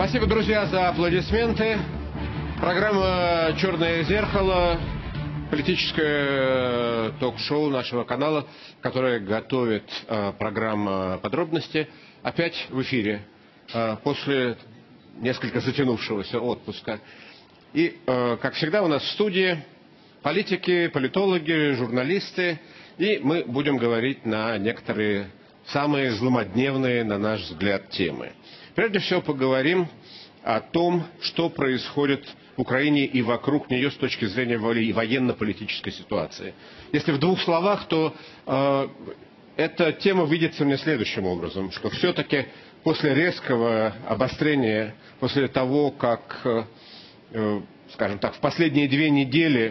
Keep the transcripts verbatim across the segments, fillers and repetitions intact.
Спасибо, друзья, за аплодисменты. Программа «Черное зеркало», политическое ток-шоу нашего канала, которое готовит э, программа «Подробности», опять в эфире э, после несколько затянувшегося отпуска. И, э, как всегда, у нас в студии политики, политологи, журналисты, и мы будем говорить на некоторые самые зломодневные, на наш взгляд, темы. Прежде всего поговорим о том, что происходит в Украине и вокруг нее с точки зрения военно-политической ситуации. Если в двух словах, то э, эта тема видится мне следующим образом, что все-таки после резкого обострения, после того, как, э, скажем так, в последние две недели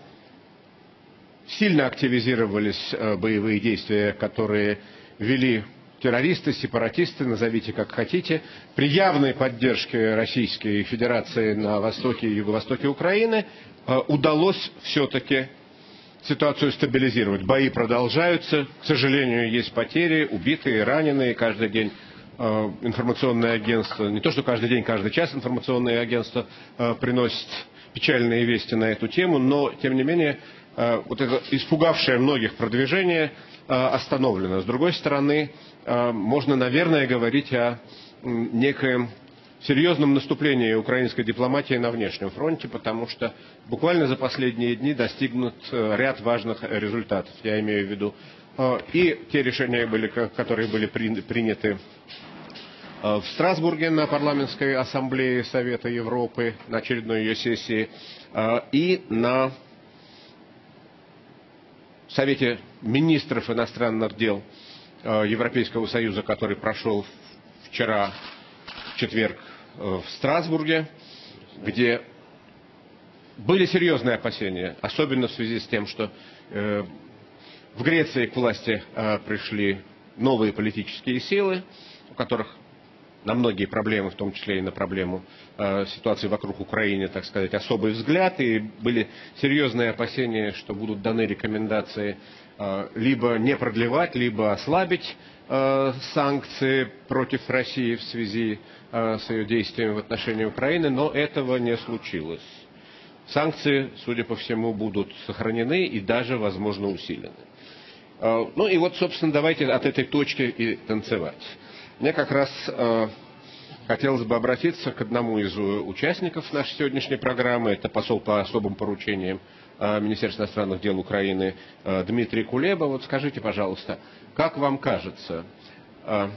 сильно активизировались э, боевые действия, которые вели террористы, сепаратисты, назовите как хотите, при явной поддержке Российской Федерации на востоке и юго-востоке Украины, удалось все-таки ситуацию стабилизировать. Бои продолжаются, к сожалению, есть потери, убитые, раненые. Каждый день информационное агентство, не то что каждый день, каждый час информационное агентство приносит печальные вести на эту тему, но, тем не менее, вот это испугавшее многих продвижение остановлено. С другой стороны, можно, наверное, говорить о некоем серьезном наступлении украинской дипломатии на внешнем фронте, потому что буквально за последние дни достигнут ряд важных результатов. Я имею в виду и те решения, которые были приняты в Страсбурге на парламентской ассамблее Совета Европы, на очередной ее сессии, и на Совете министров иностранных дел Европейского Союза, который прошел вчера, в четверг, в Страсбурге, где были серьезные опасения, особенно в связи с тем, что в Греции к власти пришли новые политические силы, у которых на многие проблемы, в том числе и на проблему э, ситуации вокруг Украины, так сказать, особый взгляд, и были серьезные опасения, что будут даны рекомендации э, либо не продлевать, либо ослабить э, санкции против России в связи э, с ее действиями в отношении Украины, но этого не случилось. Санкции, судя по всему, будут сохранены и даже, возможно, усилены. Э, ну и вот, собственно, давайте от этой точки и танцевать. Мне как раз э, хотелось бы обратиться к одному из участников нашей сегодняшней программы. Это посол по особым поручениям э, Министерства иностранных дел Украины э, Дмитрий Кулеба. Вот скажите, пожалуйста, как вам кажется, э,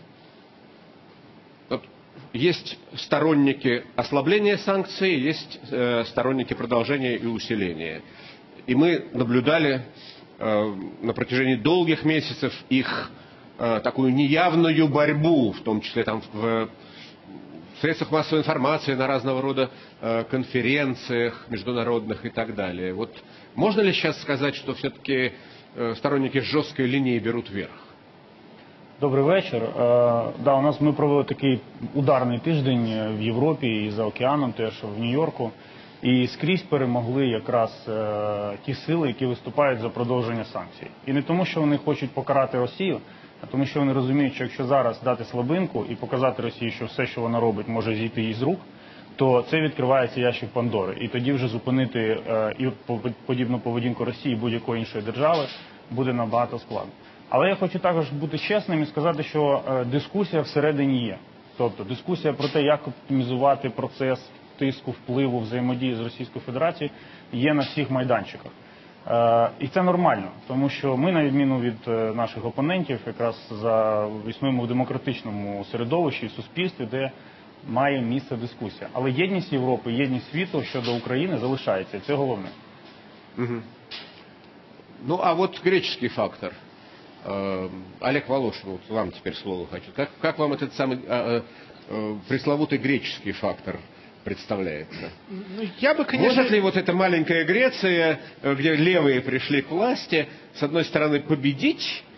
вот есть сторонники ослабления санкций, есть э, сторонники продолжения и усиления. И мы наблюдали э, на протяжении долгих месяцев их такую неявную борьбу, в том числе там в средствах массовой информации, на разного рода конференциях международных и так далее. Вот можно ли сейчас сказать, что все-таки сторонники жесткой линии берут верх? Добрий вечір. Да, у нас ми провели такий ударний тиждень в Європі і за океаном, теж в Нью-Йорку. І скрізь перемогли якраз е, ті сили, які виступають за продовження санкцій. І не тому, що вони хочуть покарати Росію, а тому, що вони розуміють, що якщо зараз дати слабинку і показати Росії, що все, що вона робить, може зійти їй з рук, то це відкривається ящик Пандори. І тоді вже зупинити е, і подібну поведінку Росії будь-якої іншої держави буде набагато складно. Але я хочу також бути чесним і сказати, що е, дискусія всередині є. Тобто дискусія про те, як оптимізувати процес тиску, впливу, взаємодії з Російською Федерацією є на всіх майданчиках. Е, і це нормально, тому що ми, на відміну від е, наших опонентів, якраз за, існуємо в демократичному середовищі і суспільстві, де має місце дискусія. Але єдність Європи, єдність світу щодо України залишається, і це головне. Угу. Ну, а вот греческий фактор. Э, Олег Волошин, вот вам теперь слово хочу. Как, как вам этот самый э, э, пресловутый греческий фактор представляется? Ну, я бы, конечно... Может ли вот эта маленькая Греция, где левые пришли к власти, с одной стороны победить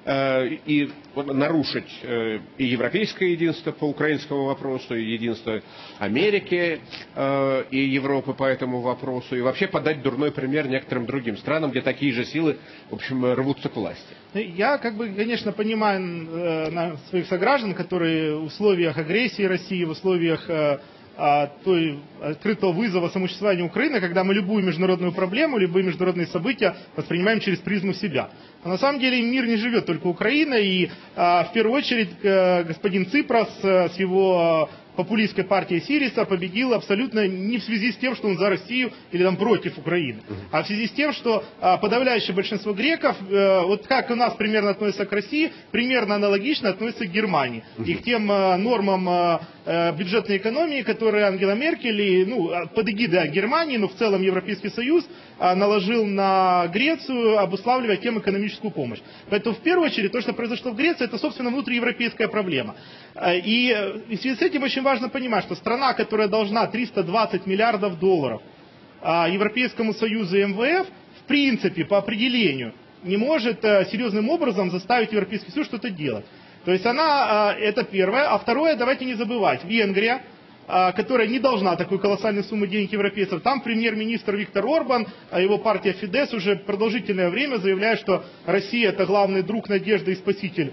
и нарушить и европейское единство по украинскому вопросу, и единство Америки и Европы по этому вопросу, и вообще подать дурной пример некоторым другим странам, где такие же силы, в общем, рвутся к власти. Я, как бы, конечно, понимаю э, своих сограждан, которые в условиях агрессии России, в условиях э, той открытого вызова самосуществования Украины, когда мы любую международную проблему, любые международные события воспринимаем через призму себя. Но на самом деле мир не живет только Украина, и в первую очередь господин Ципрас с его популистской партией Сириса победил абсолютно не в связи с тем, что он за Россию или там против Украины, а в связи с тем, что подавляющее большинство греков, вот как у нас примерно относятся к России, примерно аналогично относятся к Германии и к тем нормам бюджетной экономии, которые Ангела Меркель, и, ну, под эгидой Германии, но в целом Европейский Союз наложил на Грецию, обуславливая тем экономическую помощь. Поэтому в первую очередь то, что произошло в Греции, это, собственно, внутриевропейская проблема. И в связи с этим очень важно понимать, что страна, которая должна триста двадцать миллиардов долларов Европейскому Союзу и эм вэ эф, в принципе, по определению, не может серьезным образом заставить Европейский Союз что-то делать. То есть она, это первое. А второе, давайте не забывать, Венгрия, которая не должна такой колоссальной суммы денег европейцев. Там премьер-министр Виктор Орбан, его партия Фидес уже продолжительное время заявляет, что Россия это главный друг, надежда и спаситель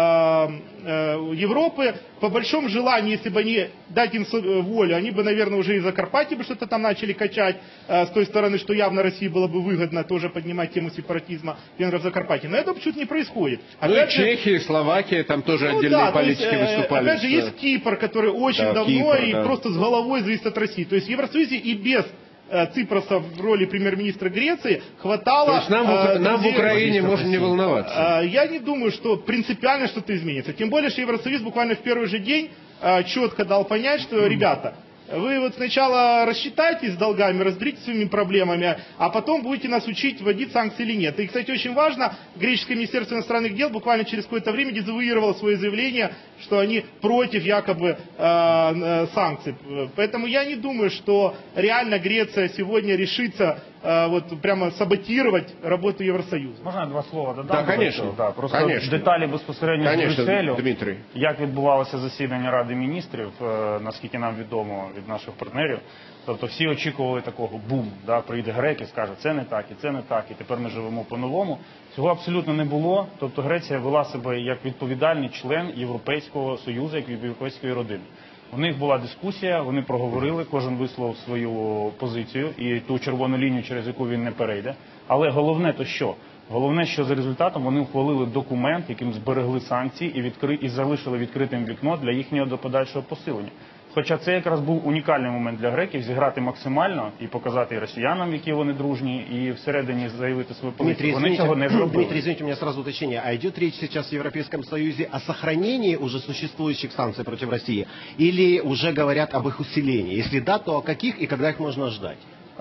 Европы. По большому желанию, если бы они дать им волю, они бы, наверное, уже и Закарпатье бы что-то там начали качать с той стороны, что явно России было бы выгодно тоже поднимать тему сепаратизма венгров в Закарпатье. Но это почему-то не происходит. Ну и Чехия, Словакия, там тоже ну, отдельные да, политики есть, выступали. Опять же, есть Кипр, который очень да, давно Кипр, и да. просто с головой зависит от России. То есть в Евросоюзе и без Ципроса в роли премьер-министра Греции хватало... То есть нам, э, нам в Украине можно не волноваться? Э, я не думаю, что принципиально что-то изменится. Тем более, что Евросоюз буквально в первый же день э, четко дал понять, что, ребята, вы вот сначала рассчитайтесь с долгами, разберитесь с своими проблемами, а потом будете нас учить, вводить санкции или нет. И, кстати, очень важно, греческое министерство иностранных дел буквально через какое-то время дезавуировало свое заявление, что они против якобы э, э, санкций. Поэтому я не думаю, что реально Греция сегодня решится э, вот прямо саботировать работу Евросоюзу. Можна два слова додам? Да, конечно. Да, просто конечно. деталі безпосередньо конечно, з Брюсселю, Дмитрий. Як відбувалося засідання Ради міністрів, наскільки нам відомо від наших партнерів. Тобто всі очікували такого бум, да, прийде грек і скаже, це не так, і це не так, і тепер ми живемо по-новому. Цього абсолютно не було. Тобто Греція вела себе як відповідальний член Європейського Союзу, як європейської родини. У них була дискусія, вони проговорили, кожен висловив свою позицію і ту червону лінію, через яку він не перейде. Але головне то що? Головне, що за результатом вони ухвалили документ, яким зберегли санкції і, відкри... і залишили відкритим вікно для їхнього до подальшого посилення. Хоча це якраз був унікальний момент для греків зіграти максимально і показати і росіянам, які вони дружні, і всередині заявити свою позицію. Вони цього не зробили. Дмитрий, извините, у меня сразу уточнение. А идет речь сейчас в Европейском Союзе о сохранении уже существующих санкций против России? Или уже говорят об их усилении? Если да, то о каких и когда их можно ждать?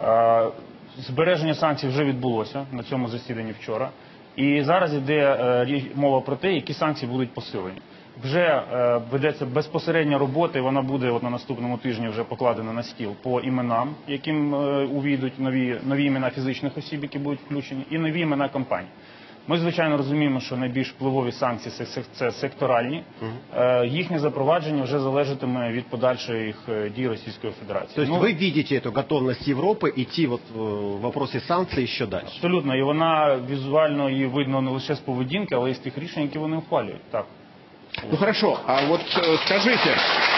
Збереження санкцій вже відбулося на цьому засіданні вчора. І зараз йде мова про те, які санкції будуть посилені. Вже е, ведеться безпосередня робота, і вона буде от на наступному тижні вже покладена на стіл по іменам, яким е, увійдуть нові, нові імена фізичних осіб, які будуть включені, і нові імена компаній. Ми, звичайно, розуміємо, що найбільш впливові санкції – це секторальні. Е, їхнє запровадження вже залежатиме від подальших дій Російської Федерації. Тобто ну, ви бачите цю готовність Європи йти вот в вопросі санкцій ще далі? Абсолютно. І вона візуально її видно не лише з поведінки, але й з тих рішень, які вони ухвалюють. Так. Ну хорошо, а вот э, скажите,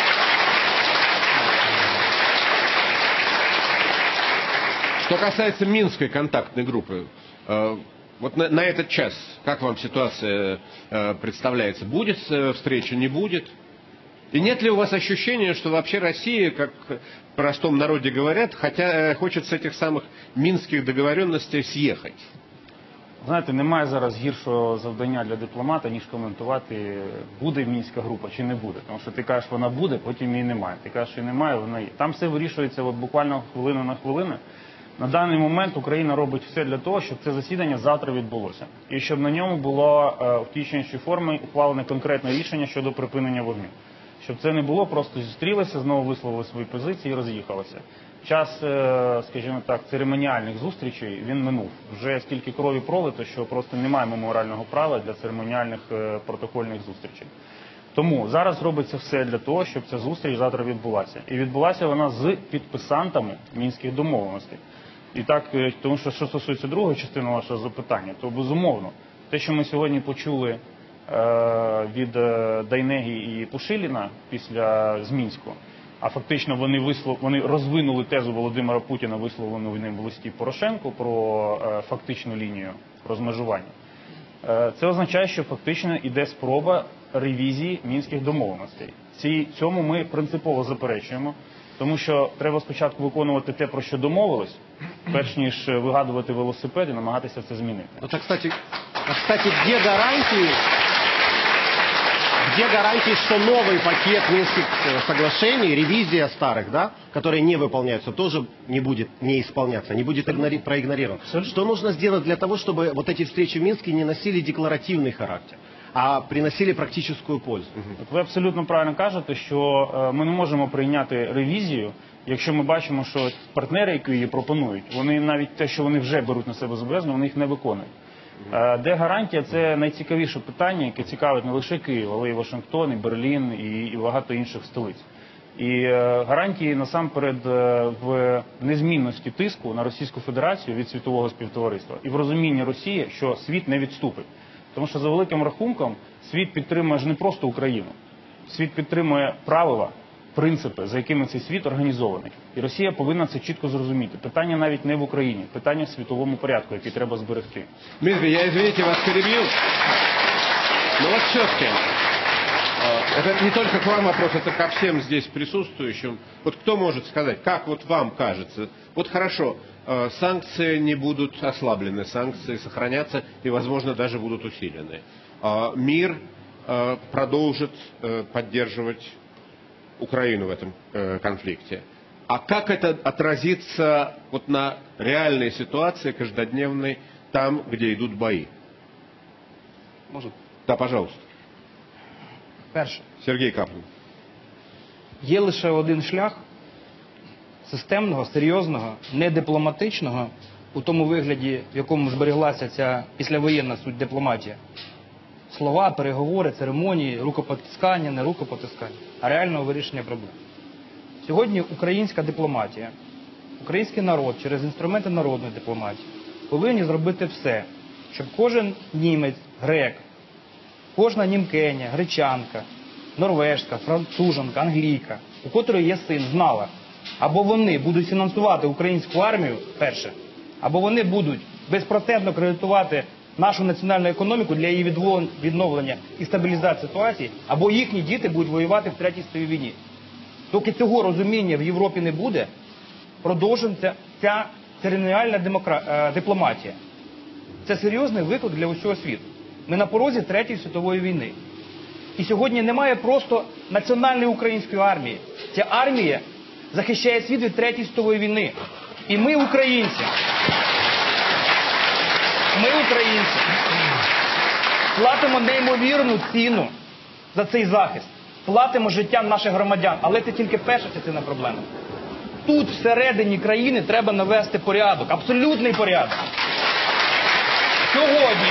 что касается Минской контактной группы, э, вот на, на этот час, как вам ситуация э, представляется? Будет э, встреча, не будет? И нет ли у вас ощущения, что вообще Россия, как в простом народе говорят, хотя э, хочет с этих самых минских договоренностей съехать? Знаєте, немає зараз гіршого завдання для дипломата, ніж коментувати, буде Мінська група чи не буде. Тому що ти кажеш, вона буде, потім її немає. Ти кажеш, що немає, вона є. Там все вирішується от буквально хвилина на хвилину. На даний момент Україна робить все для того, щоб це засідання завтра відбулося. І щоб на ньому було в тій чи іншій формі ухвалене конкретне рішення щодо припинення вогню. Щоб це не було, просто зустрілися, знову висловили свої позиції і роз'їхалися. час, е, скажімо так, церемоніальних зустрічей, він минув. Вже стільки крові пролито, що просто немає меморіального права для церемоніальних е, протокольних зустрічей. Тому зараз робиться все для того, щоб ця зустріч завтра відбулася. І відбулася вона з підписантами Мінських домовленостей. І так, е, тому що, що стосується другої частини вашого запитання, то безумовно, те, що ми сьогодні почули е, від е, Дайнеги і Пушиліна після з Мінську, а фактично вони, вислов... вони розвинули тезу Володимира Путіна, висловлену ним в листі Порошенку про е, фактичну лінію розмежування. Е, це означає, що фактично йде спроба ревізії Мінських домовленостей. Ці... Цьому ми принципово заперечуємо, тому що треба спочатку виконувати те, про що домовились, перш ніж вигадувати велосипед і намагатися це змінити. Вот, а, кстати, а, кстати, где гарантии, где гарантии, что новый пакет Минских соглашений, ревизия старых, да, которые не выполняются, тоже не будет не исполняться, не будет игнори- проигнорирован? Что нужно сделать для того, чтобы вот эти встречи в Минске не носили декларативный характер, а приносили практическую пользу? От ви абсолютно правильно кажете, що е, ми не можемо прийняти ревізію, якщо ми бачимо, що партнери, які її пропонують, вони навіть те, що вони вже беруть на себе зобов'язання, вони їх не виконують. Е, де гарантія? Це найцікавіше питання, яке цікавить не лише Київ, але і Вашингтон, і Берлін, і, і багато інших столиць. І е, гарантії насамперед е, в незмінності тиску на Російську Федерацію від світового співтовариства і в розумінні Росії, що світ не відступить. Тому що за великим рахунком світ підтримує ж не просто Україну. Світ підтримує правила, принципи, за якими цей світ організований. І Росія повинна це чітко зрозуміти. Питання навіть не в Україні, питання в світовому порядку, який треба зберегти. Дмитрий, я, извините, вас перебил. Но вот все-таки, это не только к вам вопрос, это ко всем здесь присутствующим. Вот кто может сказать, как вот вам кажется, вот хорошо, э, санкции не будут ослаблены, санкции сохранятся и, возможно, даже будут усилены. Э, мир э, продолжит э, поддерживать Украину в этом э, конфликте. А как это отразится вот на реальной ситуации каждодневной, там, где идут бои? Можу. Да, пожалуйста. Перше. Сергей Каплин. Є лише один шлях системного, серйозного, недипломатичного, у тому вигляді, в якому збереглася ця післявоєнна суть дипломатія. Слова, переговори, церемонії, рукопотискання, не рукопотискання, а реального вирішення проблем. Сьогодні українська дипломатія, український народ через інструменти народної дипломатії повинні зробити все, щоб кожен німець, грек, кожна німкеня, гречанка, норвежка, француженка, англійка, у котрої є син, знала, або вони будуть фінансувати українську армію, перше, або вони будуть безпроцентно кредитувати нашу національну економіку для її відновлення і стабілізації ситуації, або їхні діти будуть воювати в Третій світовій війні. Доки цього розуміння в Європі не буде, продовжується ця церемоніальна демокра... дипломатія. Це серйозний виклик для усього світу. Ми на порозі Третьої світової війни. І сьогодні немає просто національної української армії. Ця армія захищає світ від Третьої світової війни. І ми, українці, ми, українці, платимо неймовірну ціну за цей захист. Платимо життям наших громадян. Але це тільки перша частина проблеми. Тут, всередині країни, треба навести порядок. Абсолютний порядок. Сьогодні,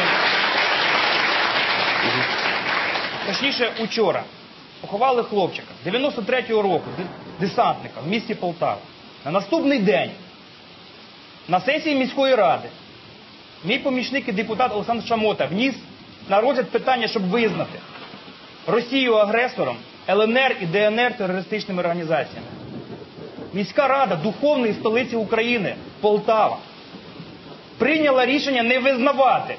точніше, учора, поховали хлопчика дев'яносто третього року, десантника в місті Полтава. На наступний день, на сесії міської ради, мій помічник і депутат Олександр Шамота вніс на розгляд питання, щоб визнати Росію агресором, Л Н Р і Д Н Р терористичними організаціями. Міська рада духовної столиці України, Полтава, прийняла рішення не визнавати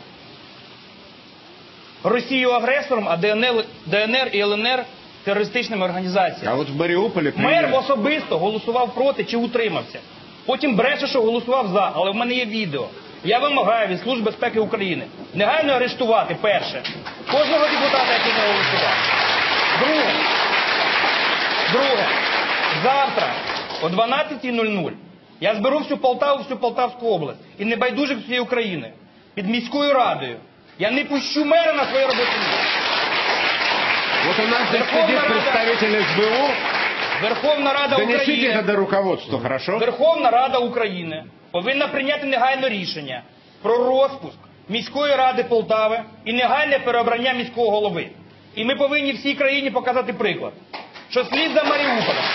Росію агресором, а Д Н Р і Л Н Р терористичними організаціями. А от в Маріуполі мер особисто голосував проти чи утримався. Потім бреше, що голосував за, але в мене є відео. Я вимагаю від Служби безпеки України негайно арештувати, перше, кожного депутата, який не голосував. Друге, друге, завтра о дванадцятій нуль нуль я зберу всю Полтаву, всю Полтавську область і небайдужих всієї України під міською радою. Я не пущу мера на своє робоче місце. Вот у нас здесь сидит представитель С Б У. Верховна Рада Донесите України, это до руководства, хорошо? Верховна Рада України повинна прийняти негайно рішення про розпуск міської ради Полтави і негайне переобрання міського голови. І ми повинні всій країні показати приклад, що слід за Маріуполем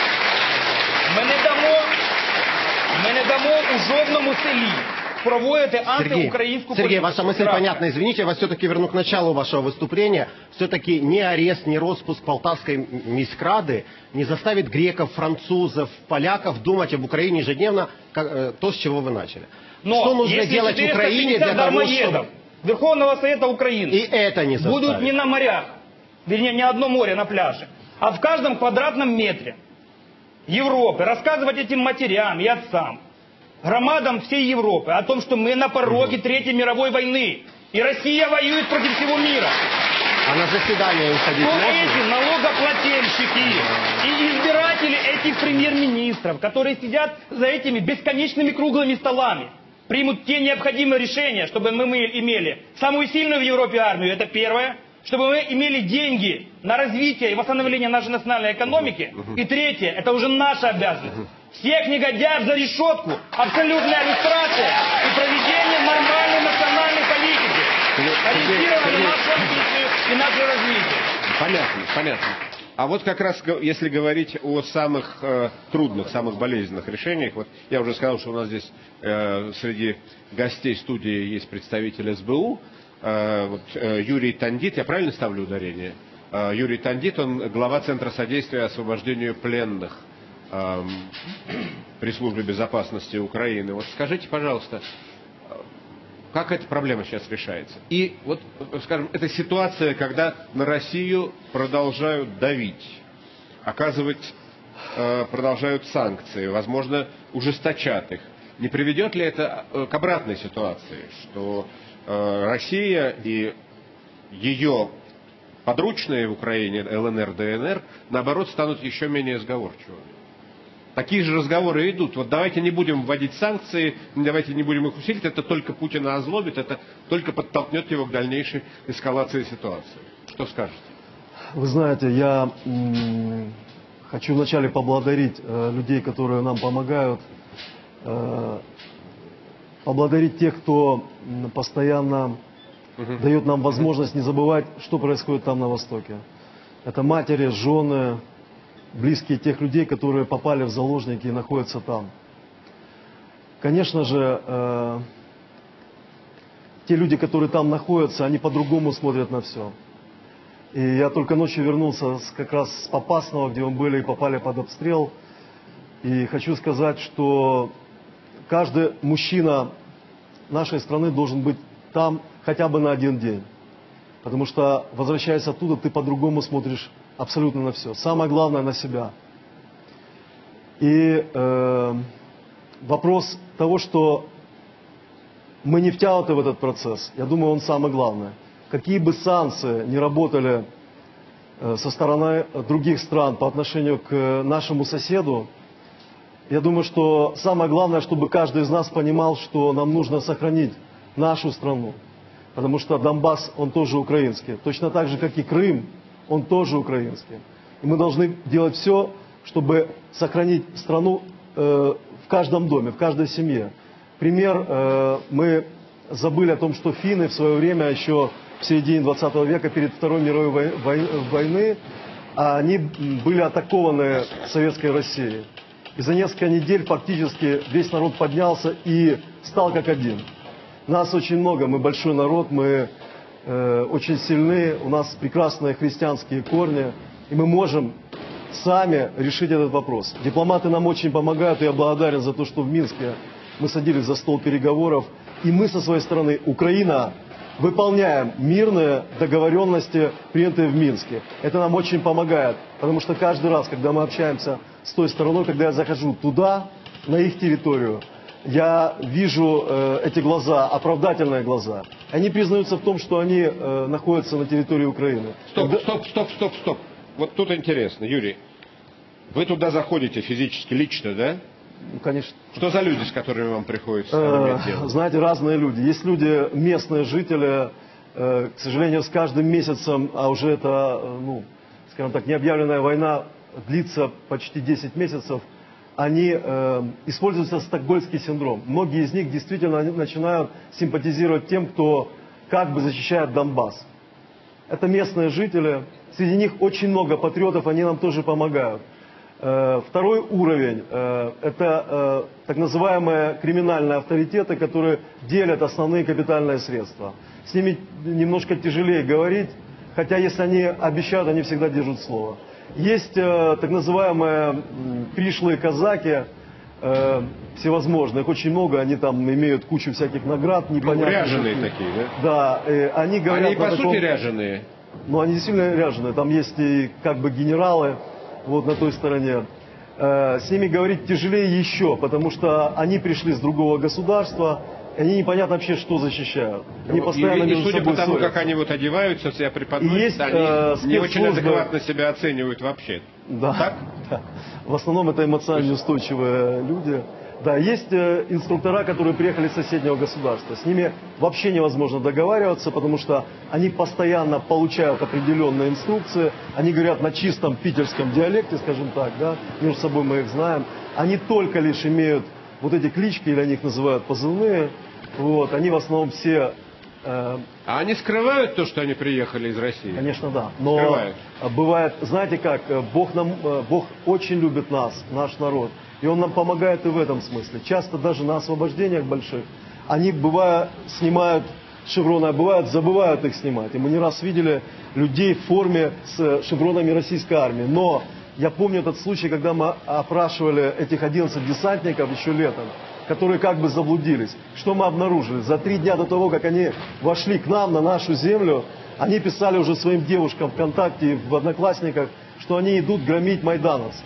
ми не дамо, ми не дамо у жодному селі проводити Сергей, антиукраїнську Сергей, політику. ваша мысль понятна. Извините, я вас все-таки верну к началу вашего выступления. Все-таки ни арест, ни распуск Полтавской міськради не заставит греков, французов, поляков думать об Украине ежедневно, как, э, то, с чего вы начали. Но что нужно если делать в Украине для того, чтобы... Верховного Совета Украины И это не заставит. будут не на морях, вернее, не одно море на пляже, а в каждом квадратном метре Европы рассказывать этим матерям и отцам, громадам всей Европы о том, что мы на пороге Третьей мировой войны, и Россия воюет против всего мира. А на заседание уходить Но можно? эти налогоплательщики и избиратели этих премьер-министров, которые сидят за этими бесконечными круглыми столами, примут те необходимые решения, чтобы мы имели самую сильную в Европе армию, это первое, чтобы мы имели деньги на развитие и восстановление нашей национальной экономики. И третье, это уже наша обязанность. Всех негодяев за решетку, абсолютная иллюстрация и проведение нормальной национальной политики, ориентированной на нашу амбицию и наше развитие. Понятно, понятно. А вот как раз, если говорить о самых э, трудных, самых болезненных решениях, вот я уже сказал, что у нас здесь э, среди гостей студии есть представитель эс бэ у, э, вот, э, Юрий Тандит, я правильно ставлю ударение? Э, Юрий Тандит, он глава Центра содействия освобождению пленных э, при службе безопасности Украины. Вот скажите, пожалуйста, как эта проблема сейчас решается? И вот, скажем, это ситуация, когда на Россию продолжают давить, оказывать, э, продолжают санкции, возможно, ужесточат их. Не приведет ли это к обратной ситуации, что э, Россия и ее подручные в Украине, эл эн эр, дэ эн эр, наоборот, станут еще менее сговорчивыми? Такие же разговоры идут. Вот давайте не будем вводить санкции, давайте не будем их усилить. Это только Путина озлобит, это только подтолкнет его к дальнейшей эскалации ситуации. Что скажете? Вы знаете, я м, хочу вначале поблагодарить э, людей, которые нам помогают, э, поблагодарить тех, кто м, постоянно угу. дает нам возможность не забывать, что происходит там на Востоке. Это матери, жены, близкие тех людей, которые попали в заложники и находятся там. Конечно же, э, те люди, которые там находятся, они по-другому смотрят на все. И я только ночью вернулся с, как раз с Попасного, где мы были и попали под обстрел. И хочу сказать, что каждый мужчина нашей страны должен быть там хотя бы на один день. Потому что, возвращаясь оттуда, ты по-другому смотришь абсолютно на все. Самое главное — на себя. И э, вопрос того, что мы не втянуты в этот процесс, я думаю, он самый главный. Какие бы санкции ни работали э, со стороны других стран по отношению к нашему соседу, я думаю, что самое главное, чтобы каждый из нас понимал, что нам нужно сохранить нашу страну. Потому что Донбасс, он тоже украинский. Точно так же, как и Крым, он тоже украинский. И мы должны делать все, чтобы сохранить страну э, в каждом доме, в каждой семье. Пример, э, мы забыли о том, что финны в свое время, еще в середине двадцатого века, перед Второй мировой вой, войны, они были атакованы Советской Россией. И за несколько недель фактически весь народ поднялся и стал как один. Нас очень много, мы большой народ, мы э, очень сильны, у нас прекрасные христианские корни, и мы можем сами решить этот вопрос. Дипломаты нам очень помогают, и я благодарен за то, что в Минске мы садились за стол переговоров, и мы со своей стороны, Украина, выполняем мирные договоренности, принятые в Минске. Это нам очень помогает, потому что каждый раз, когда мы общаемся с той стороной, когда я захожу туда, на их территорию, я вижу э, эти глаза, оправдательные глаза. Они признаются в том, что они э, находятся на территории Украины. Стоп, Когда... стоп, стоп, стоп, стоп. Вот тут интересно, Юрий. Вы туда заходите физически, лично, да? Ну, конечно. Что за люди, с которыми вам приходится э, иметь дело? Знаете, разные люди. Есть люди, местные жители, э, к сожалению, с каждым месяцем, а уже это, э, ну, скажем так, необъявленная война длится почти десять месяцев, они э, используются стокгольмский синдром. Многие из них действительно начинают симпатизировать тем, кто как бы защищает Донбасс. Это местные жители, среди них очень много патриотов, они нам тоже помогают. Э, второй уровень э, – это э, так называемые криминальные авторитеты, которые делят основные капитальные средства. С ними немножко тяжелее говорить, хотя если они обещают, они всегда держат слово. Есть э, так называемые э, пришлые казаки, э, всевозможные, их очень много, они там имеют кучу всяких наград, непонятных. Ну, ряженые такие, да? Да, э, они говорят... Они, по таком... сути, ряженые. Ну, они действительно ряженые, там есть и как бы генералы вот на той стороне. Э, с ними говорить тяжелее еще, потому что они пришли с другого государства, и они непонятно вообще, что защищают. Они постоянно и, и между судя собой по тому, ссорятся. как они вот одеваются, себя преподносят, И есть, они э, не очень спецслужбы. адекватно себя оценивают вообще. Да, Так? да. В основном это эмоционально устойчивые люди. Да, есть э, инструктора, которые приехали из соседнего государства. С ними вообще невозможно договариваться, потому что они постоянно получают определенные инструкции. Они говорят на чистом питерском диалекте, скажем так, да, между собой мы их знаем. Они только лишь имеют вот эти клички, или они их называют позывные. Вот, они в основном все... Э, А они скрывают то, что они приехали из России? Конечно, да. Но Скрывают. бывает, знаете как, Бог, нам, Бог очень любит нас, наш народ. И Он нам помогает и в этом смысле. Часто даже на освобождениях больших они, бывая, снимают шевроны, а бывают, забывают их снимать. И мы не раз видели людей в форме с шевронами российской армии. Но я помню этот случай, когда мы опрашивали этих одиннадцать десантников еще летом, которые как бы заблудились. Что мы обнаружили? За три дня до того, как они вошли к нам, на нашу землю, они писали уже своим девушкам ВКонтакте, в Одноклассниках, что они идут громить майдановцев.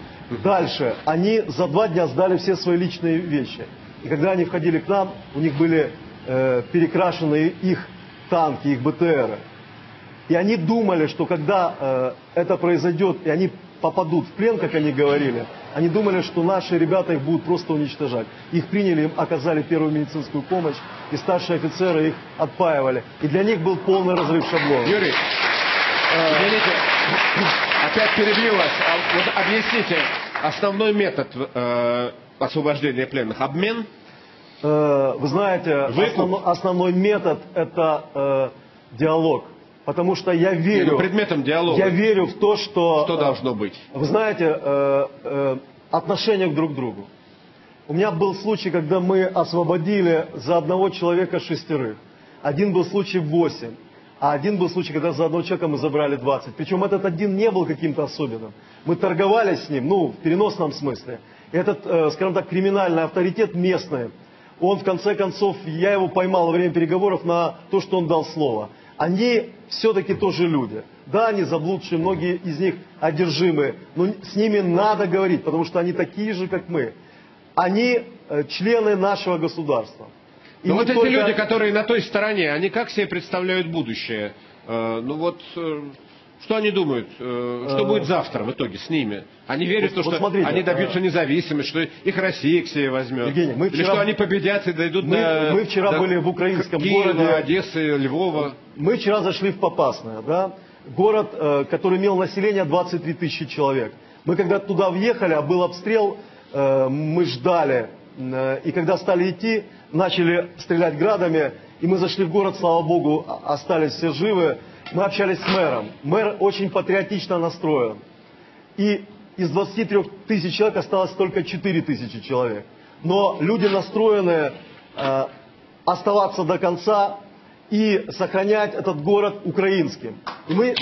Дальше. Они за два дня сдали все свои личные вещи. И когда они входили к нам, у них были э, перекрашены их танки, их БТРы. И они думали, что когда э, это произойдет, и они попадут в плен, как они говорили, они думали, что наши ребята их будут просто уничтожать. Их приняли, им оказали первую медицинскую помощь, и старшие офицеры их отпаивали. И для них был полный разрыв шаблона. Юрий, э, извините, опять перебью вас. А вот объясните, основной метод э, освобождения пленных – обмен? Э, вы знаете, основной, основной метод – это э, диалог. Потому что я верю, ну, предметом диалога. Я верю в то, что... Что должно быть? Вы знаете, э, э, отношение друг к другу. У меня был случай, когда мы освободили за одного человека шестерых. Один был случай восемь. А один был случай, когда за одного человека мы забрали двадцать. Причем этот один не был каким-то особенным. Мы торговали с ним, ну, в переносном смысле. И этот, э, скажем так, криминальный авторитет местный, он, в конце концов, я его поймал во время переговоров на то, что он дал слово. Они все-таки тоже люди. Да, они заблудшие, многие из них одержимые, но с ними надо говорить, потому что они такие же, как мы. Они э, члены нашего государства. И Но вот только... эти люди, которые на той стороне, они как себе представляют будущее? Э, ну вот, э, что они думают? Э, что э... будет завтра в итоге с ними? Они верят вот, в то, вот что смотрите, они добьются э... независимости, что их Россия к себе возьмет. Евгений, мы вчера... Или что они победят и дойдут мы, до... Мы вчера до были в украинском Киева, городе. Одессы, Львова. Мы вчера зашли в Попасное, да? Город, э, который имел население двадцать три тысячи человек. Мы когда туда въехали, а был обстрел, э, мы ждали. Э, и когда стали идти, начали стрелять градами. И мы зашли в город, слава богу, остались все живы. Мы общались с мэром. Мэр очень патриотично настроен. И из двадцати трёх тысяч человек осталось только четыре тысячи человек. Но люди настроены э, оставаться до конца и сохранять этот город украинским. И мы...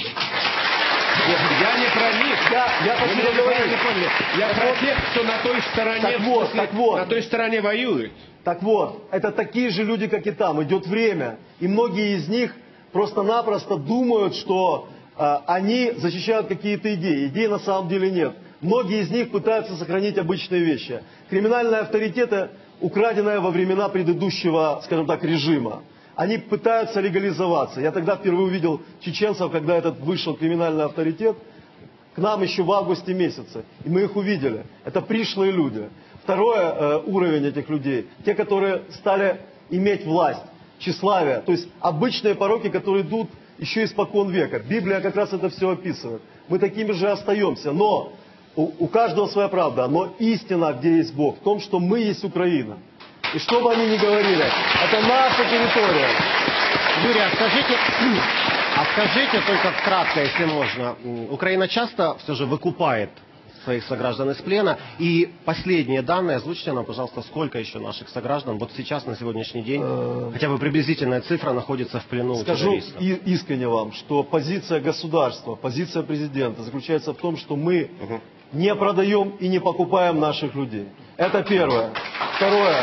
Я не про них. Я, я Вы хочу меня говорить. неправильно поняли. Я Так про вот, тех, кто на той стороне, так в вот, смысле, так вот. на той стороне воюет. Так вот, это такие же люди, как и там. Идет время. И многие из них просто-напросто думают, что э, они защищают какие-то идеи. Идей на самом деле нет. Многие из них пытаются сохранить обычные вещи. Криминальные авторитеты, украденные во времена предыдущего, скажем так, режима. Они пытаются легализоваться. Я тогда впервые увидел чеченцев, когда этот вышел криминальный авторитет, к нам еще в августе месяце. И мы их увидели. Это пришлые люди. Второй э, уровень этих людей, те, которые стали иметь власть, тщеславие, то есть обычные пороки, которые идут еще испокон века. Библия как раз это все описывает. мы такими же остаемся. Но у, у каждого своя правда. Но истина, где есть Бог, в том, что мы есть Украина. И что бы они ни говорили, это наша территория. Юрий, а скажите, а скажите только кратко, если можно. Украина часто все же выкупает своих сограждан из плена. И последние данные, озвучьте нам, пожалуйста, сколько еще наших сограждан вот сейчас, на сегодняшний день, хотя бы приблизительная цифра, находится в плену у Скажу террористов. и- искренне вам, что позиция государства, позиция президента заключается в том, что мы Угу. не продаем и не покупаем наших людей. Это первое. Второе.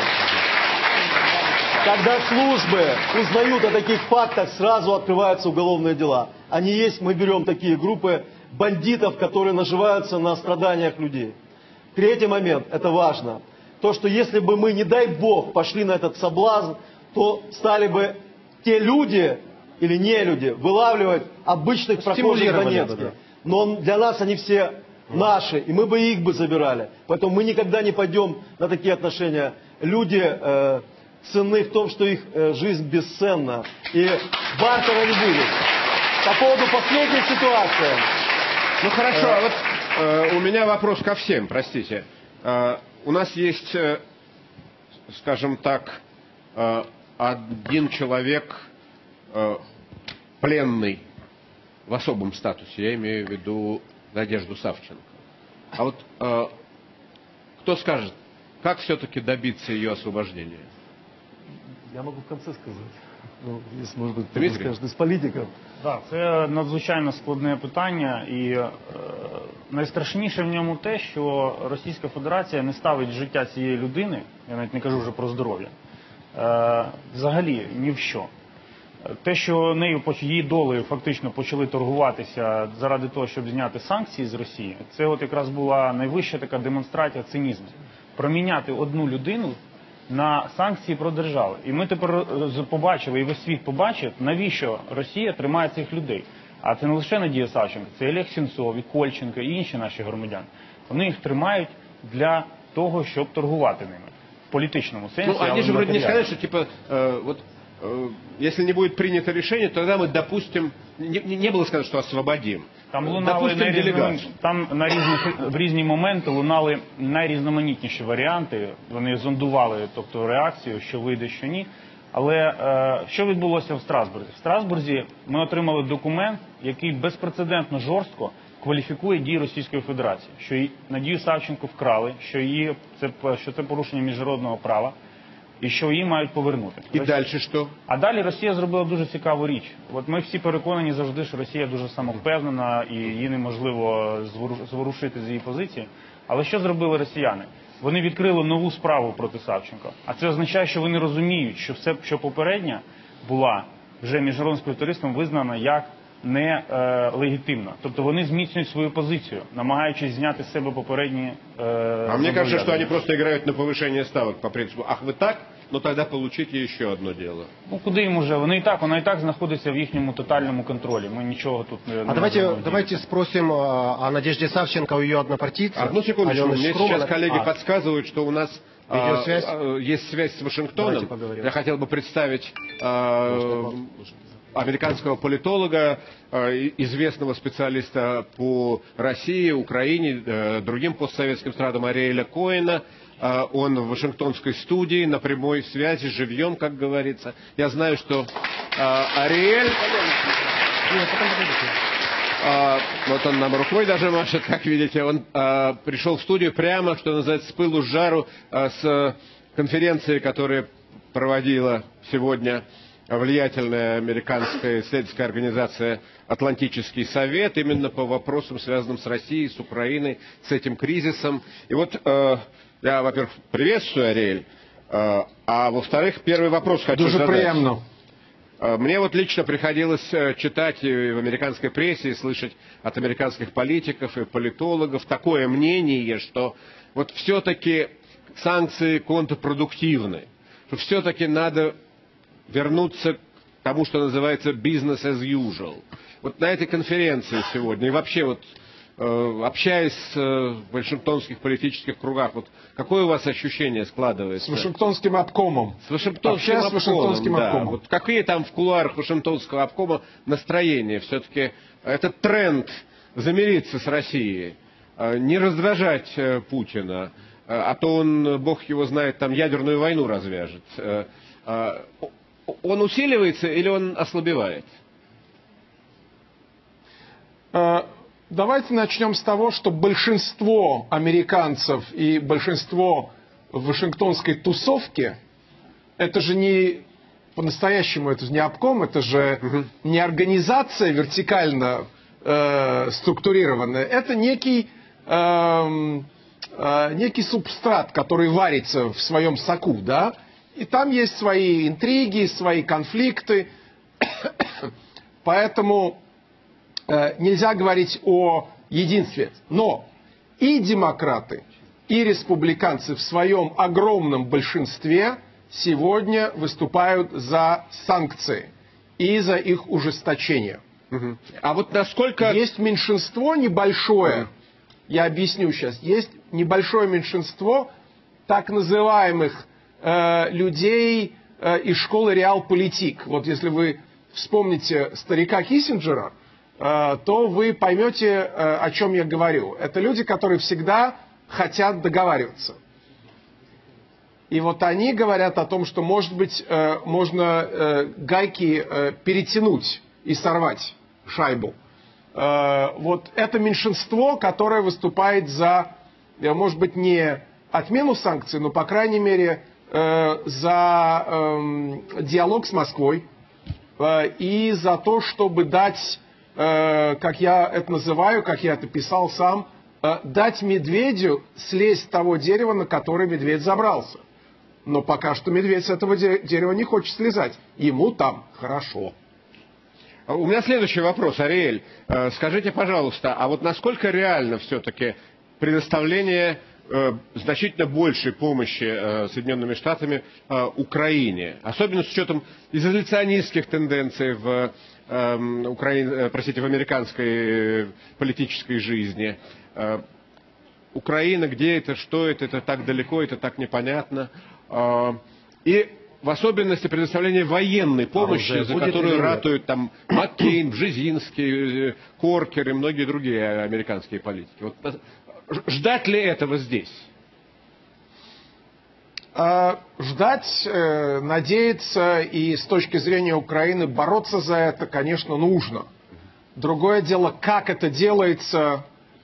Когда службы узнают о таких фактах, сразу открываются уголовные дела. Они есть, мы берем такие группы бандитов, которые наживаются на страданиях людей. Третий момент, это важно. То, что если бы мы, не дай Бог, пошли на этот соблазн, то стали бы те люди или не люди вылавливать обычных прохожих в Донецке. да. Но для нас они все наши, и мы бы их бы забирали. Поэтому мы никогда не пойдем на такие отношения. Люди э, ценны в том, что их э, жизнь бесценна, и бартера не будет. По поводу последней ситуации. Ну хорошо, а вот э, у меня вопрос ко всем, простите. Э, у нас есть, э, скажем так, э, один человек э, пленный в особом статусе, я имею в виду Надежду Савченко. А вот э, кто скажет, как все-таки добиться ее освобождения? Я могу в конце сказати. Ну, если, может быть, Дмитрий? кто скажет из политиков. Так, це надзвичайно складне питання, і е, найстрашніше в ньому те, що Російська Федерація не ставить життя цієї людини, я навіть не кажу вже про здоров'я, е, взагалі ні в що. Те, що нею, її долею фактично почали торгуватися заради того, щоб зняти санкції з Росії, це от якраз була найвища така демонстрація цинізму. Проміняти одну людину на санкції про держави. І ми тепер побачили, і весь світ побачив, навіщо Росія тримає цих людей. А це не лише Надія Савченко, це Олег Сенцов, і Кольченко, і інші наші громадяни. Вони їх тримають для того, щоб торгувати ними. В політичному сенсі. Ну, они але же вроде не матеріально. сказали, что типа, э, вот, э, если не будет принято решение, тогда мы допустим, не, не- не было сказано, что освободим. Там лунали Допустим, найрізноман- делегацию. там на різних в різні моменти лунали найрізноманітніші варіанти. Вони зондували, тобто реакцію, що вийде, що ні. Але е, що відбулося в Страсбурзі? В Страсбурзі ми отримали документ, який безпрецедентно жорстко кваліфікує дії Російської Федерації, що її- Надію Савченко вкрали, що її це що це порушення міжнародного права, і що її мають повернути. И дальше что? А далі Росія зробила дуже цікаву річ. От ми всі переконані завжди, що Росія дуже самовпевнена і її неможливо звору- зворушити з її позиції. Але що зробили росіяни? Вони відкрили нову справу проти Савченко. А це означає, що вони розуміють, що все, що попередня була вже міжнародним співтовариством визнана як не е, легітимна. Тобто вони зміцнюють свою позицію, намагаючись зняти з себе попередні е, А мне кажется, зобов'язання. что они просто играют на повышение ставок по принципу, ах, вы так, ну тогда получите еще одно дело. Ну куди їм уже? Вони і так, вона і так знаходиться в їхньому тотальному контролі. Ми нічого тут не А не давайте, можемо давайте спросим а, о Надежде Савченко, у ее однопартийца. Одну секундочку, Алены мне Шкрумана. сейчас коллеги А, подсказывают, что у нас а, Видеосвязь? а, есть связь с Вашингтоном. Давайте поговорим. Я хотел бы представить а, американского политолога, а, и- известного специалиста по России, Украине, э, другим постсоветским странам Ариэля Коэна. А, Он в Вашингтонской студии, на прямой связи, живьем, как говорится. Я знаю, что а, Ариэль... А, вот он нам рукой даже машет, как видите. Он а, пришел в студию прямо, что называется, с пылу с жару, а, с конференции, которая проводила сегодня влиятельная американская исследовательская организация «Атлантический совет» именно по вопросам, связанным с Россией, с Украиной, с этим кризисом. И вот э, я, во-первых, приветствую, Ариэль, э, а во-вторых, первый вопрос хочу Дуже задать. приємно. Э, Мне вот лично приходилось э, читать и в американской прессе и слышать от американских политиков и политологов такое мнение, что вот все-таки санкции контрпродуктивны, что все-таки надо вернуться к тому, что называется business as usual. Вот на этой конференции сегодня и вообще вот э, общаясь с, э, в вашингтонских политических кругах, вот какое у вас ощущение складывается? С Вашингтонским обкомом. С Вашингтонским Общаясь с обкомом, Вашингтонским да. обкомом. Вот какие там в кулуарах Вашингтонского обкома настроения? Все-таки этот тренд замириться с Россией, не раздражать Путина, а то он, бог его знает, там ядерную войну развяжет, он усиливается или он ослабевает? Давайте начнем с того, что большинство американцев и большинство вашингтонской тусовки, это же не по-настоящему, это же не обком, это же угу. не организация вертикально э, структурированная, это некий, э, э, некий субстрат, который варится в своем соку, да, и там есть свои интриги, свои конфликты, поэтому э, нельзя говорить о единстве. Но и демократы, и республиканцы в своем огромном большинстве сегодня выступают за санкции и за их ужесточение. Угу. А вот насколько... Есть меньшинство небольшое, угу. я объясню сейчас, есть небольшое меньшинство так называемых э, людей э, из школы реалполитик. Вот если вы вспомните старика Киссинджера, э, то вы поймете, э, о чем я говорю. Это люди, которые всегда хотят договариваться. И вот они говорят о том, что, может быть, э, можно э, гайки э, перетянуть и сорвать шайбу. Э, вот это меньшинство, которое выступает за, э, может быть, не отмену санкций, но, по крайней мере, э, за э, диалог с Москвой э, и за то, чтобы дать, э, как я это называю, как я это писал сам, э, дать медведю слезть с того дерева, на которое медведь забрался. Но пока что медведь с этого дерева не хочет слезать. Ему там хорошо. У меня следующий вопрос, Ариэль. Скажите, пожалуйста, а вот насколько реально все-таки предоставление э, значительно большей помощи э, Соединенными Штатами э, Украине? Особенно с учетом изоляционистских тенденций в, э, Украине, простите, в американской политической жизни. Э, Украина, где это, что это, это так далеко, это так непонятно. И в особенности предоставление военной помощи, а за которую ратуют там Маккейн, Бжезинский, Коркер и многие другие американские политики. Вот, ждать ли этого здесь? Ждать, надеяться и с точки зрения Украины бороться за это, конечно, нужно. Другое дело, как это делается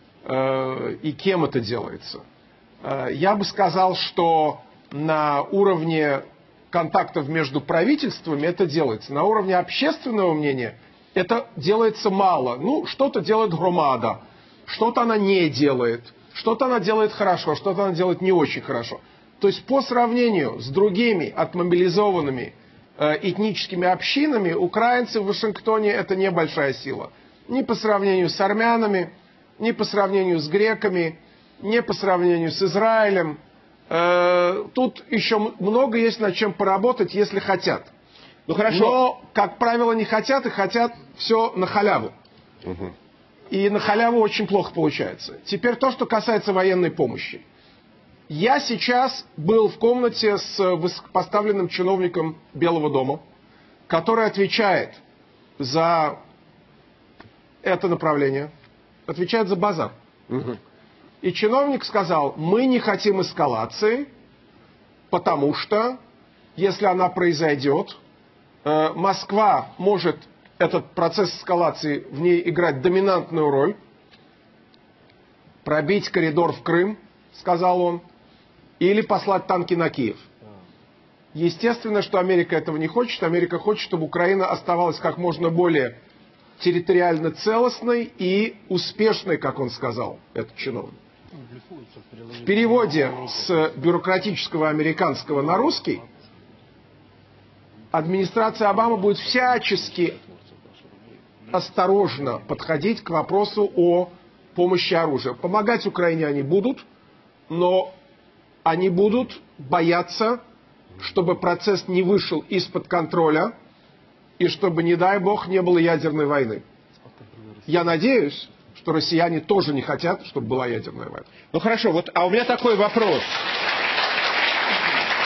и кем это делается. Я бы сказал, что на уровне контактов между правительствами это делается. На уровне общественного мнения это делается мало. Ну, что-то делает громада, что-то она не делает, что-то она делает хорошо, что-то она делает не очень хорошо. То есть по сравнению с другими отмобилизованными э, этническими общинами, украинцы в Вашингтоне это небольшая сила. Ни по сравнению с армянами, ни по сравнению с греками, ни по сравнению с Израилем. Тут еще много есть над чем поработать, если хотят. Ну хорошо. Но, как правило, не хотят и хотят все на халяву. Угу. И на халяву очень плохо получается. Теперь то, что касается военной помощи. Я сейчас был в комнате с высокопоставленным чиновником Белого дома, который отвечает за это направление, отвечает за базар. Угу. И чиновник сказал, мы не хотим эскалации, потому что, если она произойдет, Москва может этот процесс эскалации в ней играть доминантную роль, пробить коридор в Крым, сказал он, или послать танки на Киев. Естественно, что Америка этого не хочет. Америка хочет, чтобы Украина оставалась как можно более территориально целостной и успешной, как он сказал, этот чиновник. В переводе с бюрократического американского на русский администрация Обамы будет всячески осторожно подходить к вопросу о помощи оружия. Помогать Украине они будут, но они будут бояться, чтобы процесс не вышел из-под контроля и чтобы, не дай бог, не было ядерной войны. Я надеюсь, что россияне тоже не хотят, чтобы была ядерная война. Ну хорошо, вот, а у меня такой вопрос.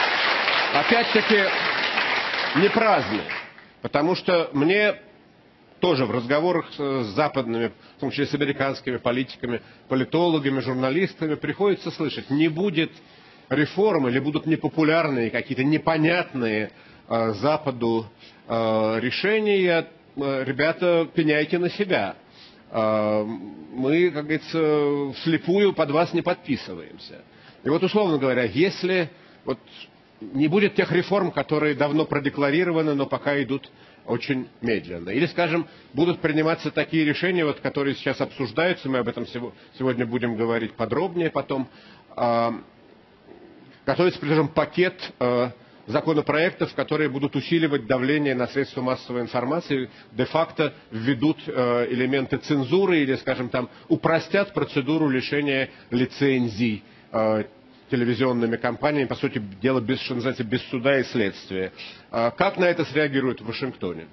Опять-таки не праздный, потому что мне тоже в разговорах с западными, в том числе с американскими политиками, политологами, журналистами, приходится слышать, не будет реформ или будут непопулярные, какие-то непонятные э, Западу э, решения, э, ребята, пеняйте на себя. Э, мы, как говорится, вслепую под вас не подписываемся. И вот, условно говоря, если вот не будет тех реформ, которые давно продекларированы, но пока идут очень медленно. Или, скажем, будут приниматься такие решения, вот, которые сейчас обсуждаются, мы об этом сегодня будем говорить подробнее потом, э, готовится, скажем, пакет э, законопроектов, которые будут усиливать давление на средства массовой информации, де-факто введут э, элементы цензуры или, скажем, там, упростят процедуру лишения лицензий э, телевизионными компаниями, по сути дела, без, что называется, без суда и следствия. Э, как на это среагируют в Вашингтоне?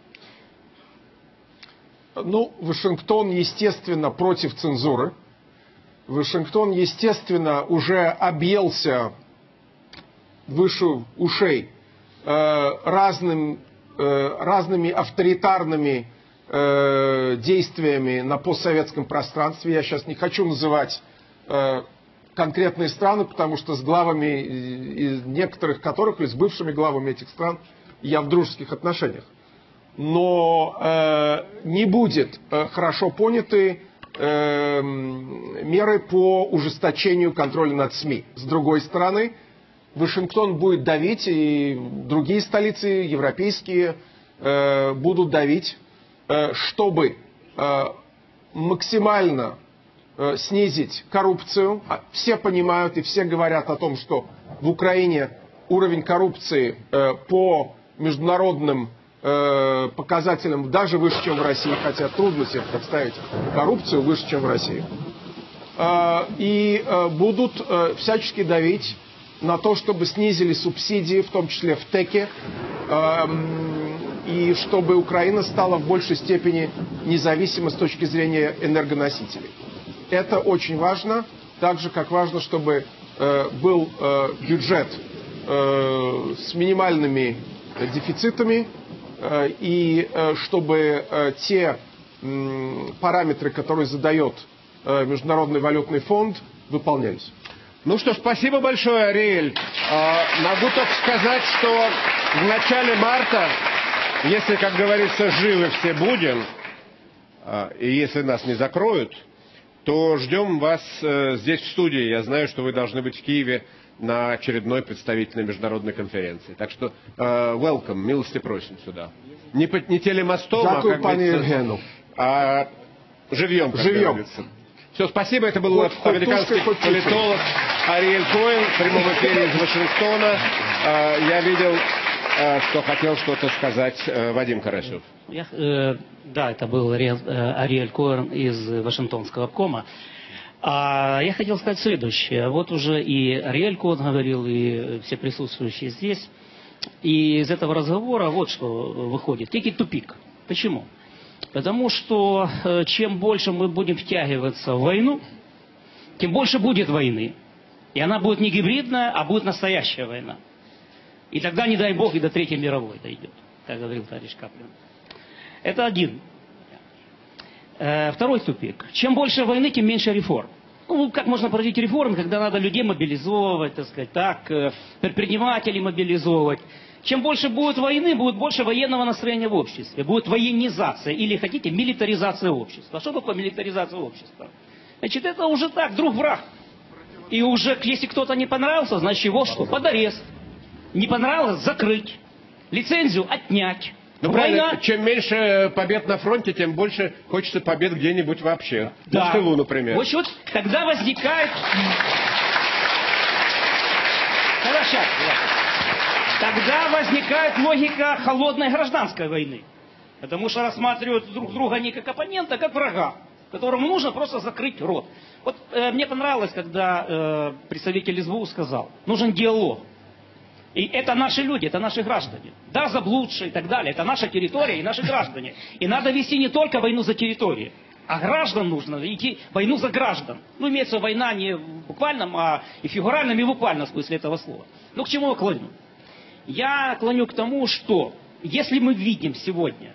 Ну, Вашингтон, естественно, против цензуры. Вашингтон, естественно, уже объелся выше ушей э, разным, э, разными авторитарными э, действиями на постсоветском пространстве. Я сейчас не хочу называть э, конкретные страны, потому что с главами, из некоторых которых, или с бывшими главами этих стран, я в дружеских отношениях. Но э, не будет э, хорошо поняты э, меры по ужесточению контроля над СМИ. С другой стороны, Вашингтон будет давить, и другие столицы европейские э, будут давить, э, чтобы э, максимально э, снизить коррупцию. Все понимают и все говорят о том, что в Украине уровень коррупции э, по международным э, показателям даже выше, чем в России, хотя трудно себе представить коррупцию выше, чем в России. Э, и э, будут э, всячески давить на то, чтобы снизили субсидии, в том числе в ТЭКе, э, и чтобы Украина стала в большей степени независима с точки зрения энергоносителей. Это очень важно, так же, как важно, чтобы э, был э, бюджет э, с минимальными дефицитами, э, и э, чтобы э, те э, параметры, которые задает э, Международный валютный фонд, выполнялись. Ну что ж, спасибо большое, Ариэль. А, могу только сказать, что в начале марта, если, как говорится, живы все будем, а, и если нас не закроют, то ждем вас а, здесь, в студии. Я знаю, что вы должны быть в Киеве на очередной представительной международной конференции. Так что, а, welcome, милости просим сюда. Не, по, не телемостом, Дякую, а, как пане говорится, Евгену. а живьем, как Живьем. говорится. Все, спасибо. Это был Хоть американский хоть политолог Ариэль Коэн в прямом эфире из Вашингтона. Я видел, что хотел что-то сказать Вадим Карасев. Я, э, да, это был Ариэль Коэн из Вашингтонского обкома. А я хотел сказать следующее. Вот уже и Ариэль Коэн говорил, и все присутствующие здесь. И из этого разговора вот что выходит. Некий тупик. Почему? Потому что э, чем больше мы будем втягиваться в войну, тем больше будет войны. И она будет не гибридная, а будет настоящая война. И тогда, не дай бог, и до Третьей мировой дойдет, как говорил товарищ Каплин. Это один. Э, второй тупик. Чем больше войны, тем меньше реформ. Ну, как можно проводить реформы, когда надо людей мобилизовывать, так сказать, так, э, предпринимателей мобилизовывать. Чем больше будет войны, будет больше военного настроения в обществе. Будет военизация или, хотите, милитаризация общества. А что такое милитаризация общества? Значит, это уже так, друг-враг. И уже, если кто-то не понравился, значит его что? Под арест. Не понравилось — закрыть. Лицензию отнять. Ну, война... Чем меньше побед на фронте, тем больше хочется побед где-нибудь вообще. Да. В тылу, например. Вот, вот тогда возникает... Хорошо. Тогда возникает логика холодной гражданской войны. Потому что рассматривают друг друга не как оппонента, а как врага, которому нужно просто закрыть рот. Вот э, мне понравилось, когда э, представитель СБУ сказал, нужен диалог. И это наши люди, это наши граждане. Да, заблудшие и так далее. Это наша территория и наши граждане. И надо вести не только войну за территорию, а граждан нужно идти войну за граждан. Ну, имеется война не в буквальном, а и фигуральном, и в буквальном смысле этого слова. Ну, к чему я клоню? Я клоню к тому, что если мы видим сегодня,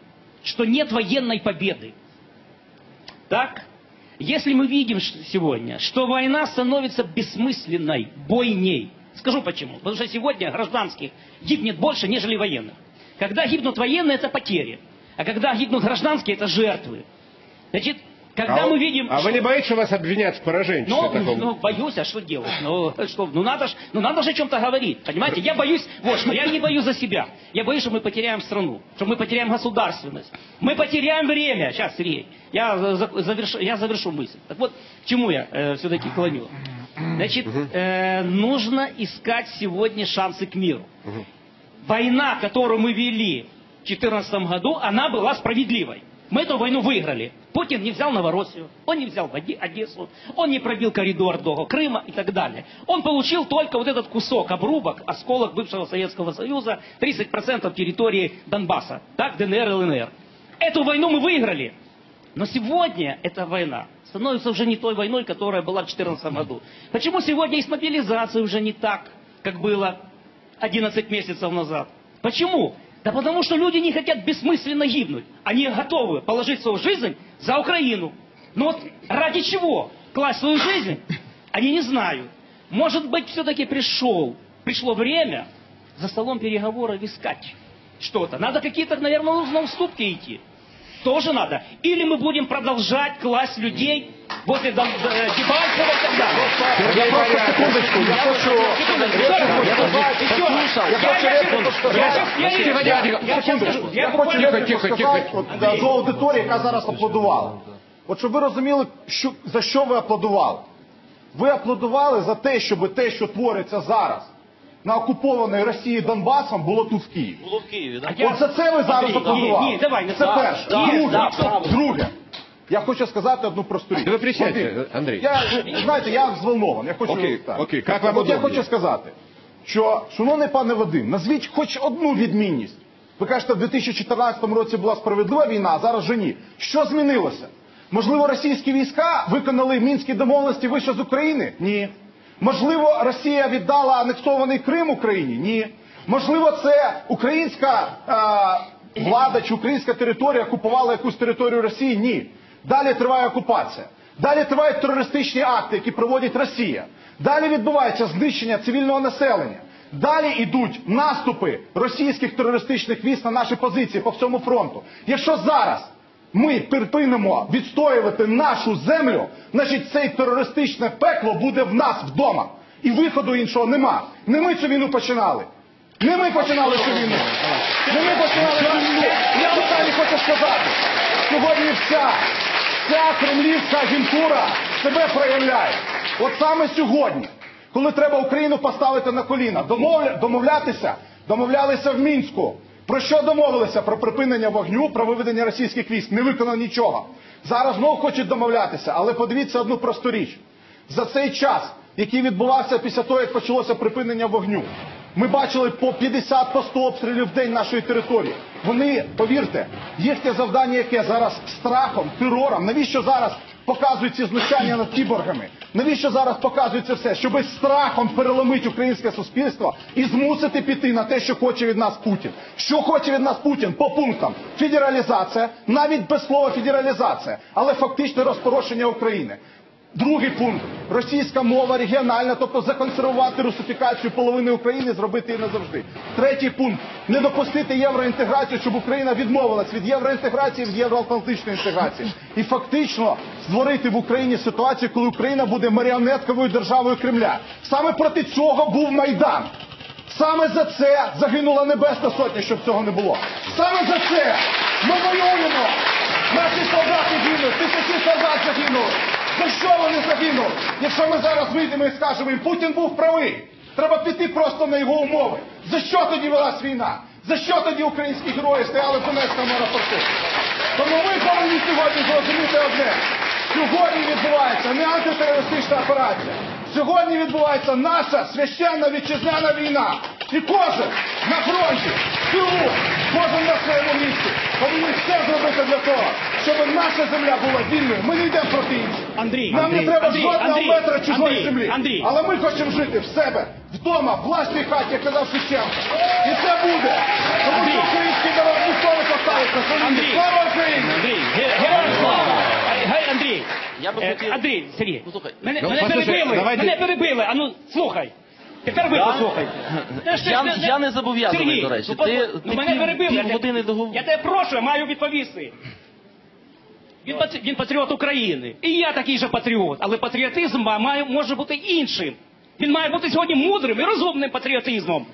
что нет военной победы. Так? Если мы видим сегодня, что война становится бессмысленной бойней, скажу почему. Потому что сегодня гражданских гибнет больше, нежели военных. Когда гибнут военные, это потери. А когда гибнут гражданские, это жертвы. Значит, когда а, мы видим... А что... вы не боитесь, что вас обвинят в пораженчестве Ну, таком? ну, боюсь, а что делать? Ну, что, ну, надо ж, ну, надо же о чем-то говорить, понимаете? Я боюсь, вот что, я не боюсь за себя. Я боюсь, что мы потеряем страну, что мы потеряем государственность. Мы потеряем время. Сейчас, Сергей, я завершу, я завершу мысль. Так вот, к чему я э, все-таки клоню? Значит, э, нужно искать сегодня шансы к миру. Война, которую мы вели в две тысячи четырнадцатом году, она была справедливой. Мы эту войну выиграли. Путин не взял Новороссию, он не взял Одессу, он не пробил коридор до Крыма и так далее. Он получил только вот этот кусок, обрубок, осколок бывшего Советского Союза, тридцать процентов территории Донбасса, так, ДНР и ЛНР. Эту войну мы выиграли. Но сегодня эта война становится уже не той войной, которая была в две тысячи четырнадцатом году. Почему сегодня и с мобилизацией уже не так, как было одиннадцать месяцев назад? Почему? Да потому что люди не хотят бессмысленно гибнуть. Они готовы положить свою жизнь за Украину. Но вот ради чего класть свою жизнь, они не знают. Может быть, все-таки пришел, пришло время за столом переговоров искать что-то. Надо какие-то, наверное, на уступки идти. Тоже надо. Или мы будем продолжать класть людей возле Дебальцева и так далее. Я просто секундочку, я хочу... Я хочу репліку сказати до аудиторії, яка зараз аплодувала. От щоб ви розуміли, що, за що ви аплодували. Ви аплодували за те, щоб те, що твориться зараз на окупованій Росії Донбасом, було тут в Києві. Було в Києві, так? От за це ви зараз Андрій, аплодували. ні, ні, давай, не це так. перше. Так, Друге, так, друге. Я хочу сказати одну просту річ. Ви присядьте, Андрій. Я, знаєте, я взволнований. Я хочу, Окей, так. окей, як вам От я удобно? хочу сказати, що, шановний пане Вадим, назвіть хоч одну відмінність. Ви кажете, в дві тисячі чотирнадцятому році була справедлива війна, а зараз вже ні. Що змінилося? Можливо, російські війська виконали Мінські домовленості вище з України? Ні. Можливо, Росія віддала анексований Крим Україні? Ні. Можливо, це українська е, влада чи українська територія окупувала якусь територію Росії? Ні. Далі триває окупація. Далі тривають терористичні акти, які проводить Росія. Далі відбувається знищення цивільного населення. Далі йдуть наступи російських терористичних військ на наші позиції по всьому фронту. Якщо зараз ми припинимо відстоювати нашу землю, значить це терористичне пекло буде в нас вдома. І виходу іншого нема. Не ми цю війну починали. Не ми починали цю війну. Не ми починали цю війну. Я останнє хочу сказати. Сьогодні вся, вся кремлівська агентура себе проявляє. От саме сьогодні, коли треба Україну поставити на коліна, домовля, домовлятися, домовлялися в Мінську. Про що домовилися? Про припинення вогню, про виведення російських військ. Не виконано нічого. Зараз знов хочуть домовлятися, але подивіться одну просту річ. За цей час, який відбувався після того, як почалося припинення вогню, ми бачили по п'ятдесят, по сто обстрілів в день нашої території. Вони, повірте, їхнє завдання яке зараз страхом, терором. Навіщо зараз показують ці знущання над кіборгами? Навіщо зараз показують це все? Щоби страхом переломити українське суспільство і змусити піти на те, що хоче від нас Путін. Що хоче від нас Путін? По пунктам. Федералізація, навіть без слова федералізація, але фактичне розпорошення України. Другий пункт. Російська мова регіональна, тобто законсервувати русифікацію половини України, зробити її назавжди. Третій пункт. Не допустити євроінтеграцію, щоб Україна відмовилась від євроінтеграції, від євроатлантичної інтеграції. І фактично створити в Україні ситуацію, коли Україна буде маріонетковою державою Кремля. Саме проти цього був Майдан. Саме за це загинула Небесна Сотня, щоб цього не було. Саме за це ми воюємо. Наші солдати гинуть, тисячі солдат загинули. За що вони загинули? Якщо ми зараз вийдемо і скажемо їм, Путін був правий, треба піти просто на його умови. За що тоді велась війна? За що тоді українські герої стояли в Донецькому аеропорту? Тому ми повинні сьогодні зрозуміти одне. Сьогодні відбувається не антитерористична операція. Сьогодні відбувається наша священна вітчизняна війна. І кожен на фронті, в тилу, кожен на своєму місці повинні все зробити для того, щоб наша земля була вільною. Ми не йдемо проти інших. Андрій, Нам Андрій, не треба Андрій, жодного Андрій, метра чужої Андрій, землі. Андрій. Але ми хочемо жити в себе, вдома, в власній хаті, як казав Шевченко. І це буде. Тому що український народ ніхто не поставить на Андрій, Слава Україні! Андрій, ге- героям слава! Гей, Андрій, Я би Е, хотів- Андрій, Сергій, Ну, слухай. мене, Ну, мене послухай, перебили, давайте- мене перебили, а ну слухай. Тепер ви Да? послухайте. Це ж- Я- це ж- я не зобов'язаний, Сергій, до речі. ну, Ти- послухай, ну, ти мене пів- перебили. Я півгодини тебе- договор- Я тебе прошу, я маю відповісти. Він, патрі- він патріот України. І я такий же патріот. Але патріотизм має, може бути іншим. Він має бути сьогодні мудрим і розумним патріотизмом.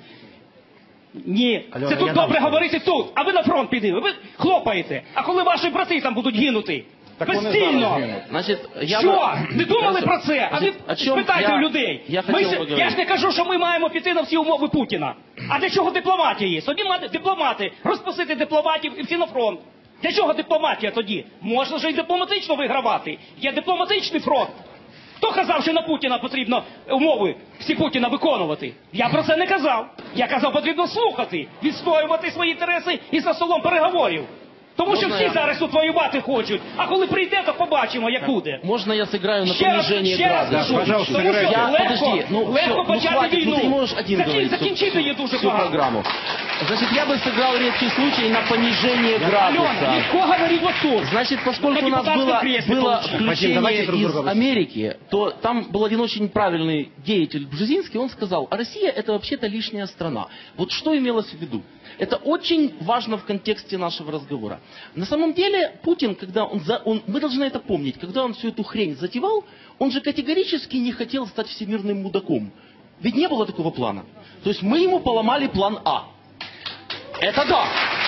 Ні, Альона, це тут я добре дам говорити тут, а ви на фронт підете, ви хлопаєте. А коли ваші брати там будуть гинути? Постійно. Значить, я Що? би- Не думали Хорошо. про це? А ви Значить, о чому спитайте я- у людей. Я, Ми хотів ж- поговорити. я ж не кажу, що ми маємо піти на всі умови Путіна. А для чого дипломатія є? Собі мати дипломати, розпустити дипломатів і всі на фронт. Для чого дипломатія тоді? Можна ж і дипломатично вигравати. Є дипломатичний фронт. Хто казав, що на Путіна потрібно умови всі Путіна виконувати? Я про це не казав. Я казав, потрібно слухати, відстоювати свої інтереси і за столом переговорів. Тому що Можна всі я- зараз утвоювати хочуть. А коли прийде, то побачимо, як буде. Можно я сыграю на Ще раз, понижение ще раз градуса? кажу, пожалуйста, тому що сыграйте. Я- легко, подожди, ну легко всё, ну почати хватит, війну. ну ты можешь один Закін- говорить всю- закінчити її дуже всю багато. программу. Значит, я бы сыграл редкий случай на понижение градуса. Альона, легко говорить вот тут. Значит, поскольку На у нас депутатском было, кресле было получше. Вадим, включение давайте друг из друга выслушаем. Америки, то там был один очень правильный деятель Бжезинский, он сказал, а Россия это вообще-то лишняя страна. Вот что имелось в виду? Это очень важно в контексте нашего разговора. На самом деле, Путин, когда он, за, он, мы должны это помнить, когда он всю эту хрень затевал, он же категорически не хотел стать всемирным мудаком. Ведь не было такого плана. То есть мы ему поломали план А. Это да.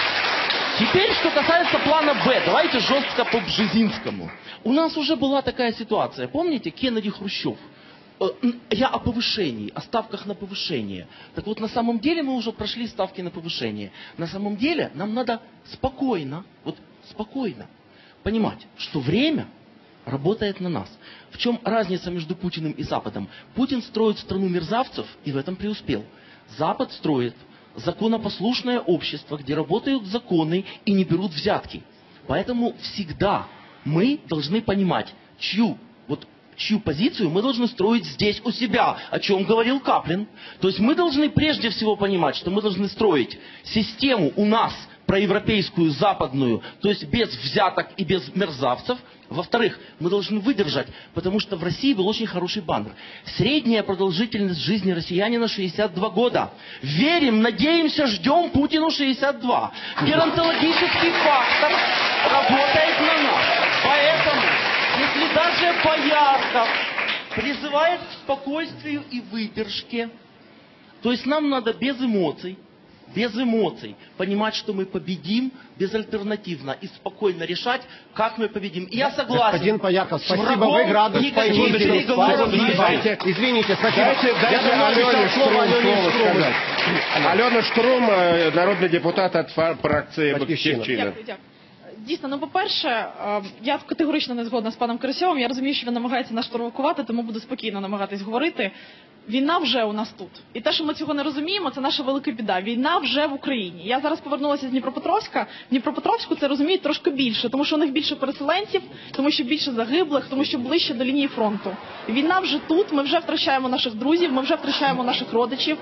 Теперь, что касается плана Б, давайте жестко по Бжезинскому. У нас уже была такая ситуация. Помните, Кеннеди Хрущев? Э, н- Я о повышении, о ставках на повышение. Так вот, на самом деле мы уже прошли ставки на повышение. На самом деле нам надо спокойно, вот спокойно понимать, что время работает на нас. В чем разница между Путиным и Западом? Путин строит страну мерзавцев и в этом преуспел. Запад строит законопослушное общество, где работают законы и не берут взятки. Поэтому всегда мы должны понимать, чью, вот, чью позицию мы должны строить здесь у себя, о чем говорил Каплин. То есть мы должны прежде всего понимать, что мы должны строить систему у нас, проевропейскую, западную, то есть без взяток и без мерзавцев. Во-вторых, мы должны выдержать, потому что в России был очень хороший баннер. Средняя продолжительность жизни россиянина шестьдесят два года. Верим, надеемся, ждем Путину шестьдесят два. Геронтологический фактор работает на нас. Поэтому, если даже Боярков призывает к спокойствию и выдержке, то есть нам надо без эмоций, без эмоций понимать, что мы победим безальтернативно и спокойно решать, как мы победим. И я согласен. Господин Поярков, с спасибо, врагом вы градус никаких понизили. переговоров не Извините, извините, спасибо. Дайте, дайте Я давно Алене обещал слово Штрум Алене слово Штрум. сказать. Алена Штрум, э, народный депутат от фа- фракции Батьківщина. «Батьківщина». Дякую, дякую. Дійсно, ну по-перше, е, я категорично не згодна з паном Карасьовим. Я розумію, що він намагається нас провокувати, тому буду спокійно намагатись говорити. Війна вже у нас тут. І те, що ми цього не розуміємо, це наша велика біда. Війна вже в Україні. Я зараз повернулася з Дніпропетровська. В Дніпропетровську це розуміють трошки більше, тому що у них більше переселенців, тому що більше загиблих, тому що ближче до лінії фронту. Війна вже тут, ми вже втрачаємо наших друзів, ми вже втрачаємо наших родичів.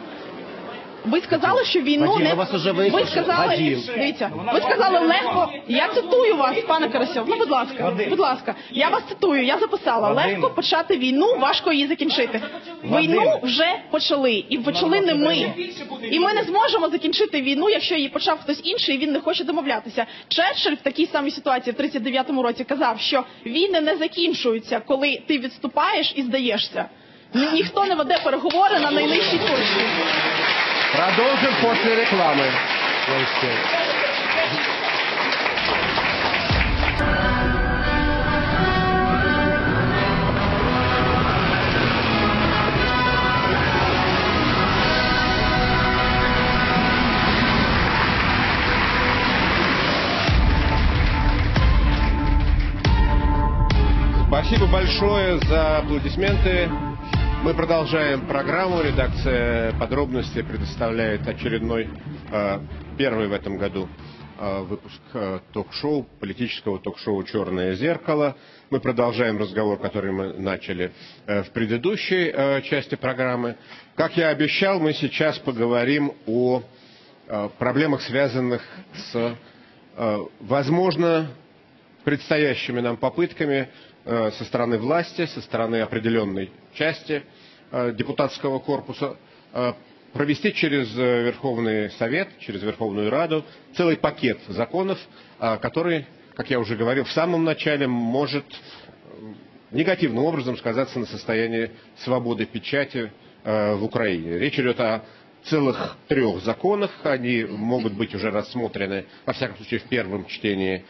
Ви сказали, що війну Вадим, не ми вас уже ви вислухали. сказали, Вадим. дивіться, ви сказали легко. Я цитую вас, пане Карасьов. Ну, будь ласка, будь ласка. Я вас цитую. Я записала. Легко почати війну, важко її закінчити. Війну вже почали, і почали не ми. І ми не зможемо закінчити війну, якщо її почав хтось інший, і він не хоче домовлятися. Черчилль в такій самій ситуації в тридцять дев'ятому році казав, що війни не закінчуються, коли ти відступаєш і здаєшся. Ні- Ніхто не веде переговори на найнижчій точці. Продолжим после рекламы. Спасибо большое за аплодисменты. Мы продолжаем программу. Редакция «Подробности» предоставляет очередной, э, первый в этом году э, выпуск э, ток-шоу, политического ток-шоу «Черное зеркало». Мы продолжаем разговор, который мы начали э, в предыдущей э, части программы. Как я обещал, мы сейчас поговорим о э, проблемах, связанных с возможно, предстоящими нам попытками со стороны власти, со стороны определенной части депутатского корпуса провести через Верховный Совет, через Верховную Раду целый пакет законов, который, как я уже говорил в самом начале, может негативным образом сказаться на состоянии свободы печати в Украине. Речь идет о целых трех законах, они могут быть уже рассмотрены, во всяком случае, в первом чтении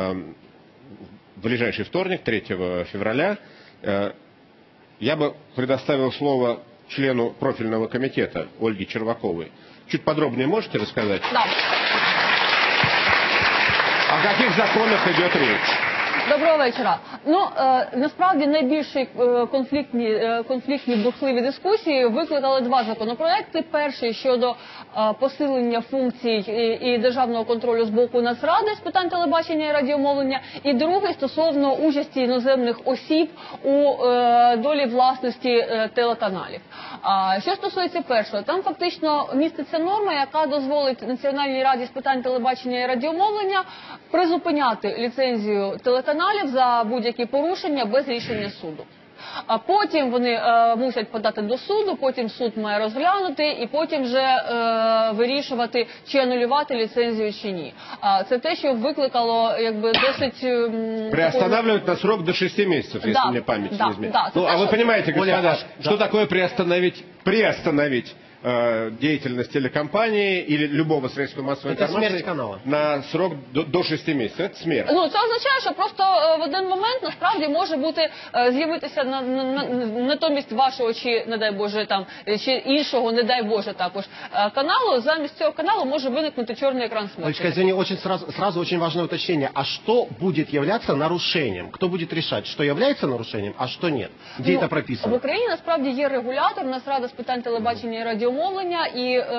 в ближайший вторник, третьего февраля. Я бы предоставил слово члену профильного комитета Ольге Черваковой. Чуть подробнее можете рассказать? Да. О каких законах идет речь? Доброго вечора. Ну, е, насправді найбільші е, конфліктні, е, конфліктні бурхливі дискусії викликали два законопроекти. Перший щодо е, посилення функцій і, і державного контролю з боку Нацради з питань телебачення і радіомовлення. І другий стосовно участі іноземних осіб у е, долі власності е, телеканалів. А що стосується першого, там фактично міститься норма, яка дозволить Національній раді з питань телебачення і радіомовлення призупиняти ліцензію телеканалів за будь-які порушення без рішення суду. А потім вони е, мусять подати до суду, потім суд має розглянути і потім вже е, вирішувати, чи анулювати ліцензію чи ні. А це те, що викликало якби досить... М, Приостанавливают на срок до шести месяцев, если да, мне память да, не изменяет. да, ну, а вы понимаете, господа, Оля, что да. такое приостановить, приостановить э, деятельность телекомпании или любого средства массовой Это информации смерть канала. на срок до, до шести месяцев? Это смерть. Ну, це означає, що просто е, в один момент насправді може бути е, з'явитися на, на, на, натомість вашого чи, не дай Боже, там, чи іншого, не дай Боже, також е, каналу, замість цього каналу може виникнути чорний екран смерті. Олечка, извини, очень сразу, сразу очень важное уточнение. А что будет являться нарушением? Кто будет решать, что является нарушением, а что нет? Где Ну, это В прописано? Україні насправді є регулятор, Нацрада з питань телебачення і радіомовлення, і е,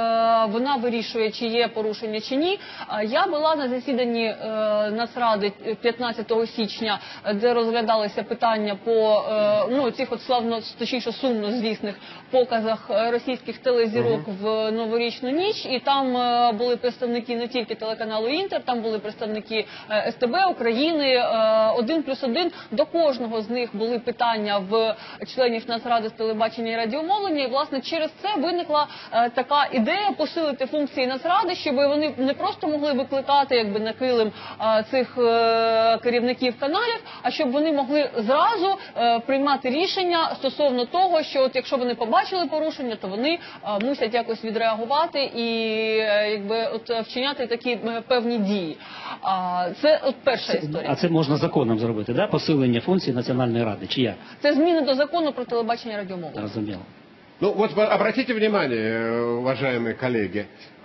вона вирішує, чи є порушення, чи ні. А Я була на засіданні е, Нацради п'ятнадцятого січня, де розглядалися питання по е, ну, цих от славно, точніше сумно звісних показах російських телезірок uh-huh. в новорічну ніч. І там е, були представники не тільки телеканалу Інтер, там були представники е, ес те бе України, е, один плюс один. До кожного з них були питання в членів Нацради з телебачення і радіомовлення. І, власне, через це виникла е, така ідея посилити функції Нацради, щоб вони не просто могли викликати якби на килим е, цих е, керівників каналів, а щоб вони могли зразу е, приймати рішення стосовно того, що от якщо вони побачили порушення, то вони е, мусять якось відреагувати і е, якби от вчиняти такі е, певні дії. А, це от перша історія. А це можна законом зробити, да? Посилення функцій Національної ради, чи як? Це зміни до закону про телебачення і радіомовлення. Розуміло. Ну вот обратите внимание, уважаемые коллеги,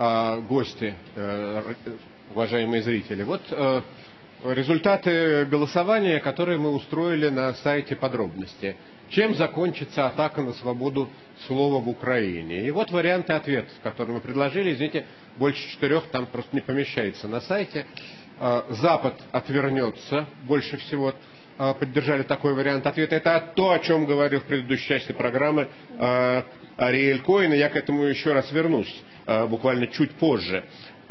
гости, уважаемые зрители, вот результаты голосования, которые мы устроили на сайте подробности. Чем закончится атака на свободу слова в Украине? И вот варианты ответов, которые мы предложили. Извините, больше четырех там просто не помещается на сайте. Запад отвернется, больше всего поддержали такой вариант ответа. Это то, о чем говорил в предыдущей части программы Ариэль Коэн, и я к этому еще раз вернусь, буквально чуть позже.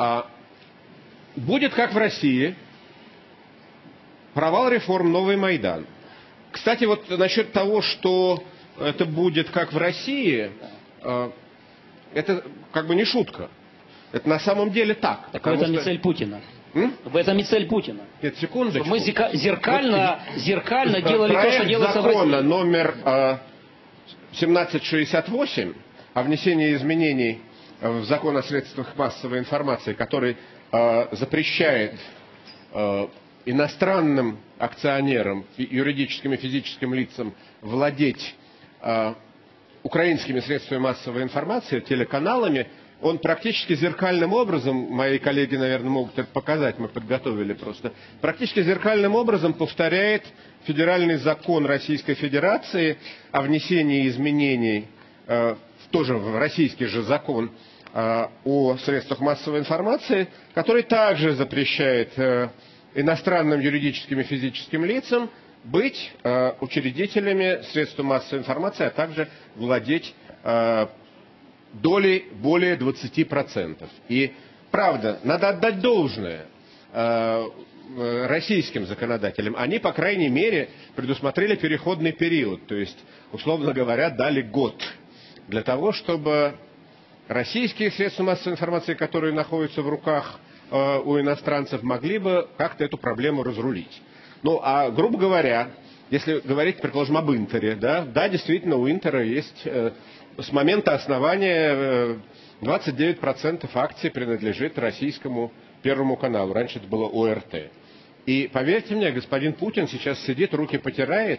Будет как в России, провал реформ, новый Майдан. Кстати, вот насчет того, что это будет как в России, это как бы не шутка. Это на самом деле так. Так в этом что... и цель Путина. М? В этом и цель Путина. Нет, секундочку. Мы зеркально, зеркально делали Проект то, что делается в России. закона номер э, семнадцать шестьдесят восемь о внесении изменений в закон о средствах массовой информации, который э, запрещает э, иностранным акционерам, юридическим и физическим лицам владеть э, украинскими средствами массовой информации, телеканалами, он практически зеркальным образом, мои коллеги, наверное, могут это показать, мы подготовили просто, практически зеркальным образом повторяет федеральный закон Российской Федерации о внесении изменений, э, тоже в российский же закон э, о средствах массовой информации, который также запрещает э, иностранным юридическим и физическим лицам быть э, учредителями средств массовой информации, а также владеть э, долей более двадцати процентов. И, правда, надо отдать должное. э, российским законодателям, они, по крайней мере, предусмотрели переходный период, то есть, условно говоря, дали год для того, чтобы российские средства массовой информации, которые находятся в руках э, у иностранцев, могли бы как-то эту проблему разрулить. Ну, а, грубо говоря, если говорить, предположим, об Интере, да, да, действительно, у Интера есть э, с момента основания э, двадцать девять процентов акций принадлежит российскому Первому каналу. Раньше это было ОРТ. И поверьте мне, господин Путин сейчас сидит, руки потирает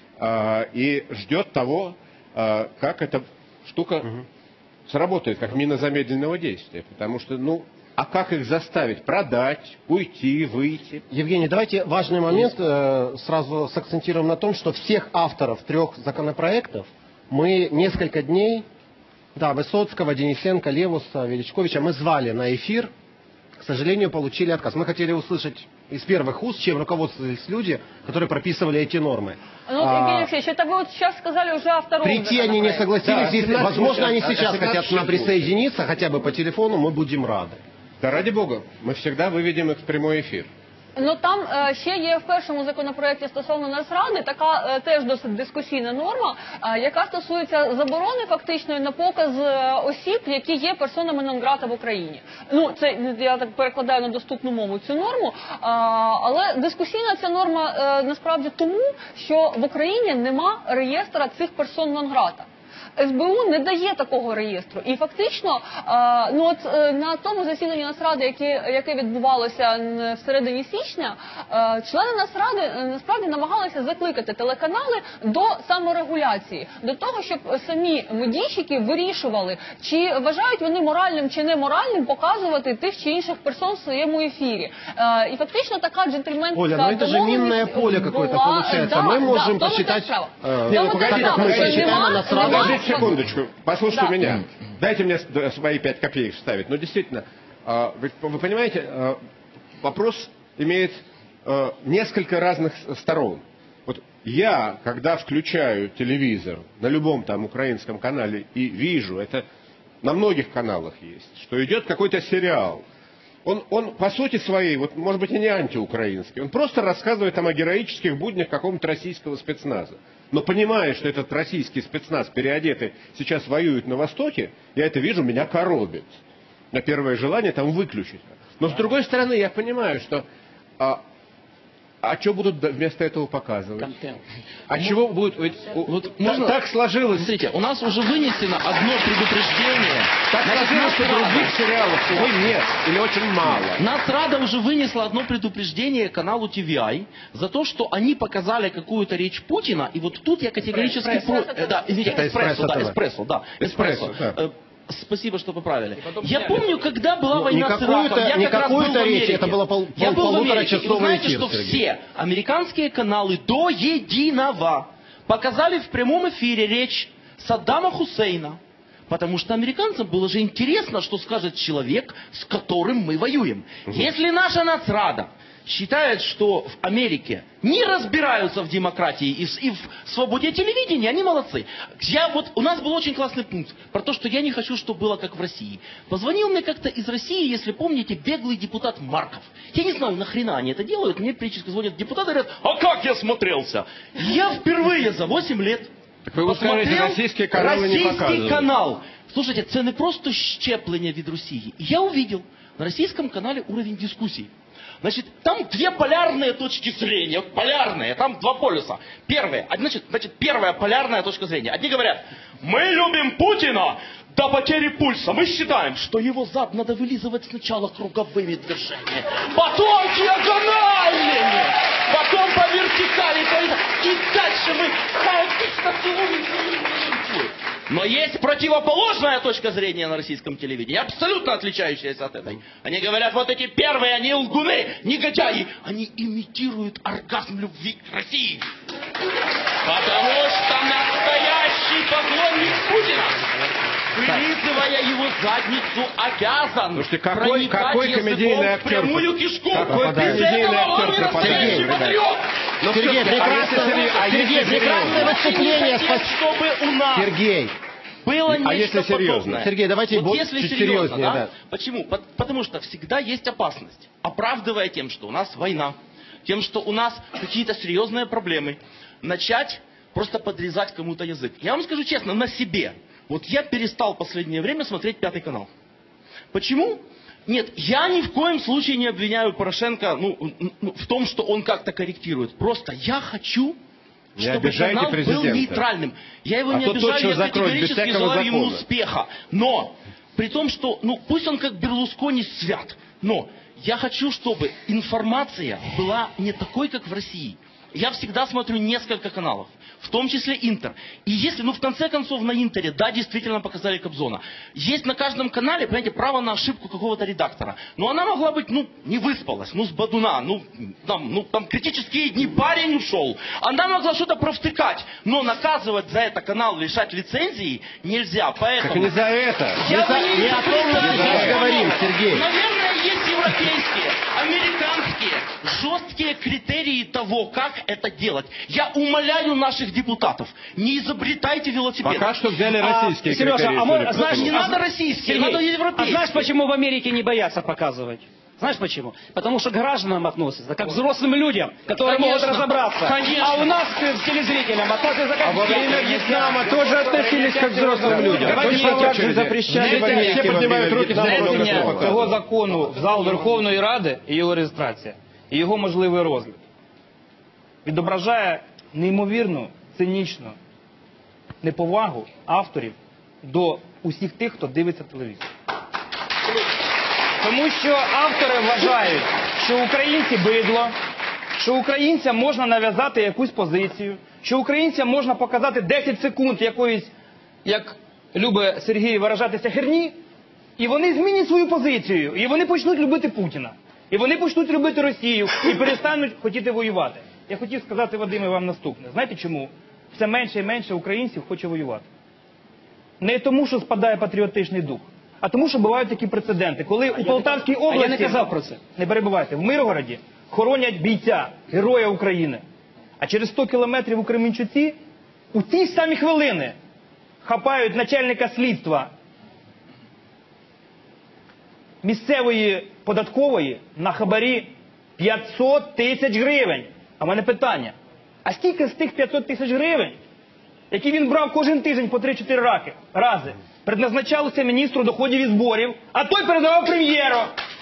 э, и ждет того, э, как эта штука угу. сработает, как мина замедленного действия. Потому что, ну, а как их заставить? Продать, уйти, выйти? Евгений, давайте важный момент э, сразу сакцентируем на том, что всех авторов трех законопроектов мы несколько дней, да, Высоцкого, Денисенко, Левуса, Величковича, мы звали на эфир. К сожалению, получили отказ. Мы хотели услышать из первых уст, чем руководствовались люди, которые прописывали эти нормы. Ну, Евгений Алексеевич, это вы вот сейчас сказали уже о втором. Прийти они не согласились. Да, если, возможно, они сейчас хотят к нам присоединиться, хотя бы по телефону, мы будем рады. Да ради Бога, ми завжди виведемо їх в прямий ефір. Ну там е, ще є в першому законопроекті стосовно Нацради така е, теж досить дискусійна норма, е, яка стосується заборони фактичної на показ е, осіб, які є персонами нон-грата в Україні. Ну, це я так перекладаю на доступну мову цю норму, е, але дискусійна ця норма е, насправді тому, що в Україні нема реєстра цих персон нон-грата. ес бе у не дає такого реєстру. І фактично, ну от на тому засіданні Нацради, яке, яке відбувалося всередині січня, члени Нацради насправді намагалися закликати телеканали до саморегуляції, до того, щоб самі медійщики вирішували, чи вважають вони моральним чи неморальним показувати тих чи інших персон в своєму ефірі. І фактично така джентльменська Оля, ну это же минное поле какое-то получается. Да, мы можем да, посчитать, э, э, погодите, как мы посчитаем Нацраду. Подождите секундочку, послушайте да. меня. Дайте мне свои пять копеек вставить. Но действительно, вы, вы понимаете, вопрос имеет несколько разных сторон. Вот я, когда включаю телевизор на любом там украинском канале и вижу, это на многих каналах есть, что идет какой-то сериал. Он, он по сути своей, вот, может быть, и не антиукраинский, он просто рассказывает там о героических буднях какого-то российского спецназа. Но понимая, что этот российский спецназ переодетый сейчас воюет на Востоке, я это вижу, меня коробит. На первое желание там выключить. Но с другой стороны, я понимаю, что... А, а что будут вместо этого показывать? Контент. А ну, чего будут... Ведь, вот так, можно... так сложилось... Смотрите, у нас уже вынесено одно предупреждение. Так сложилось, что других сериалов, увы, нет. Или очень мало. Нацрада уже вынесла одно предупреждение каналу ти ви ай за то, что они показали какую-то речь Путина. И вот тут я категорически... Эспрессо. Про... Да, извините, эспрессо, да, эспрессо, да. Эспрессо, да. Спасибо, что поправили. Я помню, когда была война не с Ираком, я не как раз был в Америке. Речь, это было пол, я был в Америке, и вы знаете, эфир, что Сергей. все американские каналы до единого показали в прямом эфире речь Саддама Хусейна. Потому что американцам было же интересно, что скажет человек, с которым мы воюем. Угу. Если наша Нацрада считает, что в Америке не разбираются в демократии и в свободе телевидения, они молодцы. Я, вот, у нас был очень классный пункт про то, что я не хочу, чтобы было как в России. Позвонил мне как-то из России, если помните, беглый депутат Марков. Я не знаю, нахрена они это делают. Мне периодически звонят депутаты и говорят, а как я смотрелся? Я впервые за восемь лет так вы посмотрел российские каналы российский не канал. Слушайте, це не просто щеплення від Росії. Я увидел на российском канале уровень дискуссий. Значит, там две полярные точки зрения, полярные, там два полюса. Первое, значит, значит, первая полярная точка зрения. Одни говорят, мы любим Путина до потери пульса. Мы считаем, что его зад надо вылизывать сначала круговыми движениями, потом диагональными, потом по вертикали, и дальше мы хаотично целуем. Но есть противоположная точка зрения на российском телевидении, абсолютно отличающаяся от этой. Они говорят, вот эти первые, они лгуны, негодяи. Они имитируют оргазм любви к России. Потому что настоящий поклонник Путина, вылизывая его задницу, обязан Слушайте, какой, какой комедийный актер, прямую кишку. Какой комедийный актер пропадает. Ну, Сергей, прекрасное, а Сергей, прекрасное выступление. Чтобы у нас Сергей. было А нечто если серьезно? подобное. Сергей, давайте вот больше- если чуть серьезно, серьезнее, да? да. Почему? По- Потому что всегда есть опасность, оправдывая тем, что у нас война, тем, что у нас какие-то серьезные проблемы, начать просто подрезать кому-то язык. Я вам скажу честно, на себе. Вот я перестал в последнее время смотреть Пятый канал. Почему? Нет, я ни в коем случае не обвиняю Порошенко ну, ну, в том, что он как-то корректирует. Просто я хочу, Не чтобы обижайте канал был президента. нейтральным. Я его А не то обижаю, точно я закроют без категорически всякого желаю ему закона. успеха. Но, при том, что, ну, пусть он как Берлускони свят, но я хочу, чтобы информация была не такой, как в России. Я всегда смотрю несколько каналов, в том числе Интер. И если, ну, в конце концов, на Интере, да, действительно показали Кобзона. Есть на каждом канале, понимаете, право на ошибку какого-то редактора. Но она могла быть, ну, не выспалась, ну, с бодуна, ну, там, ну, там критические дни парень ушел. Она могла что-то провтыкать. Но наказывать за это канал, лишать лицензии нельзя. Поэтому... Так не за это. Я Не за- бы не о том мы изобретаю сейчас говорим, канал. Сергей. Наверное, есть европейские, американские, жесткие критерии того, как это делать. Я умоляю наших депутатов, не изобретайте велосипед. Пока что взяли российские Сережа, критерии, а судя может, по знаешь, всему. не надо российские, Сергей, надо европейские. А знаешь, почему в Америке не боятся показывать? Знаешь почему? Потому что к гражданам относятся, как к взрослым людям, которые Конечно, могут разобраться. конечно. А у нас к телезрителям относятся как А во время Вьетнама тоже относились как к взрослым людям. Давайте Точно по так очереди. же запрещали в Америке. Все поднимают руки, нам Для много рішення что цього показывают. закону в зал Верховної Ради і його реєстрація, і його можливий розгляд відображає неймовірну, цинічну неповагу авторів до усіх тих, хто дивиться телевізор. Тому що автори вважають, що українці бидло, що українцям можна нав'язати якусь позицію, що українцям можна показати десять секунд якоїсь, як любить Сергій виражатися, херні, і вони змінять свою позицію, і вони почнуть любити Путіна, і вони почнуть любити Росію, і перестануть хотіти воювати. Я хотів сказати, Вадиме, вам наступне. Знаєте чому? Все менше і менше українців хоче воювати. Не тому, що спадає патріотичний дух, а тому, що бувають такі прецеденти. Коли у Полтавській області... А я не казав про це. Не перебувайте. В Миргороді хоронять бійця, героя України. А через сто кілометрів у Кременчуці у ті ж самі хвилини хапають начальника слідства місцевої податкової на хабарі п'ятсот тисяч гривень. А в мене питання. А скільки з тих п'ятсот тисяч гривень, які він брав кожен тиждень по три-чотири раки, рази, предназначалося міністру доходів і зборів, а той передавав прем'єру?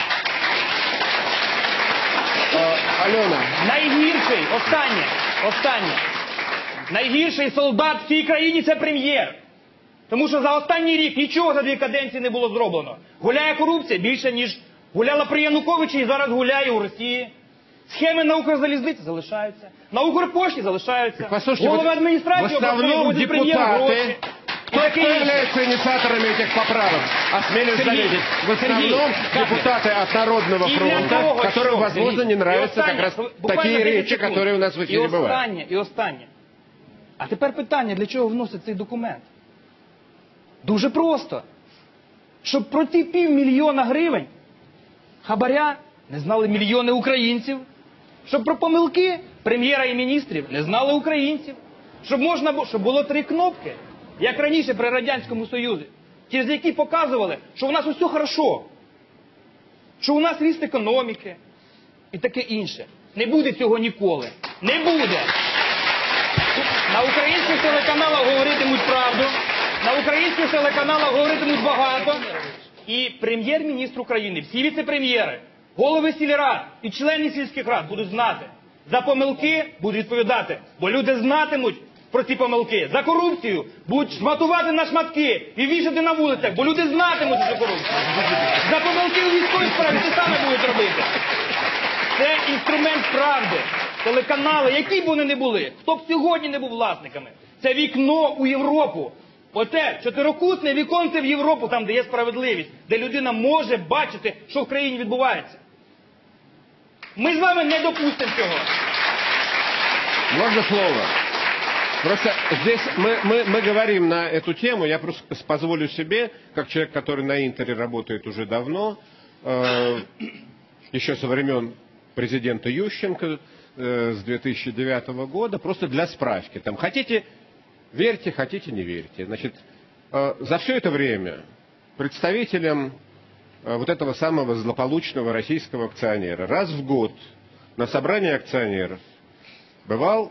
Альона. Найгірший, останнє, останнє, найгірший солдат в цій країні – це прем'єр. Тому що за останній рік нічого за дві каденції не було зроблено. Гуляє корупція більше, ніж гуляла при Януковичі і зараз гуляє у Росії. Схеми на Укрзалізниці залишаються, на Укрпошті залишаються. Послушайте, Голови вот адміністрації в основном обласної прем'єру гроші. депутаты, кто является инициаторами этих поправок, осмелюсь Сергей, заметить, в Сергей, основном как депутаты от Народного И для фронта, того, которым, что, возможно, Сергей, не нравятся и как раз останнє, буквально такие десять речи, секунд. которые у нас в І эфире бывают. останнє, і останнє. А тепер питання, для чого вносять цей документ? Дуже просто. Щоб про ті півмільйона гривень хабаря не знали мільйони українців. Щоб про помилки прем'єра і міністрів не знали українців. Щоб можна було, щоб було три кнопки, як раніше при Радянському Союзі, через які показували, що у нас усе хорошо, що у нас ріст економіки і таке інше. Не буде цього ніколи. Не буде. На українських телеканалах говоритимуть правду, на українських телеканалах говоритимуть багато. І прем'єр-міністр України, всі віце-прем'єри, голови сільрад і члени сільських рад будуть знати. За помилки будуть відповідати, бо люди знатимуть про ці помилки. За корупцію будуть шматувати на шматки і вішати на вулицях, бо люди знатимуть за корупцію. За помилки у військовій справі ті саме будуть робити. Це інструмент правди. Телеканали, які б вони не були, хто б сьогодні не був власниками, це вікно у Європу. Оте чотирикутне віконце в Європу, там, де є справедливість, де людина може бачити, що в країні відбувається. Ми з вами не допустимо цього. Можно слово? Просто здесь мы, мы, мы говорим на эту тему, я просто позволю себе, как человек, который на Интере работает уже давно, э, еще со времен президента Ющенко, э, с две тысячи девятого года, просто для справки. Там, хотите верьте, хотите не верьте. Значит, За все это время представителям вот этого самого злополучного российского акционера раз в год на собрании акционеров бывал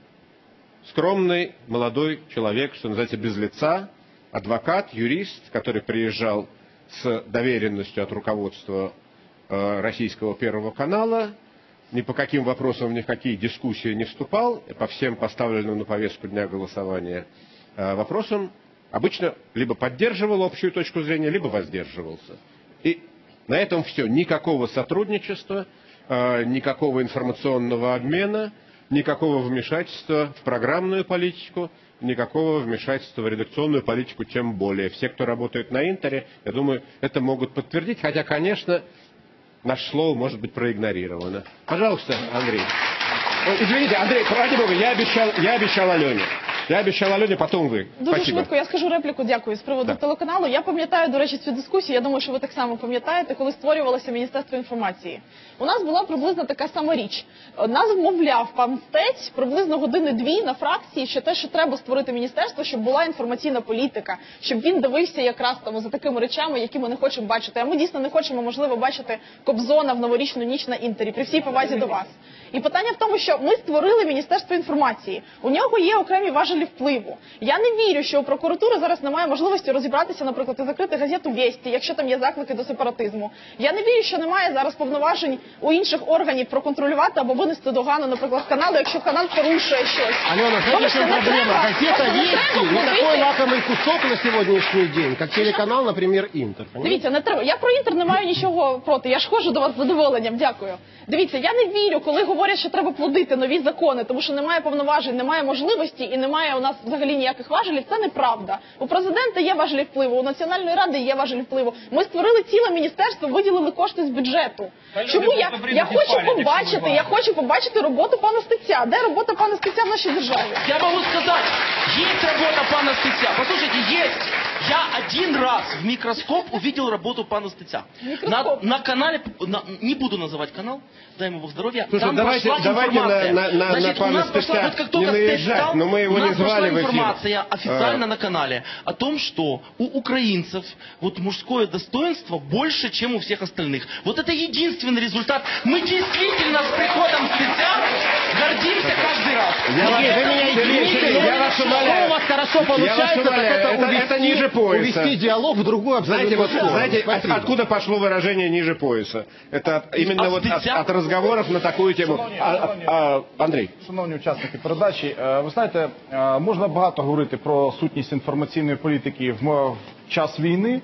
скромный молодой человек, что называется, без лица, адвокат, юрист, который приезжал с доверенностью от руководства российского Первого канала, ни по каким вопросам, ни в какие дискуссии не вступал, по всем поставленным на повестку дня голосования вопросам обычно либо поддерживал общую точку зрения, либо воздерживался. И на этом все. Никакого сотрудничества, никакого информационного обмена, никакого вмешательства в программную политику, никакого вмешательства в редакционную политику, тем более. Все, кто работает на Интере, я думаю, это могут подтвердить, хотя, конечно, наше слово может быть проигнорировано. Пожалуйста, Андрей. Извините, Андрей, ради бога, я обещал, я обещал Алене. Я обіцяла Альоні, потім ви. Дуже Спасибо. швидко, я скажу репліку, дякую, з приводу Так. телеканалу. Я пам'ятаю, до речі, цю дискусію, я думаю, що ви так само пам'ятаєте, коли створювалося Міністерство інформації. У нас була приблизно така сама річ. Нас вмовляв пан Стець приблизно години-дві на фракції, що те, що треба створити міністерство, щоб була інформаційна політика, щоб він дивився якраз там за такими речами, які ми не хочемо бачити. А ми дійсно не хочемо, можливо, бачити Кобзона в новорічну ніч на Інтері, при всій повазі до вас. І питання в тому, що ми створили Міністерство інформації. У нього є окремі важелі впливу. Я не вірю, що у прокуратури зараз немає можливості розібратися, наприклад, і закрити газету «Вєсті», якщо там є заклики до сепаратизму. Я не вірю, що немає зараз повноважень у інших органів проконтролювати або винести догану, наприклад, каналу, якщо канал порушує щось. Алена, знаете, в чем проблема? Газета «Вести» не такой лакомый кусок на сегодняшний день, как телеканал, например, «Интер». Дивіться, не треба. Я про Інтер не маю нічого проти. Я ж ходжу до вас з задоволенням. Дякую. Дивіться, я не вірю, коли говорять, що треба плодити нові закони, тому що немає повноважень, немає можливості і немає у нас взагалі ніяких важелів. Це неправда. У президента є важелі впливу, у Національної ради є важелі впливу. Ми створили ціле міністерство, виділили кошти з бюджету. Чому я? Я хочу побачити, я хочу побачити роботу пана Стеця. Де робота пана Стеця в нашій державі? Я могу сказать, есть работа пана Стеця. Послушайте, есть. Я один раз в микроскоп увидел работу пана Стеця. На, на канале, на, не буду называть канал, дай ему Бог здоровья. Слушай, там давайте, прошла давайте информация. на, на, Значит, на у пана нас пошла, Стеця вот как не только Стец наезжать, стал, но мы его у не нас пошла звали в эфир. информация официально А. на канале о том, что у украинцев вот мужское достоинство больше, чем у всех остальных. Вот это единственный результат. Мы действительно с приходом Стеця гордимся каждый раз. Я И вас- это вы меня не извините, единственное. я вас Что умоляю. у вас хорошо Я вас получается, так умоляю, это это, увести- это ниже пояса. увести диалог в другую абсолютно Знаете, вот, сторону. знаете, от- Спасибо. откуда пошло выражение ниже пояса? Это от- именно От вот от, Стеця? от разговоров на такую тему. А, а, а, Андрей. Шановні учасники передачі, е, ви знаєте, е, можна багато говорити про сутність інформаційної політики в м- в час війни.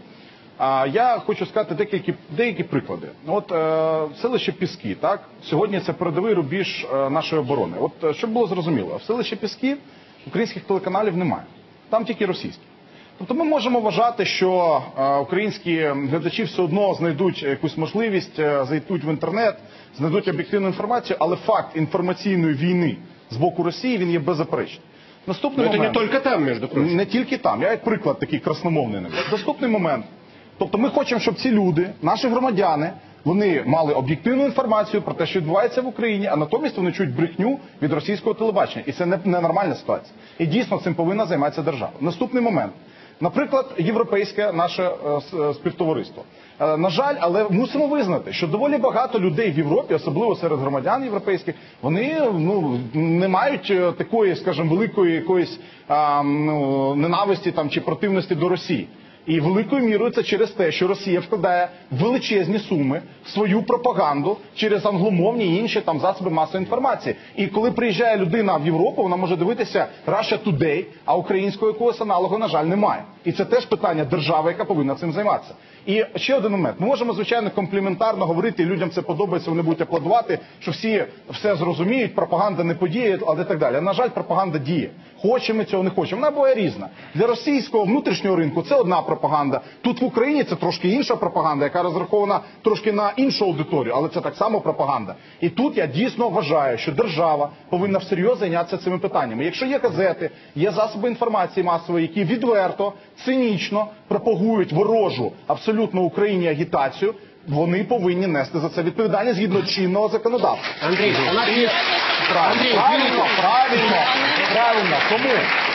А я хочу сказати деякі, деякі приклади. От е, селище Піски, так? Сьогодні це передовий рубіж е, нашої оборони. От е, щоб було зрозуміло, в селищі Піски українських телеканалів немає. Там тільки російські. Тобто ми можемо вважати, що е, українські глядачі все одно знайдуть якусь можливість, е, зайдуть в інтернет, знайдуть об'єктивну інформацію, але факт інформаційної війни з боку Росії, він є беззаперечний. Наступний Но это не момент. только там, между прочим. Не тільки там. Я як приклад такий красномовний навіть. Наступний момент. Тобто ми хочемо, щоб ці люди, наші громадяни, вони мали об'єктивну інформацію про те, що відбувається в Україні, а натомість вони чують брехню від російського телебачення. І це не, не нормальна ситуація. І дійсно цим повинна займатися держава. Наступний момент. Наприклад, європейське наше е, с- е, співтовариство. Е, на жаль, але мусимо визнати, що доволі багато людей в Європі, особливо серед громадян європейських, вони ну, не мають е, такої, скажімо, великої якоїсь а, ну, ненависті там, чи противності до Росії. І великою мірою це через те, що Росія вкладає величезні суми в свою пропаганду через англомовні і інші там засоби масової інформації. І коли приїжджає людина в Європу, вона може дивитися Russia Today, а українського якогось аналогу, на жаль, немає. І це теж питання держави, яка повинна цим займатися. І ще один момент. Ми можемо, звичайно, компліментарно говорити, і людям це подобається, вони будуть аплодувати, що всі все зрозуміють, пропаганда не подіє, але так далі. На жаль, пропаганда діє. Хочемо ми цього, не хочемо. Вона буває різна. Для російського внутрішнього ринку це одна пропаганда. Тут в Україні це трошки інша пропаганда, яка розрахована трошки на іншу аудиторію, але це так само пропаганда. І тут я дійсно вважаю, що держава повинна всерйоз зайнятися цими питаннями. Якщо є газети, є засоби інформації масової, які відверто, цинічно пропагують ворожу абсолютно Україні агітацію, вони повинні нести за це відповідальність згідно чинного законодавства. Андрей, у нас есть... Правильно, Андрей, правильно, извините. правильно, правильно. Тому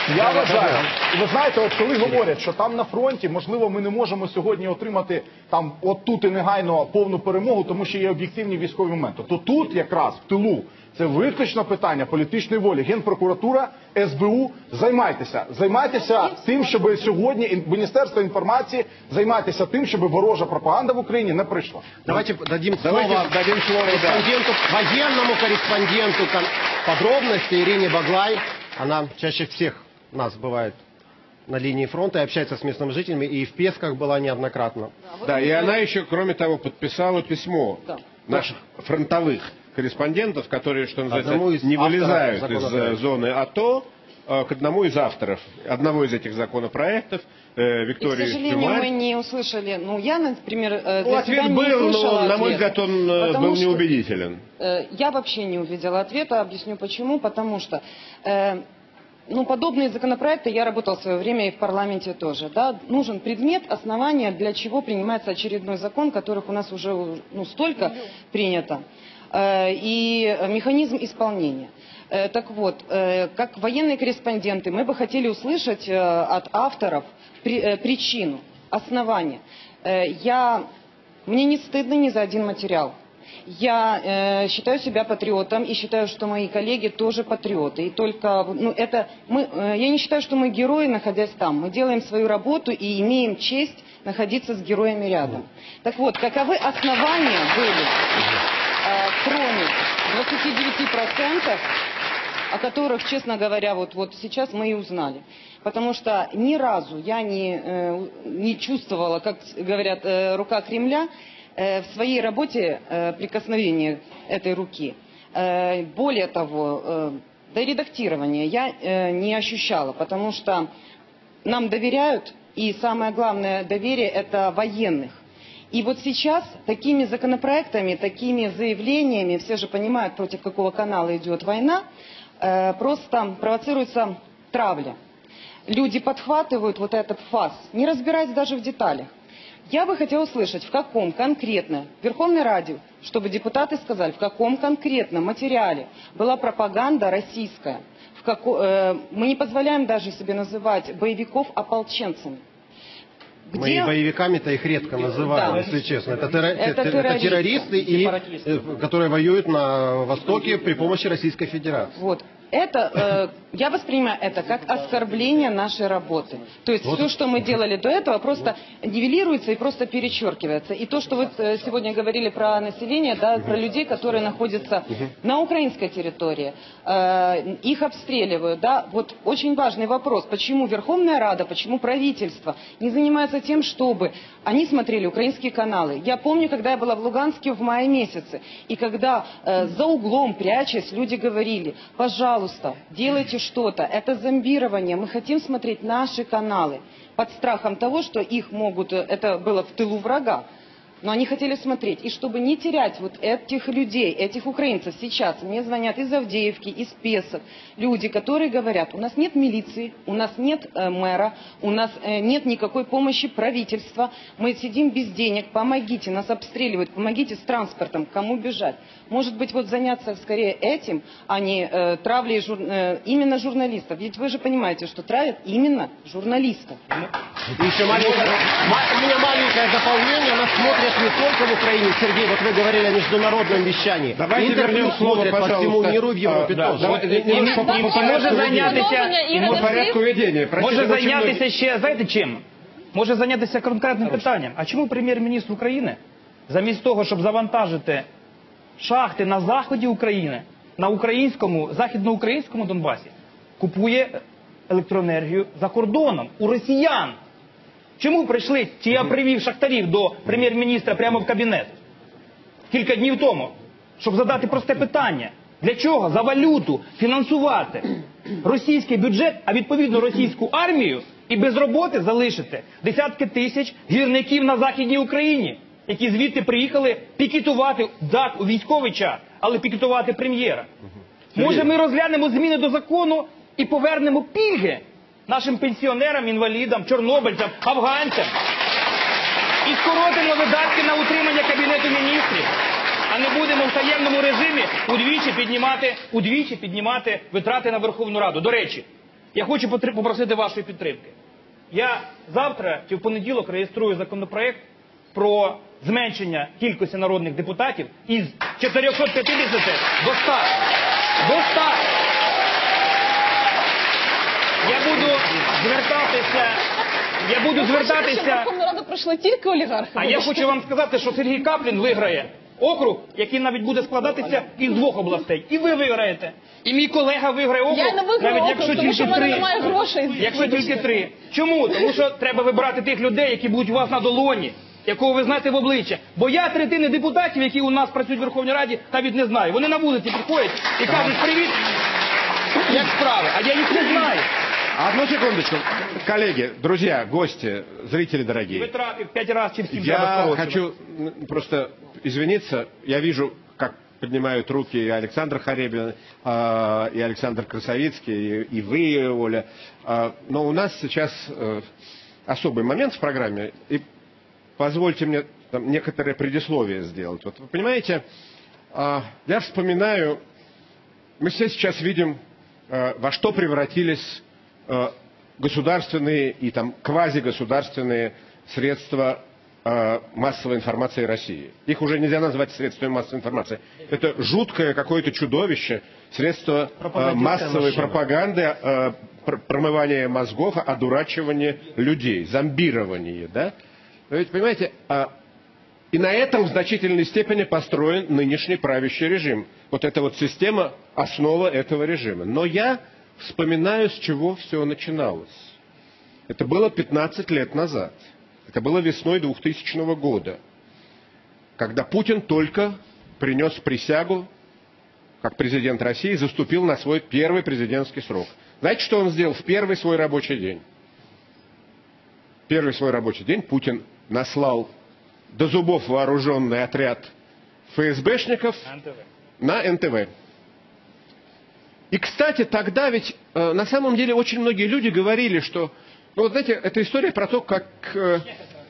Я вважаю, і ви знаєте, от коли говорять, що там на фронті, можливо, ми не можемо сьогодні отримати там от тут і негайно повну перемогу, тому що є об'єктивні військові моменти, то тут якраз в тилу це виключно питання політичної волі. Генпрокуратура, ес бе у, займайтеся. Займайтеся тим, щоб сьогодні Міністерство інформації займайтеся тим, щоб ворожа пропаганда в Україні не прийшла. Давайте дадим слово, Давайте дадим слово корреспонденту, да. военному корреспонденту подробности Ирине Баглай. Она чаще всех нас бывает на линии фронта и общается с местными жителями, и в Песках была неоднократно. Да, и она еще, кроме того, подписала письмо Да. наших фронтовых корреспондентов, которые, что называется, из не вылезают авторов из законопроекта. э, зоны АТО, э, к одному из авторов одного из этих законопроектов, э, И, к Виктории сожалению, Шумаль. мы не услышали, ну, я, например, э, Ну, для ответ себя не был, услышала но, на мой ответа. взгляд, он э, Потому был что, неубедителен. э, Я вообще не увидела ответа, объясню почему. Потому что э, ну, подобные законопроекты, я работала в свое время и в парламенте тоже, да, нужен предмет, основание, для чего принимается очередной закон, которых у нас уже ну, столько принято, э, и механизм исполнения. Э, так вот, э, как военные корреспонденты, мы бы хотели услышать э, от авторов при, э, причину, основание. Э, я, мне не стыдно ни за один материал. Я э, считаю себя патриотом и считаю, что мои коллеги тоже патриоты. И только, ну, это, мы, э, я не считаю, что мы герои, находясь там. Мы делаем свою работу и имеем честь находиться с героями рядом. Так вот, каковы основания были, э, кроме двадцати девяти процентов, о которых, честно говоря, вот, вот сейчас мы и узнали. Потому что ни разу я не, э, не чувствовала, как говорят, э, рука Кремля, в своей работе э, прикосновения этой руки. Э, более того, э, до редактирования я э, не ощущала, потому что нам доверяют, и самое главное доверие это военных. И вот сейчас такими законопроектами, такими заявлениями, все же понимают, против какого канала идет война, э, просто провоцируется травля. Люди подхватывают вот этот фас, не разбираясь даже в деталях. Я бы хотела услышать, в каком конкретно, Верховной Раде, чтобы депутаты сказали, в каком конкретном материале была пропаганда российская. В како, э, мы не позволяем даже себе называть боевиков ополченцами. Где... Мы боевиками-то их редко называем, Да. если честно. Это, терро... Это это террористы. террористы, и, э, которые воюют на Востоке при помощи Российской Федерации. Вот. Это, э, я воспринимаю это как оскорбление нашей работы. То есть Вот. все, что мы делали до этого, просто нивелируется и просто перечеркивается. И то, что вы э, сегодня говорили про население, да, про людей, которые находятся на украинской территории, э, их обстреливают, да, вот очень важный вопрос, почему Верховная Рада, почему правительство не занимается тем, чтобы они смотрели украинские каналы. Я помню, когда я была в Луганске в мае месяце, и когда э, за углом, прячась, люди говорили, пожалуйста, Пожалуйста, делайте что-то. Это зомбирование. Мы хотим смотреть наши каналы под страхом того, что их могут... Это было в тылу врага. Но они хотели смотреть. И чтобы не терять вот этих людей, этих украинцев сейчас, мне звонят из Авдеевки, из Песок, люди, которые говорят, у нас нет милиции, у нас нет э, мэра, у нас э, нет никакой помощи правительства, мы сидим без денег, помогите, нас обстреливают, помогите с транспортом, кому бежать. Может быть, вот заняться скорее этим, а не э, травлей жур... э, именно журналистов. Ведь вы же понимаете, что травят именно журналистов. Еще маленькое, ма- у меня маленькое дополнение. Нас смотрят не только в Украине. Сергей, вот вы говорили о международном вещании. Давайте Интервью вернем слово, смотрят по всему пожалуйста. миру, в Европе А, да, тоже. давай, не- не- по- по- по порядку ведения. і По порядку ведения. Простите, Може очень зайнятися многие- ще, знаєте чим? Може зайнятися конкретним питанням. А чому прем'єр-міністр України, замість того, щоб завантажити шахти на заході України, на українському, західноукраїнському Донбасі, купує електроенергію за кордоном, у росіян? Чому прийшли, чи я привів шахтарів до прем'єр-міністра прямо в кабінет кілька днів тому, щоб задати просте питання. Для чого за валюту фінансувати російський бюджет, а відповідно російську армію, і без роботи залишити десятки тисяч гірників на Західній Україні, які звідти приїхали пікетувати, так, у військовий час, але пікетувати прем'єра. Може ми розглянемо зміни до закону і повернемо пільги нашим пенсіонерам, інвалідам, чорнобильцям, афганцям. І скоротимо видатки на утримання Кабінету міністрів, а не будемо в таємному режимі удвічі піднімати, удвічі піднімати витрати на Верховну Раду. До речі, я хочу потр- попросити вашої підтримки. Я завтра чи в понеділок реєструю законопроект про зменшення кількості народних депутатів із чотирьохсот п'ятдесяти до ста. До ста. Я буду звертатися, я буду звертатися... В Верховну Раду прийшли тільки олігархи. А я хочу вам сказати, що Сергій Каплін виграє округ, який навіть буде складатися із двох областей. І ви виграєте. І мій колега виграє округ, Я не виграю навіть округ, якщо тому що в тільки мене три. немає грошей. Якщо тільки три. Чому? Тому що треба вибирати тих людей, які будуть у вас на долоні, якого ви знаєте в обличчя. Бо я третини депутатів, які у нас працюють в Верховній Раді, навіть не знаю. Вони на вулиці приходять і кажуть: привіт, як справи? А я їх не знаю. Одну секундочку. Коллеги, друзья, гости, зрители дорогие. Ви трапив п'ять разів чи всім Я хочу просто извиниться. Я вижу, как поднимают руки и Александр Харебин, и Александр Красовицкий, и вы, Оля. Но у нас сейчас особый момент в программе. И позвольте мне там некоторое предисловие сделать. Вот вы понимаете, я вспоминаю, мы все сейчас видим, во что превратились государственные и там квазигосударственные средства э, массовой информации России. Их уже нельзя назвать средствами массовой информации. Это жуткое какое-то чудовище, средство э, массовой машина. пропаганды, э, пр промывания мозгов, одурачивания людей, зомбирование. Да? Вы ведь понимаете, э, и на этом в значительной степени построен нынешний правящий режим. Вот эта вот система – основа этого режима. Но я вспоминаю, с чего все начиналось. Это было пятнадцать лет назад. Это было весной двухтысячного года, когда Путин только принес присягу, как президент России, заступил на свой первый президентский срок. Знаете, что он сделал в первый свой рабочий день? Первый свой рабочий день Путин наслал до зубов вооруженный отряд ФСБшников на эн тэ вэ. И, кстати, тогда ведь э, на самом деле очень многие люди говорили, что, ну вот знаете, это история про то, как, э,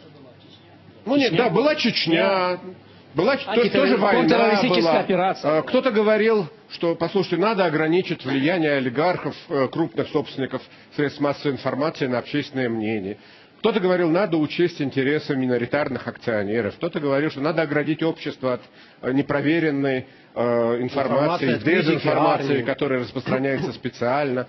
ну нет, да, была Чечня, была то, тоже война была. Операция. Кто-то говорил, что, послушайте, надо ограничить влияние олигархов, э, крупных собственников средств массовой информации на общественное мнение. Кто-то говорил, надо учесть интересы миноритарных акционеров. Кто-то говорил, что надо оградить общество от э, непроверенной э, информации, дезинформации, которая распространяется специально.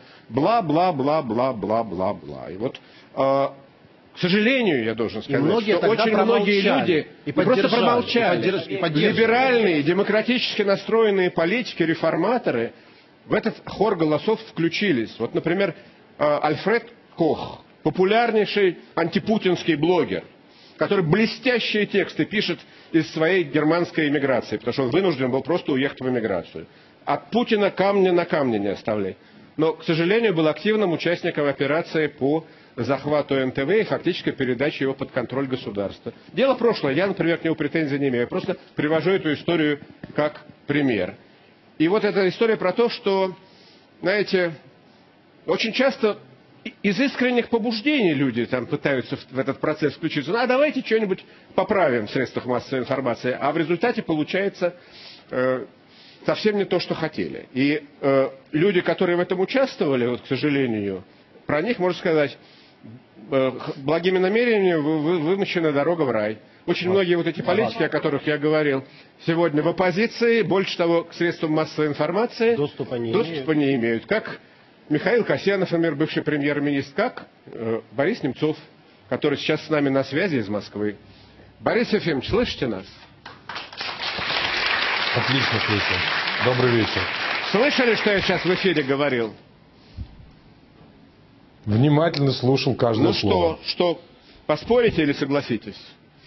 Бла-бла-бла-бла-бла-бла-бла. И вот, э, к сожалению, я должен сказать, что очень многие люди и просто промолчали. И поддерж... и Либеральные, демократически настроенные политики, реформаторы в этот хор голосов включились. Вот, например, э, Альфред Кох, популярнейший антипутинский блогер, который блестящие тексты пишет из своей германской эмиграции, потому что он вынужден был просто уехать в эмиграцию. От Путина камня на камне не оставляй. Но, к сожалению, был активным участником операции по захвату эн тэ вэ и фактической передаче его под контроль государства. Дело прошлое. Я, например, к нему претензий не имею. Я просто привожу эту историю как пример. И вот эта история про то, что, знаете, очень часто из искренних побуждений люди там пытаются в этот процесс включиться. Ну, а давайте что-нибудь поправим в средствах массовой информации. А в результате получается э, совсем не то, что хотели. И э, люди, которые в этом участвовали, вот, к сожалению, про них можно сказать, э, благими намерениями вы, вы, вымощена дорога в рай. Очень многие вот эти политики, о которых я говорил, сегодня в оппозиции, больше того, к средствам массовой информации доступа не, доступа не имеют. Как Михаил Касьянов, например, бывший премьер-министр, как э, Борис Немцов, который сейчас с нами на связи из Москвы. Борис Ефимович, слышите нас? Отлично слышу. Добрый вечер. Слышали, что я сейчас в эфире говорил? Внимательно слушал каждое ну слово. Ну что, что, поспорите или согласитесь?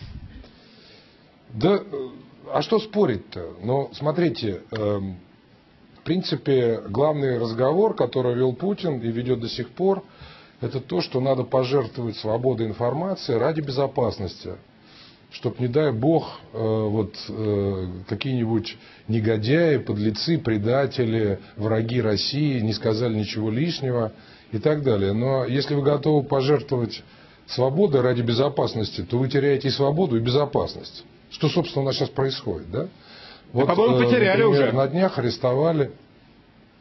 Да, а что спорить-то? Ну, смотрите, э, в принципе, главный разговор, который вел Путин и ведет до сих пор, это то, что надо пожертвовать свободой информации ради безопасности. Чтоб, не дай бог, э, вот, э, какие-нибудь негодяи, подлецы, предатели, враги России не сказали ничего лишнего и так далее. Но если вы готовы пожертвовать свободой ради безопасности, то вы теряете и свободу, и безопасность. Что, собственно, у нас сейчас происходит, да? Вот, по-моему, потеряли например, уже. На днях арестовали.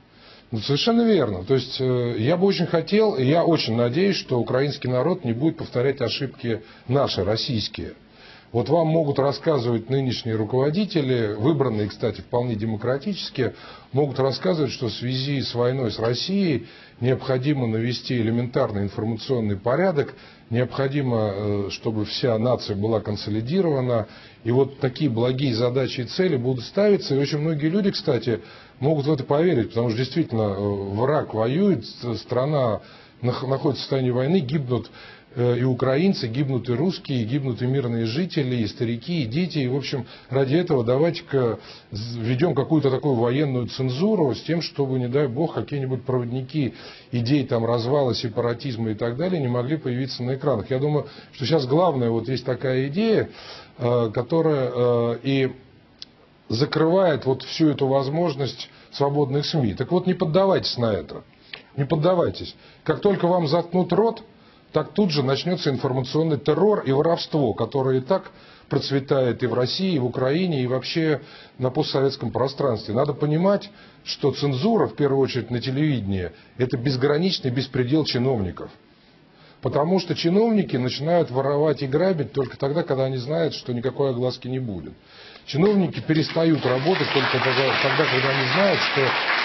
Ну, совершенно верно. То есть э, я бы очень хотел, и я очень надеюсь, что украинский народ не будет повторять ошибки наши, российские. Вот вам могут рассказывать нынешние руководители, выбранные, кстати, вполне демократически, могут рассказывать, что в связи с войной с Россией необходимо навести элементарный информационный порядок, необходимо, чтобы вся нация была консолидирована, и вот такие благие задачи и цели будут ставиться, и очень многие люди, кстати, могут в это поверить, потому что действительно враг воюет, страна находится в состоянии войны, гибнут и украинцы, гибнут и русские, гибнут и мирные жители, и старики, и дети. И, в общем, ради этого давайте-ка введем какую-то такую военную цензуру с тем, чтобы, не дай бог, какие-нибудь проводники идей там развала, сепаратизма и так далее не могли появиться на экранах. Я думаю, что сейчас главное, вот есть такая идея, которая и закрывает вот всю эту возможность свободных СМИ. Так вот, не поддавайтесь на это. Не поддавайтесь. Как только вам заткнут рот, так тут же начнется информационный террор и воровство, которое и так процветает и в России, и в Украине, и вообще на постсоветском пространстве. Надо понимать, что цензура, в первую очередь на телевидении, это безграничный беспредел чиновников. Потому что чиновники начинают воровать и грабить только тогда, когда они знают, что никакой огласки не будет. Чиновники перестают работать только тогда, когда они знают, что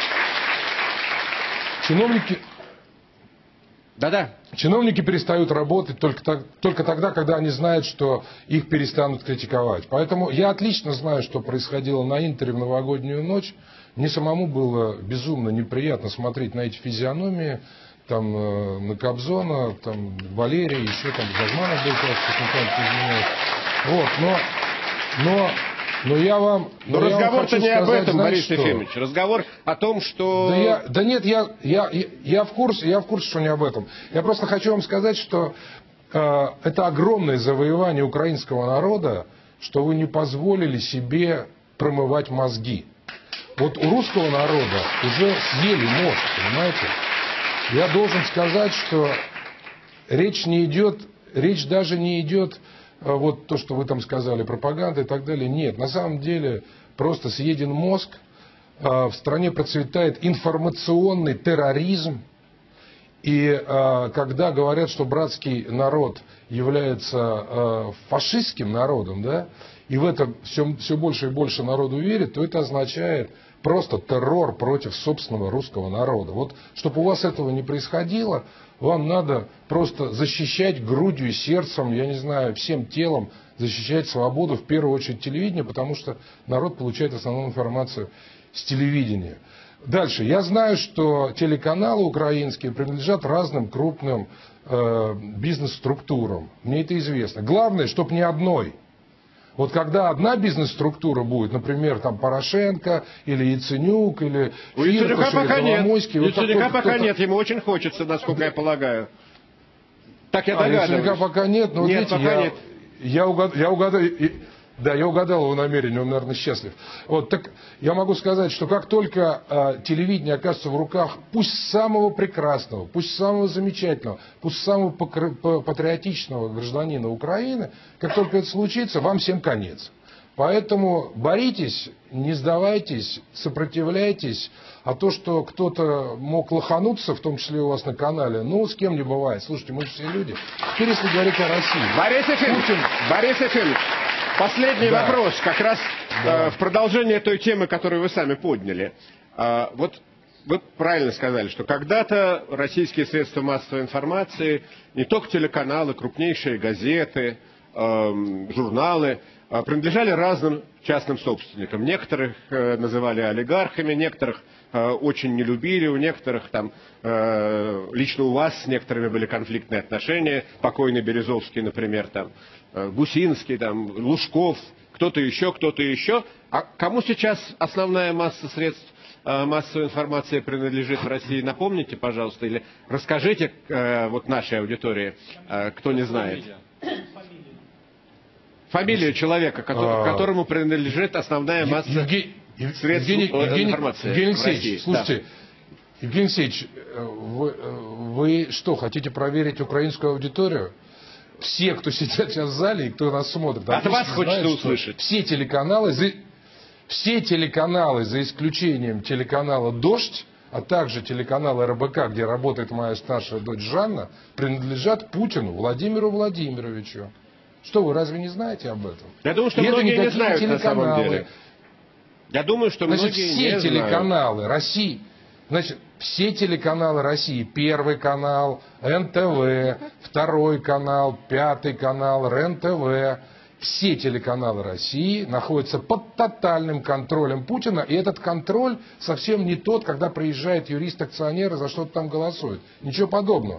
чиновники... Да-да. Чиновники перестают работать только, так, только тогда, когда они знают, что их перестанут критиковать. Поэтому я отлично знаю, что происходило на Интере в новогоднюю ночь. Мне самому было безумно неприятно смотреть на эти физиономии. Там э, на Кобзона, там Валерия, еще там Газманов был, как вот, но, но, но я вам... Но, но разговор-то не об этом, знаете, Борис что? Ефимович. Разговор о том, что... Да, я, да нет, я, я, я, в курсе, я в курсе, что не об этом. Я просто хочу вам сказать, что э, это огромное завоевание украинского народа, что вы не позволили себе промывать мозги. Вот у русского народа уже съели мозг, понимаете? Я должен сказать, что речь не идет, речь даже не идет, вот то, что вы там сказали, пропаганда и так далее. Нет, на самом деле просто съеден мозг, в стране процветает информационный терроризм. И когда говорят, что братский народ является фашистским народом, да, и в это все, все больше и больше народу верит, то это означает просто террор против собственного русского народа. Вот, чтобы у вас этого не происходило, вам надо просто защищать грудью и сердцем, я не знаю, всем телом, защищать свободу, в первую очередь телевидение, потому что народ получает основную информацию с телевидения. Дальше. Я знаю, что телеканалы украинские принадлежат разным крупным э, бизнес-структурам. Мне это известно. Главное, чтобы не одной. Вот когда одна бизнес-структура будет, например, там Порошенко, или Яценюк, или Фирташ, или Коломойский... У Яценюка пока нет, ему очень хочется, насколько я полагаю. Так я догадываюсь. А Яценюка пока нет, но нет, видите, пока я, нет. Я, угад, я угадаю... Да, я угадал его намерение, он, наверное, счастлив. Вот, так я могу сказать, что как только э, телевидение окажется в руках пусть самого прекрасного, пусть самого замечательного, пусть самого патриотичного гражданина Украины, как только это случится, вам всем конец. Поэтому боритесь, не сдавайтесь, сопротивляйтесь. А то, что кто-то мог лохануться, в том числе у вас на канале, ну, с кем не бывает. Слушайте, мы же все люди. Теперь, если говорить о России... Борис Ефимович, Путин... Борис Ефимович, последний да. вопрос, как раз да. э, в продолжение той темы, которую вы сами подняли. Э, вот вы правильно сказали, что когда-то российские средства массовой информации, не только телеканалы, крупнейшие газеты, э, журналы, э, принадлежали разным частным собственникам. Некоторых э, называли олигархами, некоторых э, очень не любили, у некоторых там, э, лично у вас с некоторыми были конфликтные отношения, покойный Березовский, например, там, э, Гусинский, там, Лужков, кто-то еще, кто-то еще. А кому сейчас основная масса средств э, массовой информации принадлежит в России? Напомните, пожалуйста, или расскажите э, вот нашей аудитории, э, кто не знает. Фамилию человека, который, которому принадлежит основная масса Евгений, средств Евгений, информации Евгений в России. Слушайте, да. Евгений Алексеевич, вы, вы что, хотите проверить украинскую аудиторию? Все, кто сидят сейчас в зале и кто нас смотрит, от вас хочется услышать. Все телеканалы, за, все телеканалы, за исключением телеканала «Дождь», а также телеканал эр бэ ка, где работает моя старшая дочь Жанна, принадлежат Путину Владимиру Владимировичу. Что, вы разве не знаете об этом? Я думаю, что И многие это не знают на самом телеканалы. деле. Я думаю, что Значит, многие все не телеканалы знают. России, значит, все телеканалы России, Первый канал, эн тэ вэ, Второй канал, Пятый канал, РЕН тэ вэ, все телеканалы России находятся под тотальным контролем Путина, и этот контроль совсем не тот, когда приезжает юрист-акционер и за что-то там голосует. Ничего подобного.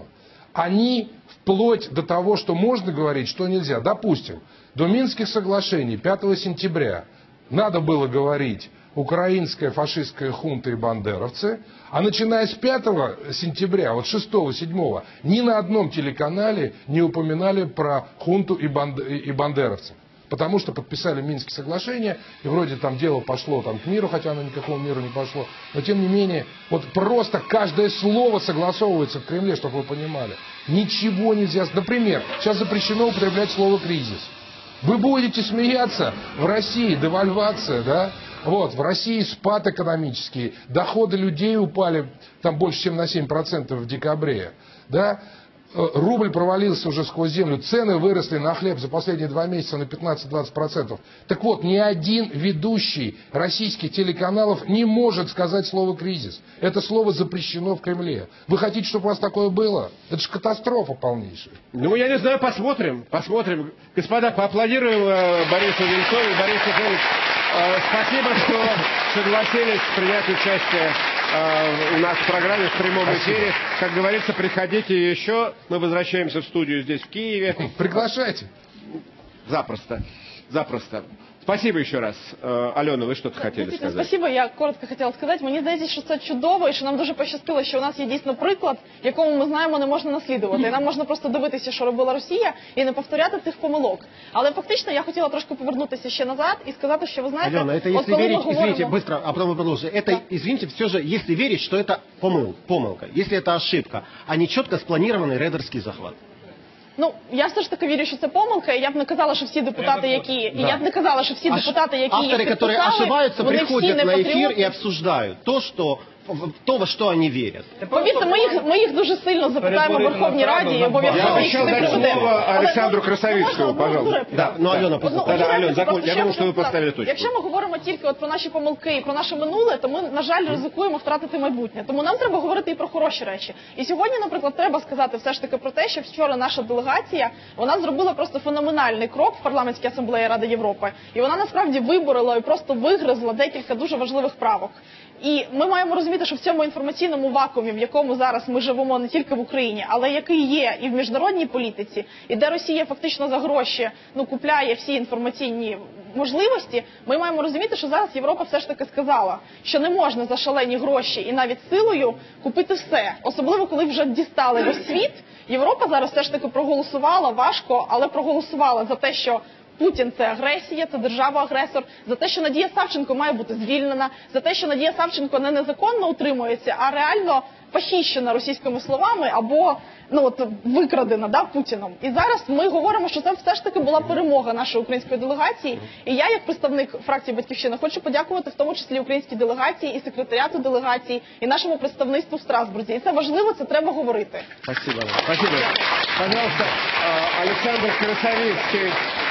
Они вплоть до того, что можно говорить, что нельзя. Допустим, до Минских соглашений пятого сентября надо было говорить украинская фашистская хунта и бандеровцы, а начиная с пятого сентября, вот шестого-седьмого, ни на одном телеканале не упоминали про хунту и, банд... и бандеровцев. Потому что подписали Минские соглашения, и вроде там дело пошло там, к миру, хотя оно никакому миру не пошло. Но тем не менее, вот просто каждое слово согласовывается в Кремле, чтобы вы понимали. Ничего нельзя... Например, сейчас запрещено употреблять слово «кризис». Вы будете смеяться, в России девальвация, да? Вот, в России спад экономический, доходы людей упали там больше, чем на семь процентов в декабре, да? Рубль провалился уже сквозь землю, цены выросли на хлеб за последние два месяца на пятнадцать-двадцать процентов. Так вот, ни один ведущий российских телеканалов не может сказать слово «кризис». Это слово запрещено в Кремле. Вы хотите, чтобы у вас такое было? Это же катастрофа полнейшая. Ну, я не знаю, посмотрим, посмотрим. Господа, поаплодируем э, Борису Венцову. Борис Ефимович, э, спасибо, что согласились принять участие э, у нас в программе в прямом эфире. Как говорится, приходите еще. Мы возвращаемся в студию здесь, в Киеве. Приглашайте. Запросто, запросто. Спасибо еще раз. Е, Альона, ви що-то хотіли сказати? Спасибо, я коротко хотіла сказати. Мені здається, що це чудово і що нам дуже пощастило, що у нас є дійсно приклад, якому ми знаємо не можна наслідувати. І нам можна просто дивитися, що робила Росія, і не повторяти цих помилок. Але фактично я хотіла трошки повернутися ще назад і сказати, що ви знаєте, Алена, это от если коли ми верить, говоримо... извините, быстро, а потом вы продолжите. Это, извините, все же, если верить, что это помыл, помылка, если это ошибка, а не четко спланированный рейдерский захват. Ну, я все ж таки вірю, що це помилка, і я б не казала, що всі депутати, які... І Да. я б не казала, що всі Аш- депутати, які їх Авторы, которые підписали, ошибаются, вони всі приходят не на эфир патріоти. и обсуждают то, что, то, во что они верят. Повірте, ми їх, ми їх дуже сильно запитаємо в Верховній Раді і Я обов'язково їх обещал сюди дать приведемо. слово Але, Александру ну, Красовицкому, можна одну пожалуйста. репліку? Да, ну, Алена, Одну- да, да, одну Алена, репліку, закон- просто я ще думаю, что вы хотіла поставили сказати. точку. Якщо ми говоримо тільки от про наші помилки і про наше минуле, то ми, на жаль, ризикуємо втратити майбутнє. Тому нам треба говорити і про хороші речі. І сьогодні, наприклад, треба сказати все ж таки про те, що вчора наша делегація, вона зробила просто феноменальний крок в парламентській асамблеї Ради Європи. І вона насправді виборила і просто вигризла декілька дуже важливих правок. І ми маємо розуміти, що в цьому інформаційному вакуумі, в якому зараз ми живемо не тільки в Україні, але який є і в міжнародній політиці, і де Росія фактично за гроші ну, купляє всі інформаційні можливості, ми маємо розуміти, що зараз Європа все ж таки сказала, що не можна за шалені гроші і навіть силою купити все. Особливо, коли вже дістали весь світ. Європа зараз все ж таки проголосувала важко, але проголосувала за те, що Путін – це агресія, це держава-агресор, за те, що Надія Савченко має бути звільнена, за те, що Надія Савченко не незаконно утримується, а реально похищена російськими словами або ну, от, викрадена да, Путіном. І зараз ми говоримо, що це все ж таки була перемога нашої української делегації. І я, як представник фракції «Батьківщина», хочу подякувати в тому числі українській делегації, і секретаріату делегації, і нашому представництву в Страсбурзі. І це важливо, це треба говорити. Спасибо. Спасибо. Пожалуйста, Александр Красовицкий,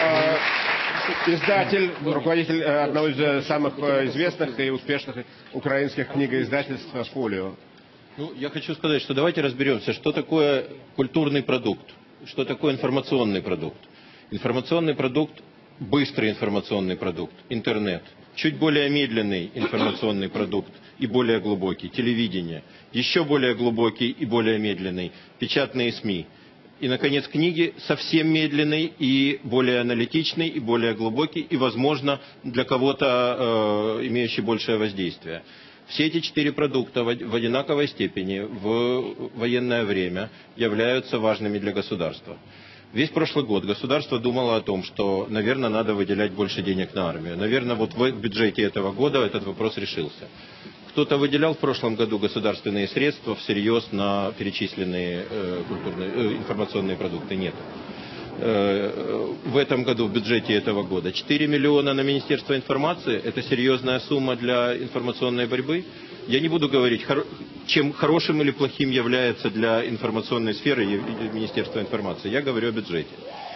издатель, руководитель одного из самых известных и успешных украинских книгоиздательств «Фолио». Ну, я хочу сказать, что давайте разберемся, что такое культурный продукт, что такое информационный продукт. Информационный продукт, быстрый информационный продукт, интернет. Чуть более медленный информационный продукт и более глубокий, телевидение. Еще более глубокий и более медленный, печатные СМИ. И, наконец, книги совсем медленный и более аналитичный, и более глубокий, и, возможно, для кого-то э, имеющий большее воздействие. Все эти четыре продукта в одинаковой степени в военное время являются важными для государства. Весь прошлый год государство думало о том, что, наверное, надо выделять больше денег на армию. Наверное, вот в бюджете этого года этот вопрос решился. Кто-то выделял в прошлом году государственные средства всерьез на перечисленные э, культурные, э, информационные продукты? Нет. В этом году, в бюджете этого года, четыре миллиона на Министерство информации. Это серьезная сумма для информационной борьбы. Я не буду говорить, чем хорошим или плохим является для информационной сферы Министерства информации. Я говорю о бюджете.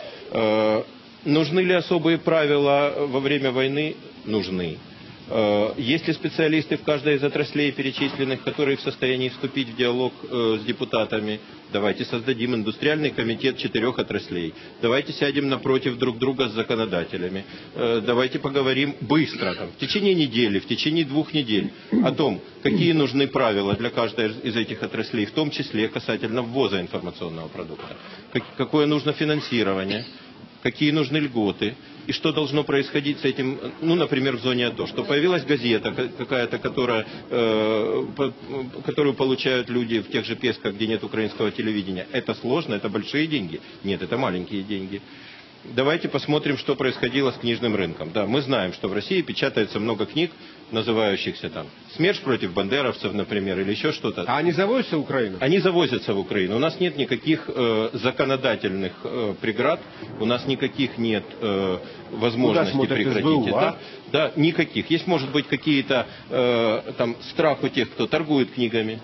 Э, нужны ли особые правила во время войны? Нужны. Есть ли специалисты в каждой из отраслей перечисленных, которые в состоянии вступить в диалог э, с депутатами? Давайте создадим индустриальный комитет четырех отраслей. Давайте сядем напротив друг друга с законодателями. Э, давайте поговорим быстро, там, в течение недели, в течение двух недель, о том, какие нужны правила для каждой из этих отраслей, в том числе касательно ввоза информационного продукта. Как, какое нужно финансирование, какие нужны льготы. И что должно происходить с этим, ну, например, в зоне АТО, что появилась газета какая-то, которая, э, по, которую получают люди в тех же Песках, где нет украинского телевидения. Это сложно, это большие деньги? Нет, это маленькие деньги. Давайте посмотрим, что происходило с книжным рынком. Да, мы знаем, что в России печатается много книг, называющихся там «Смерч против бандеровцев», например, или еще что-то. А они завозятся в Украину? Они завозятся в Украину. У нас нет никаких э, законодательных э, преград, у нас никаких нет э, возможности прекратить СБУ, это. А? Да, никаких. Есть, может быть, какие-то э, там страх у тех, кто торгует книгами.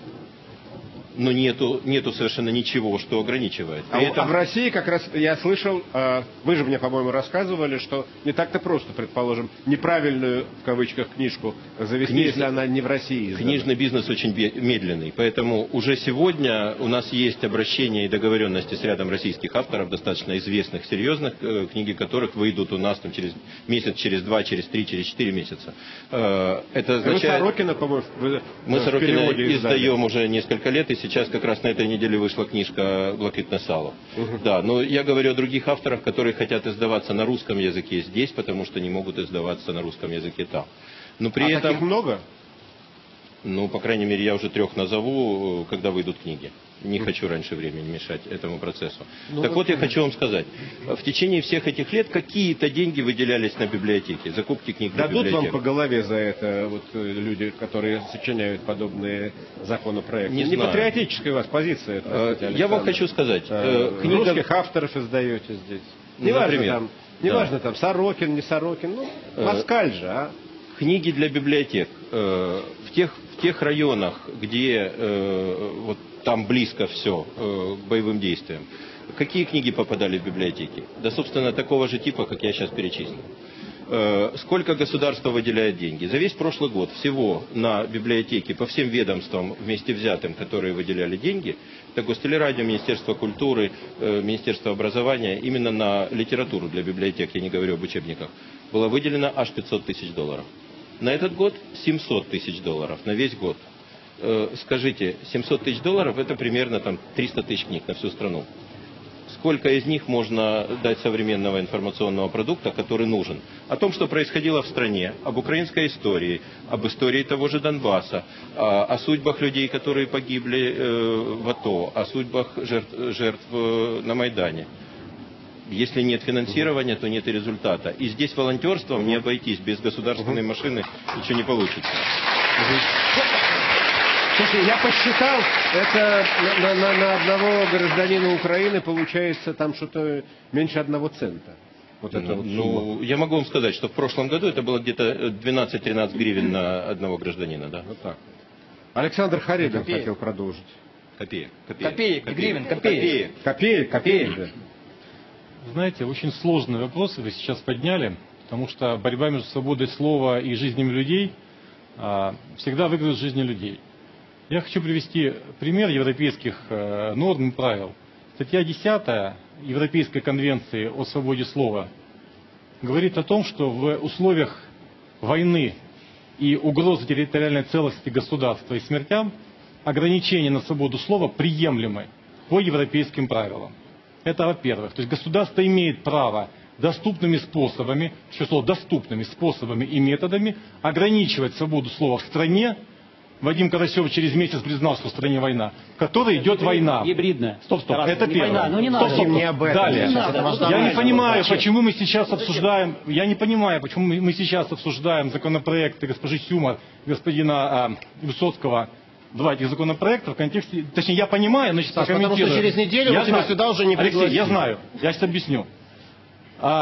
Но нету, нету совершенно ничего, что ограничивает. А, этом... а в России как раз я слышал, э, вы же мне, по-моему, рассказывали, что не так-то просто, предположим, неправильную, в кавычках, книжку завести, Книж... если она не в России издана. Книжный бизнес очень медленный, поэтому уже сегодня у нас есть обращения и договоренности с рядом российских авторов, достаточно известных, серьезных, э, книги которых выйдут у нас там, через месяц, через два, через три, через четыре месяца. Э, это означает... Вы Сорокина, по-моему, вы Мы Сорокина издаем издали. уже несколько лет, и сейчас как раз на этой неделе вышла книжка «Блакитное сало». Угу. Да, но я говорю о других авторах, которые хотят издаваться на русском языке здесь, потому что не могут издаваться на русском языке там. Но при а этом... таких много? Ну, по крайней мере, я уже трех назову, когда выйдут книги. Не хочу раньше времени мешать этому процессу. Ну, так вот, вот, я хочу вам сказать. В течение всех этих лет какие-то деньги выделялись на библиотеки, закупки книг для библиотек. Дадут вам по голове за это вот, люди, которые сочиняют подобные законопроекты? Не, Не знаю. Патриотическая у вас позиция. Э, я вам хочу сказать. Э, книга... Русских авторов издаете здесь. Не важно там, не да. важно там Сорокин, не Сорокин. Ну, москаль же, а? Книги для библиотек. Э, в, тех, в тех районах, где э, вот там близко все э, к боевым действиям. Какие книги попадали в библиотеки? Да, собственно, такого же типа, как я сейчас перечислил. Э, сколько государство выделяет деньги? За весь прошлый год всего на библиотеки по всем ведомствам вместе взятым, которые выделяли деньги, это Гостелерадио, Министерство культуры, э, Министерство образования, именно на литературу для библиотек, я не говорю об учебниках, было выделено аж пятьсот тысяч долларов. На этот год семьсот тысяч долларов, на весь год. Скажите, семьсот тысяч долларов это примерно там триста тысяч книг на всю страну. Сколько из них можно дать современного информационного продукта, который нужен? О том, что происходило в стране, об украинской истории, об истории того же Донбасса, о, о судьбах людей, которые погибли э, в АТО, о судьбах жертв, жертв э, на Майдане. Если нет финансирования, то нет и результата. И здесь волонтерством не обойтись. Без государственной машины ничего не получится. Слушай, я посчитал, это на, на, на одного гражданина Украины получается там что-то меньше одного цента. Вот это ну, вот ну, я могу вам сказать, что в прошлом году это было где-то двенадцать-тринадцать гривен на одного гражданина. Да? Вот так. Александр Харидин хотел продолжить. Копеек. Копеек, копеек, копеек. гривен, копеек. Копеек, копеек. копеек. Знаете, очень сложный вопрос вы сейчас подняли, потому что борьба между свободой слова и жизнями людей а, всегда выигрывает жизни людей. Я хочу привести пример европейских э, норм и правил. Статья десятая Европейской конвенции о свободе слова говорит о том, что в условиях войны и угрозы территориальной целостности государства и смертям ограничения на свободу слова приемлемы по европейским правилам. Это во-первых. То есть государство имеет право доступными способами, еще слово доступными способами и методами ограничивать свободу слова в стране. Вадим Карасев через месяц признал, что в стране война, в которой идет война. Гибридная. Стоп, стоп, Тарас, это не первое. Война, ну не надо. Стоп, стоп, не об этом. Далее. Не надо, ну, я не понимаю, Зачем? почему мы сейчас обсуждаем, я не понимаю, почему мы сейчас обсуждаем законопроекты госпожи Сюмар, господина а, Высоцкого, два этих законопроекта в контексте, точнее, я понимаю, но сейчас прокомментирую. Потому что через неделю я мы тебя знаю, сюда уже не пригласим. Алексей, я знаю, я сейчас объясню. А,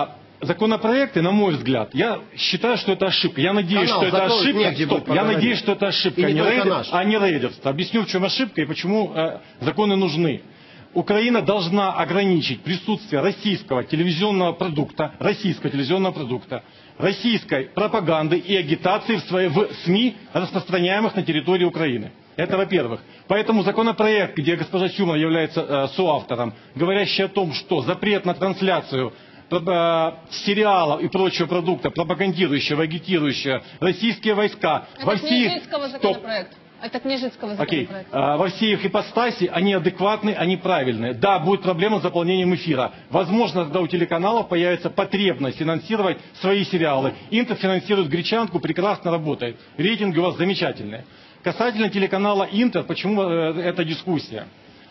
законопроекты, на мой взгляд, я считаю, что это ошибка. Я надеюсь, Канал что это закроют, ошибка. негде Стоп, будет я поговорить. надеюсь, что это ошибка, И а не не, только рейдер, наш. а не рейдерство. Объясню, в чем ошибка и почему э, законы нужны. Украина должна ограничить присутствие российского телевизионного продукта, российского телевизионного продукта, российской пропаганды и агитации в, своей, в СМИ, распространяемых на территории Украины. Это во-первых. Поэтому законопроект, где госпожа Сюмар является э, соавтором, говорящий о том, что запрет на трансляцию э, сериалов и прочего продукта, пропагандирующего, агитирующего российские войска Это во всех... Княжицкого Стоп. законопроект. Это Княжицкого Окей. законопроекта. А, во всей их ипостаси они адекватны, они правильные. Да, будет проблема с заполнением эфира. Возможно, когда у телеканалов появится потребность финансировать свои сериалы. Интер финансирует «Гречанку», прекрасно работает. Рейтинги у вас замечательные. Касательно телеканала Интер, почему э, эта дискуссия?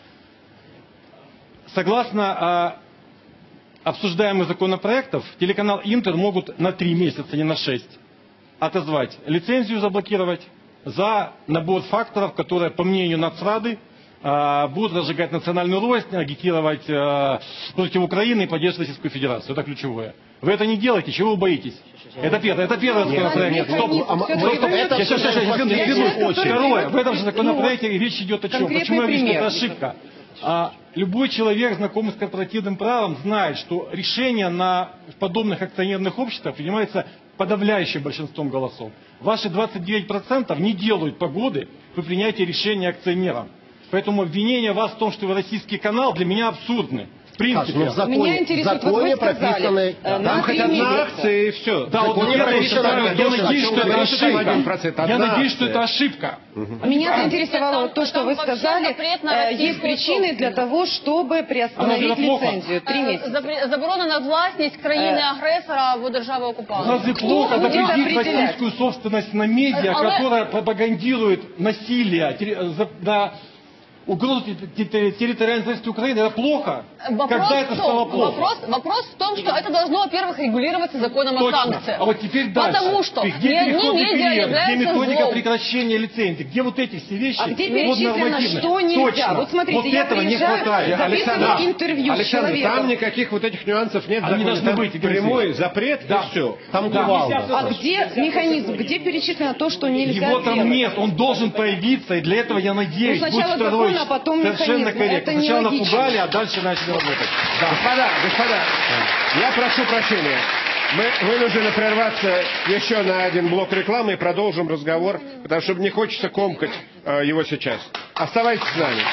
Согласно э, обсуждаемых законопроектов, телеканал Интер могут на три месяца, не на шесть, отозвать лицензию, заблокировать, за набор факторов, которые, по мнению Нацрады, э, будут разжигать национальную рознь, агитировать э, против Украины и поддерживать Российскую Федерацию. Это ключевое. Вы это не делаете, чего вы боитесь? Это первое, это первый законопроект. Нет, стоп, стоп, стоп. Я сейчас, сейчас, сейчас, секунду. Второе, в этом же законопроекте речь идет о чем? Почему я говорю, что это ошибка? А, любой человек, знакомый с корпоративным правом, знает, что решение на подобных акционерных обществах принимается подавляющим большинством голосов. Ваши двадцать девять процентов не делают погоды при принятии решения акционерам. Поэтому обвинение вас в том, что вы российский канал, для меня абсурдны. В принципе. Ну, в законе, Меня интересует, в законе вот вы сказали, прописаны... э, Там хотят на месяца. акции и все. Да, вот я надеюсь, что это ошибка. Я надеюсь, что это ошибка. Меня заинтересовало то, что вы сказали. э, Есть причины для того, чтобы приостановить лицензию. Три месяца. Запре- Заборонена власність країни-агресора або держави-окупанта. Разве плохо будет запретить определять? российскую собственность на медиа, Але- которая пропагандирует насилие, терри- за- на угрозу те- те- территориальности Украины? Это плохо? Вопрос, Когда это в том, стало плохо? вопрос, вопрос в том, что это должно, во-первых, регулироваться законом Точно. о санкциях. А вот теперь дальше. Потому что Ты где ни одни переходный медиа период, где являются методика злом. прекращения лицензии, где вот эти все вещи? А где вот перечислено, нормативно? что нельзя? Точно. Вот смотрите, вот я этого не приезжаю, хватает. записываю интервью с Александр, человеком. там никаких вот этих нюансов нет. в Они законе. должны Там быть, Игорь прямой Алексеевич. запрет, Да. и все. Там Да. кувалда. А где механизм, где перечислено то, что нельзя Его там делать? нет, он должен появиться, и для этого, я надеюсь, Ну, сначала будет второй. закон, а потом Совершенно механизм. корректно. Это Сначала нелогично. напугали, а дальше начали работать. Да. Господа, господа, я прошу прощения. Мы вынуждены прерваться еще на один блок рекламы и продолжим разговор, потому что мне хочется комкать э, его сейчас. Оставайтесь с нами.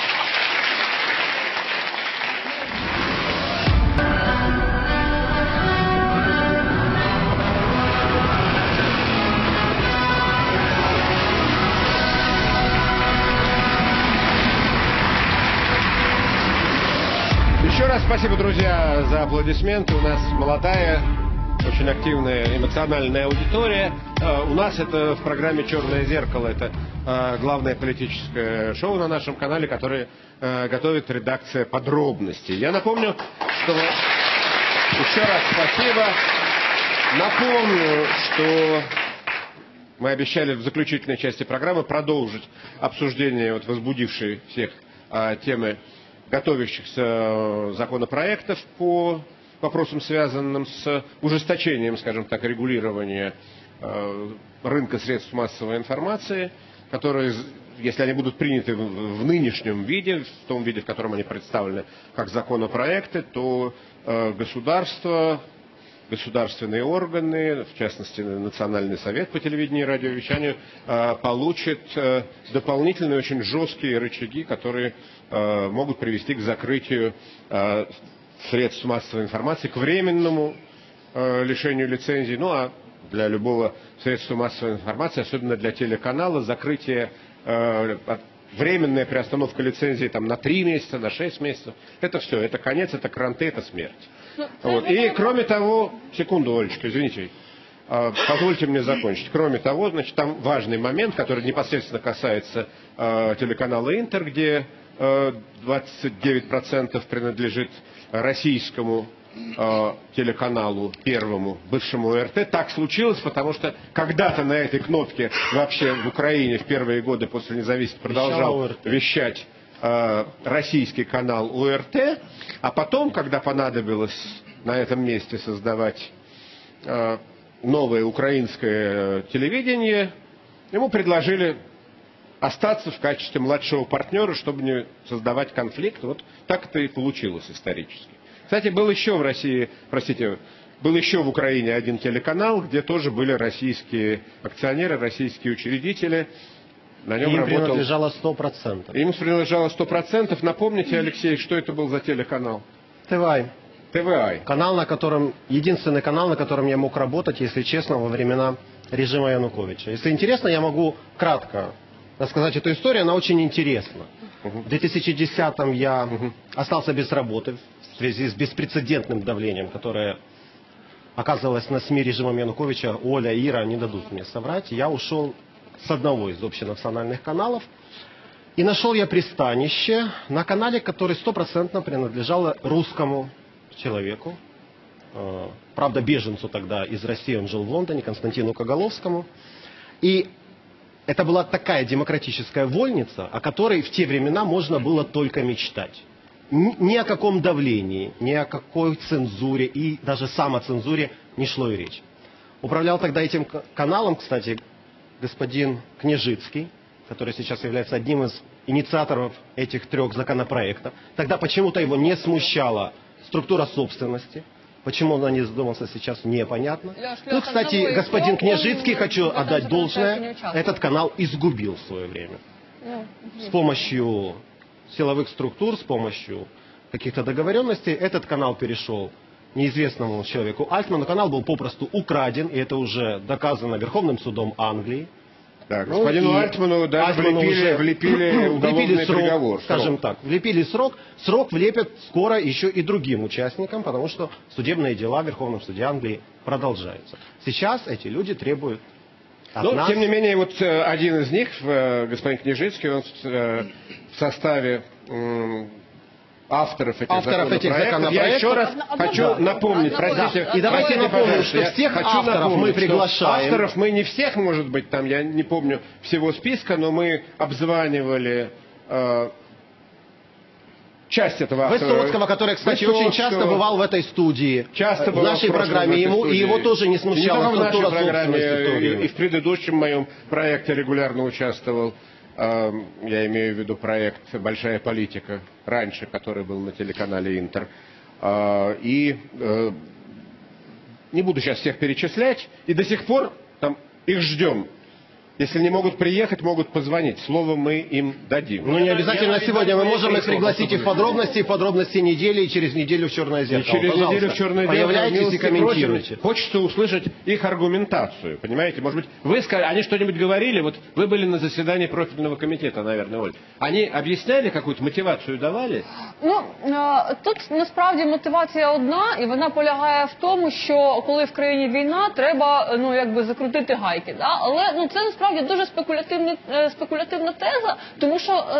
Еще раз спасибо, друзья, за аплодисменты. У нас молодая, очень активная, эмоциональная аудитория. Э, У нас это в программе «Черное зеркало». Это э, главное политическое шоу на нашем канале, которое э, готовит редакция «Подробностей». Я напомню, что... Еще раз спасибо. Напомню, что мы обещали в заключительной части программы продолжить обсуждение вот возбудившей всех э, темы готовящихся законопроектов по вопросам, связанным с ужесточением, скажем так, регулирования э, рынка средств массовой информации, которые, если они будут приняты в, в нынешнем виде, в том виде, в котором они представлены как законопроекты, то э, государство, государственные органы, в частности Национальный совет по телевидению и радиовещанию, э, получат э, дополнительные очень жесткие рычаги, которые э, могут привести к закрытию э, средств массовой информации, к временному э, лишению лицензий. Ну а для любого средства массовой информации, особенно для телеканала, закрытие, э, временная приостановка лицензии там, на три месяца, на шесть месяцев, это все, это конец, это кранты, это смерть. Вот. И кроме того, секунду, Олечка, извините, э, позвольте мне закончить. Кроме того, значит, там важный момент, который непосредственно касается э, телеканала Интер, где э, двадцать девять процентов принадлежит российскому э, телеканалу первому, бывшему ОРТ. Так случилось, потому что когда-то на этой кнопке вообще в Украине в первые годы после независимости продолжал вещать э, российский канал ОРТ, а потом, когда понадобилось на этом месте создавать э, новое украинское телевидение, ему предложили остаться в качестве младшего партнера, чтобы не создавать конфликт. Вот так это и получилось исторически. Кстати, был еще в России, простите, был еще в Украине один телеканал, где тоже были российские акционеры, российские учредители. На нем им работал... принадлежало сто процентов. Ему принадлежало сто процентов. Напомните, Алексей, что это был за телеканал? ТВАЙ. ТВАЙ. Канал, на котором, единственный канал, на котором я мог работать, если честно, во времена режима Януковича. Если интересно, я могу кратко рассказать эту историю, она очень интересна. В две тысячи десятом я остался без работы в связи с беспрецедентным давлением, которое оказывалось на СМИ режима Януковича. Оля, Ира не дадут мне соврать. Я ушел с одного из общенациональных каналов. И нашел я пристанище на канале, который стопроцентно принадлежал русскому человеку. Правда, беженцу тогда из России, он жил в Лондоне, Константину Коголовскому. И это была такая демократическая вольница, о которой в те времена можно было только мечтать. Ни о каком давлении, ни о какой цензуре и даже самоцензуре не шло и речь. Управлял тогда этим каналом, кстати, господин Княжицкий, который сейчас является одним из инициаторов этих трех законопроектов. Тогда почему-то его не смущала структура собственности. Почему он не задумался сейчас, непонятно. Ну, кстати, господин Княжицкий, хочу отдать должное, этот канал изгубил в свое время. С помощью силовых структур, с помощью каких-то договоренностей, этот канал перешел неизвестному человеку Альтману. Канал был попросту украден, и это уже доказано Верховным судом Англии. Да, господину ну, Альтману даже Альтману влепили, уже влепили уголовный влепили срок, приговор. Скажем срок. так, влепили срок. Срок влепят скоро еще и другим участникам, потому что судебные дела в Верховном суде Англии продолжаются. Сейчас эти люди требуют от Но, нас... тем не менее, вот один из них, господин Княжицкий, он в составе авторов этих авторов законопроектов. Этих законопроектов. Я еще раз Одна, хочу одна, напомнить, одна, простите. да. И давайте напомним, что всех авторов напомнить, мы приглашаем. Авторов мы не всех, может быть, там, я не помню всего списка, но мы обзванивали э, часть этого автора. Высоцкого, который, кстати, Высоцкого. очень часто бывал в этой студии. Часто в нашей в программе ему, и его тоже не смущала структура собственности. И, и в предыдущем моем проекте регулярно участвовал. Я имею в виду проект «Большая политика», раньше, который был на телеканале «Интер». И не буду сейчас всех перечислять, и до сих пор там их ждем. Если не могут приехать, могут позвонить. Слово мы им дадим. Ну, не обязательно я сегодня. Мы можем их пригласить и в подробности, в подробности недели, и через неделю в «Черное зеркало». И через Пожалуйста, неделю в «Черное зеркало». появляйтесь и комментируйте. Просим. Хочется услышать их аргументацию. Понимаете? Может быть, вы сказали, они что-нибудь говорили? Вот вы были на заседании профильного комитета, наверное, Оль. Они об'ясняли, какую-то мотивацію давали? Ну, тут насправді мотивація одна, і вона полягає в тому, що коли в країні війна, треба, ну, якби закрутити гайки. Да? Але, ну, це насправді дуже спекулятивна, спекулятивна теза, тому що е,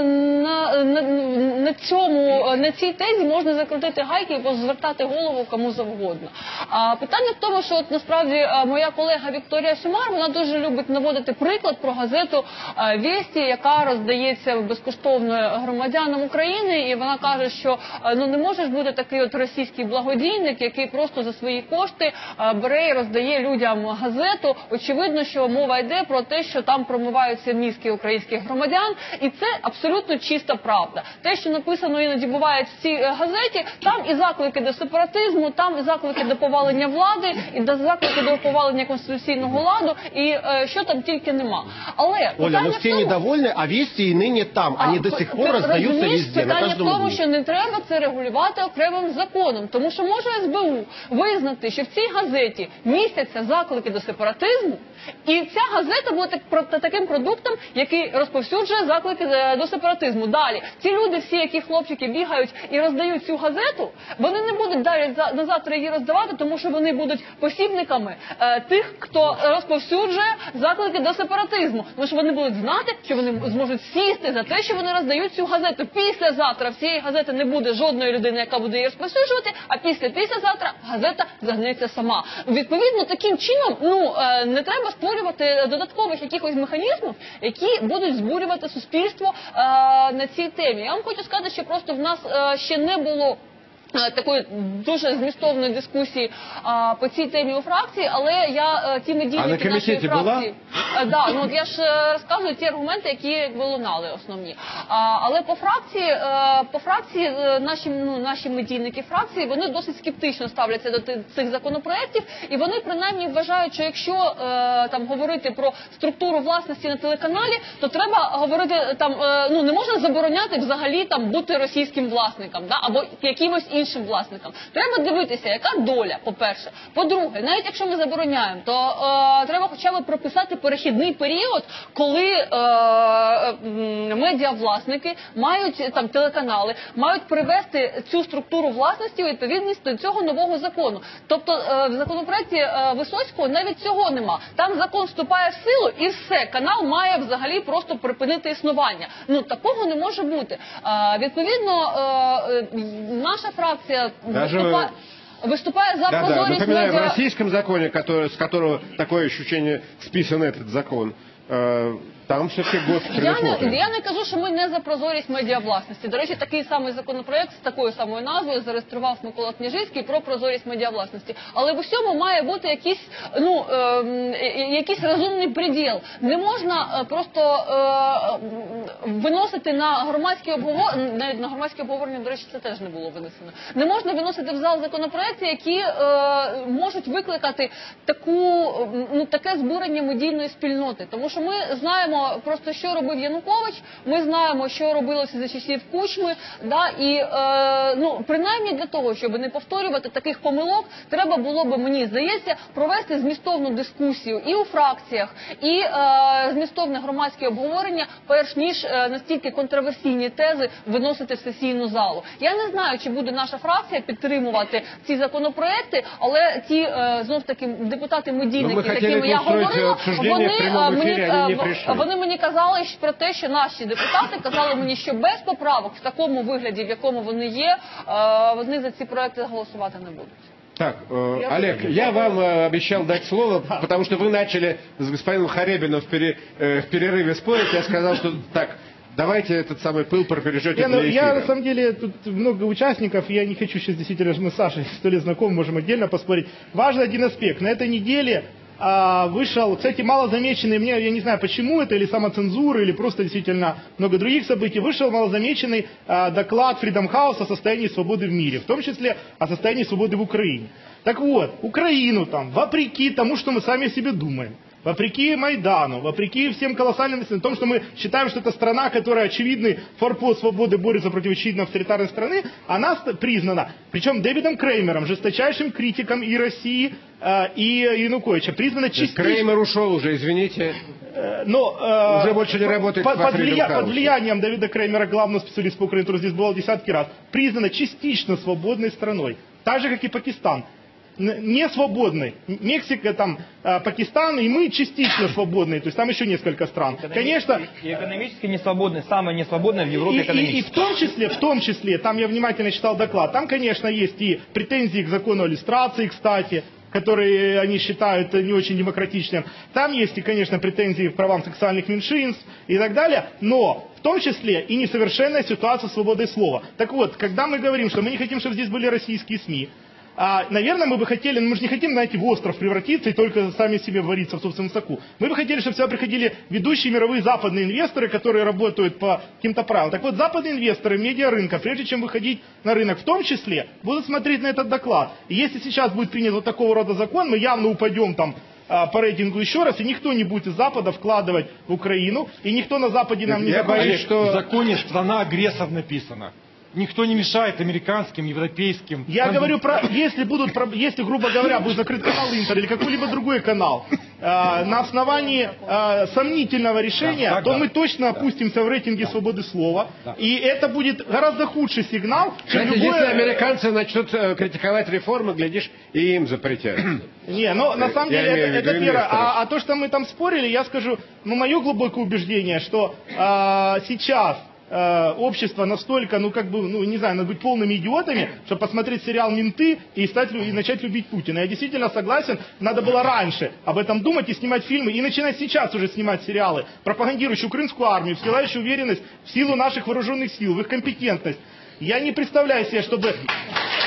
на, на, на, цьому, на цій тезі можна закрутити гайки і позвертати голову кому завгодно. А питання в тому, що от, насправді моя колега Вікторія Сюмар, вона дуже любить наводити приклад про газету «Вєсті», яка роздається безкоштовно громадянам України, і вона каже, що ну, не може ж бути такий от російський благодійник, який просто за свої кошти бере і роздає людям газету. Очевидно, що мова йде про те, що там промиваються мізки українських громадян, і це абсолютно чиста правда. Те, що написано іноді буває в цій газеті, там і заклики до сепаратизму, там і заклики до повалення влади, і до заклики до повалення конституційного ладу, і е, що там тільки нема. Але Оля, ну всі недовольні, а вісті і нині там, вони до сих пор роздаються везде, на кожному в тому, що не треба це регулювати окремим законом, тому що може ес бе у визнати, що в цій газеті містяться заклики до сепаратизму, і ця газета буде таким продуктом, який розповсюджує заклики до сепаратизму. Далі, ці люди всі, які хлопчики бігають і роздають цю газету, вони не будуть далі на завтра її роздавати, тому що вони будуть посібниками е, тих, хто розповсюджує заклики до сепаратизму. Тому що вони будуть знати, що вони зможуть сісти за те, що вони роздають цю газету. Післязавтра в цієї газети не буде жодної людини, яка буде її розповсюджувати, а після післязавтра газета загнеться сама. Відповідно, таким чином, ну, е, не треба створювати додаткових якихось механізмів, які будуть збурювати суспільство е, на цій темі. Я вам хочу сказати, що просто в нас е, ще не було такої дуже змістовної дискусії а, по цій темі у фракції, але я ті медійники нашої фракції... А, да, ну, я ж розказую ті аргументи, які лунали основні. А, але по фракції, а, по фракції наші, ну, наші медійники фракції, вони досить скептично ставляться до цих законопроєктів, і вони принаймні вважають, що якщо а, там говорити про структуру власності на телеканалі, то треба говорити, там, а, ну, не можна забороняти взагалі там бути російським власником, да, або якимось іншим іншим власникам. Треба дивитися, яка доля, по-перше. По-друге, навіть якщо ми забороняємо, то е, треба хоча б прописати перехідний період, коли е, медіавласники мають, там, телеканали, мають привести цю структуру власності у відповідність до цього нового закону. Тобто е, в законопроекті е, Висоцького навіть цього нема. Там закон вступає в силу і все, канал має взагалі просто припинити існування. Ну, такого не може бути. Е, відповідно, е, наша фракція Даже... выступает, выступая за да, прозорість да. Напоминаю, медиа... в российском законе, который, с которого такое ощущение списан этот закон, э, там все-таки год предусмотрен. Я, я не кажу, що ми не за прозорість медіавласності. До речі, такий самий законопроект з такою самою назвою зареєстрував Микола Княжицький про прозорість медіавласності. Але в усьому має бути якийсь, ну, е, якийсь розумний приділ. Не можна е, просто е, виносити на громадські обговорення, навіть на громадські обговорення, до речі, це теж не було винесено. Не можна виносити в зал законопроекти, які е, можуть викликати таку, ну, таке збурення медійної спільноти. Тому що ми знаємо просто, що робив Янукович, ми знаємо, що робилося за часів Кучми, да, і, е, ну, принаймні для того, щоб не повторювати таких помилок, треба було б, мені здається, провести змістовну дискусію і у фракціях, і е, змістовне громадське обговорення, перш ніж е, настільки контроверсійні тези виносити в сесійну залу. Я не знаю, чи буде наша фракція підтримувати ці законопроекти, але ті, е, знов таки, депутати-медійники, з якими я говорила, вони, е, мені, е, вони мені казали про те, що наші депутати казали мені, що без поправок, в такому вигляді, в якому вони є, вони за ці проекти голосувати не будуть. Так, э, Олег, я вам э, обещал дать слово, потому что вы начали с господином Харебиным в, пере, э, в перерыве спорить. Я сказал, что так, давайте этот самый пыл пропережете я, для эфира. Я, на самом деле, тут много участников, я не хочу сейчас действительно, мы с Сашей сто лет знакомы, можем отдельно поспорить. Важный один аспект. На этой неделе а, вышел, кстати, малозамеченный, мне, я не знаю, почему это, или самоцензура, или просто действительно много других событий, вышел малозамеченный а, доклад Freedom House о состоянии свободы в мире, в том числе о состоянии свободы в Украине. Так вот, Украину там, вопреки тому, что мы сами о себе думаем, вопреки Майдану, вопреки всем колоссальным, о том, что мы считаем, что это страна, которая очевидный форпост свободы борется против очевидно авторитарной страны, она признана, причем Дэвидом Креймером, жесточайшим критиком и России, э, и Януковича, признана частично... Креймер ушел уже, извините. Но, э, уже больше не работает под, по под, влия, под влиянием Давида Креймера, главного специалиста по Украине, который здесь бывал десятки раз, признана частично свободной страной, так же, как и Пакистан. Не свободный. Мексика, там, Пакистан, и мы частично свободные, то есть там еще несколько стран. Конечно, и экономически не свободный, самое несвободное в Европе и, экономически. И, и в том числе, в том числе, там я внимательно читал доклад, там, конечно, есть и претензии к закону о иллюстрации, кстати, которые они считают не очень демократичным. Там есть и, конечно, претензии к правам сексуальных меньшинств и так далее, но в том числе и несовершенная ситуация свободы слова. Так вот, когда мы говорим, что мы не хотим, чтобы здесь были российские СМИ, А, наверное, мы бы хотели, мы же не хотим, знаете, в остров превратиться и только сами себе вариться в собственном соку. Мы бы хотели, чтобы сюда приходили ведущие мировые западные инвесторы, которые работают по каким-то правилам. Так вот, западные инвесторы медиарынка, прежде чем выходить на рынок, в том числе, будут смотреть на этот доклад. И если сейчас будет принят вот такого рода закон, мы явно упадем там по рейтингу еще раз, и никто не будет из Запада вкладывать в Украину, и никто на Западе нам не говорит, что... В законе страна-агрессор написано. Никто не мешает американским, европейским. Я говорю про, если будут, если, грубо говоря, будет закрыт канал Интер или какой-либо другой канал, э, на основании э, сомнительного решения, да, то да, мы точно да. опустимся в рейтинге свободы слова. Да. И это будет гораздо худший сигнал. Кстати, любое... Если американцы начнут э, критиковать реформы, глядишь, и им запретят. Не, но на самом деле это, это первое. А, а то, что мы там спорили, я скажу, ну, мое глубокое убеждение, что э, сейчас общество настолько, ну как бы, ну не знаю, надо быть полными идиотами, чтобы посмотреть сериал «Менты» и, стать, и начать любить Путина. Я действительно согласен, надо было раньше об этом думать и снимать фильмы, и начинать сейчас уже снимать сериалы, пропагандирующие украинскую армию, вселяющие уверенность в силу наших вооруженных сил, в их компетентность. Я не представляю себе, чтобы...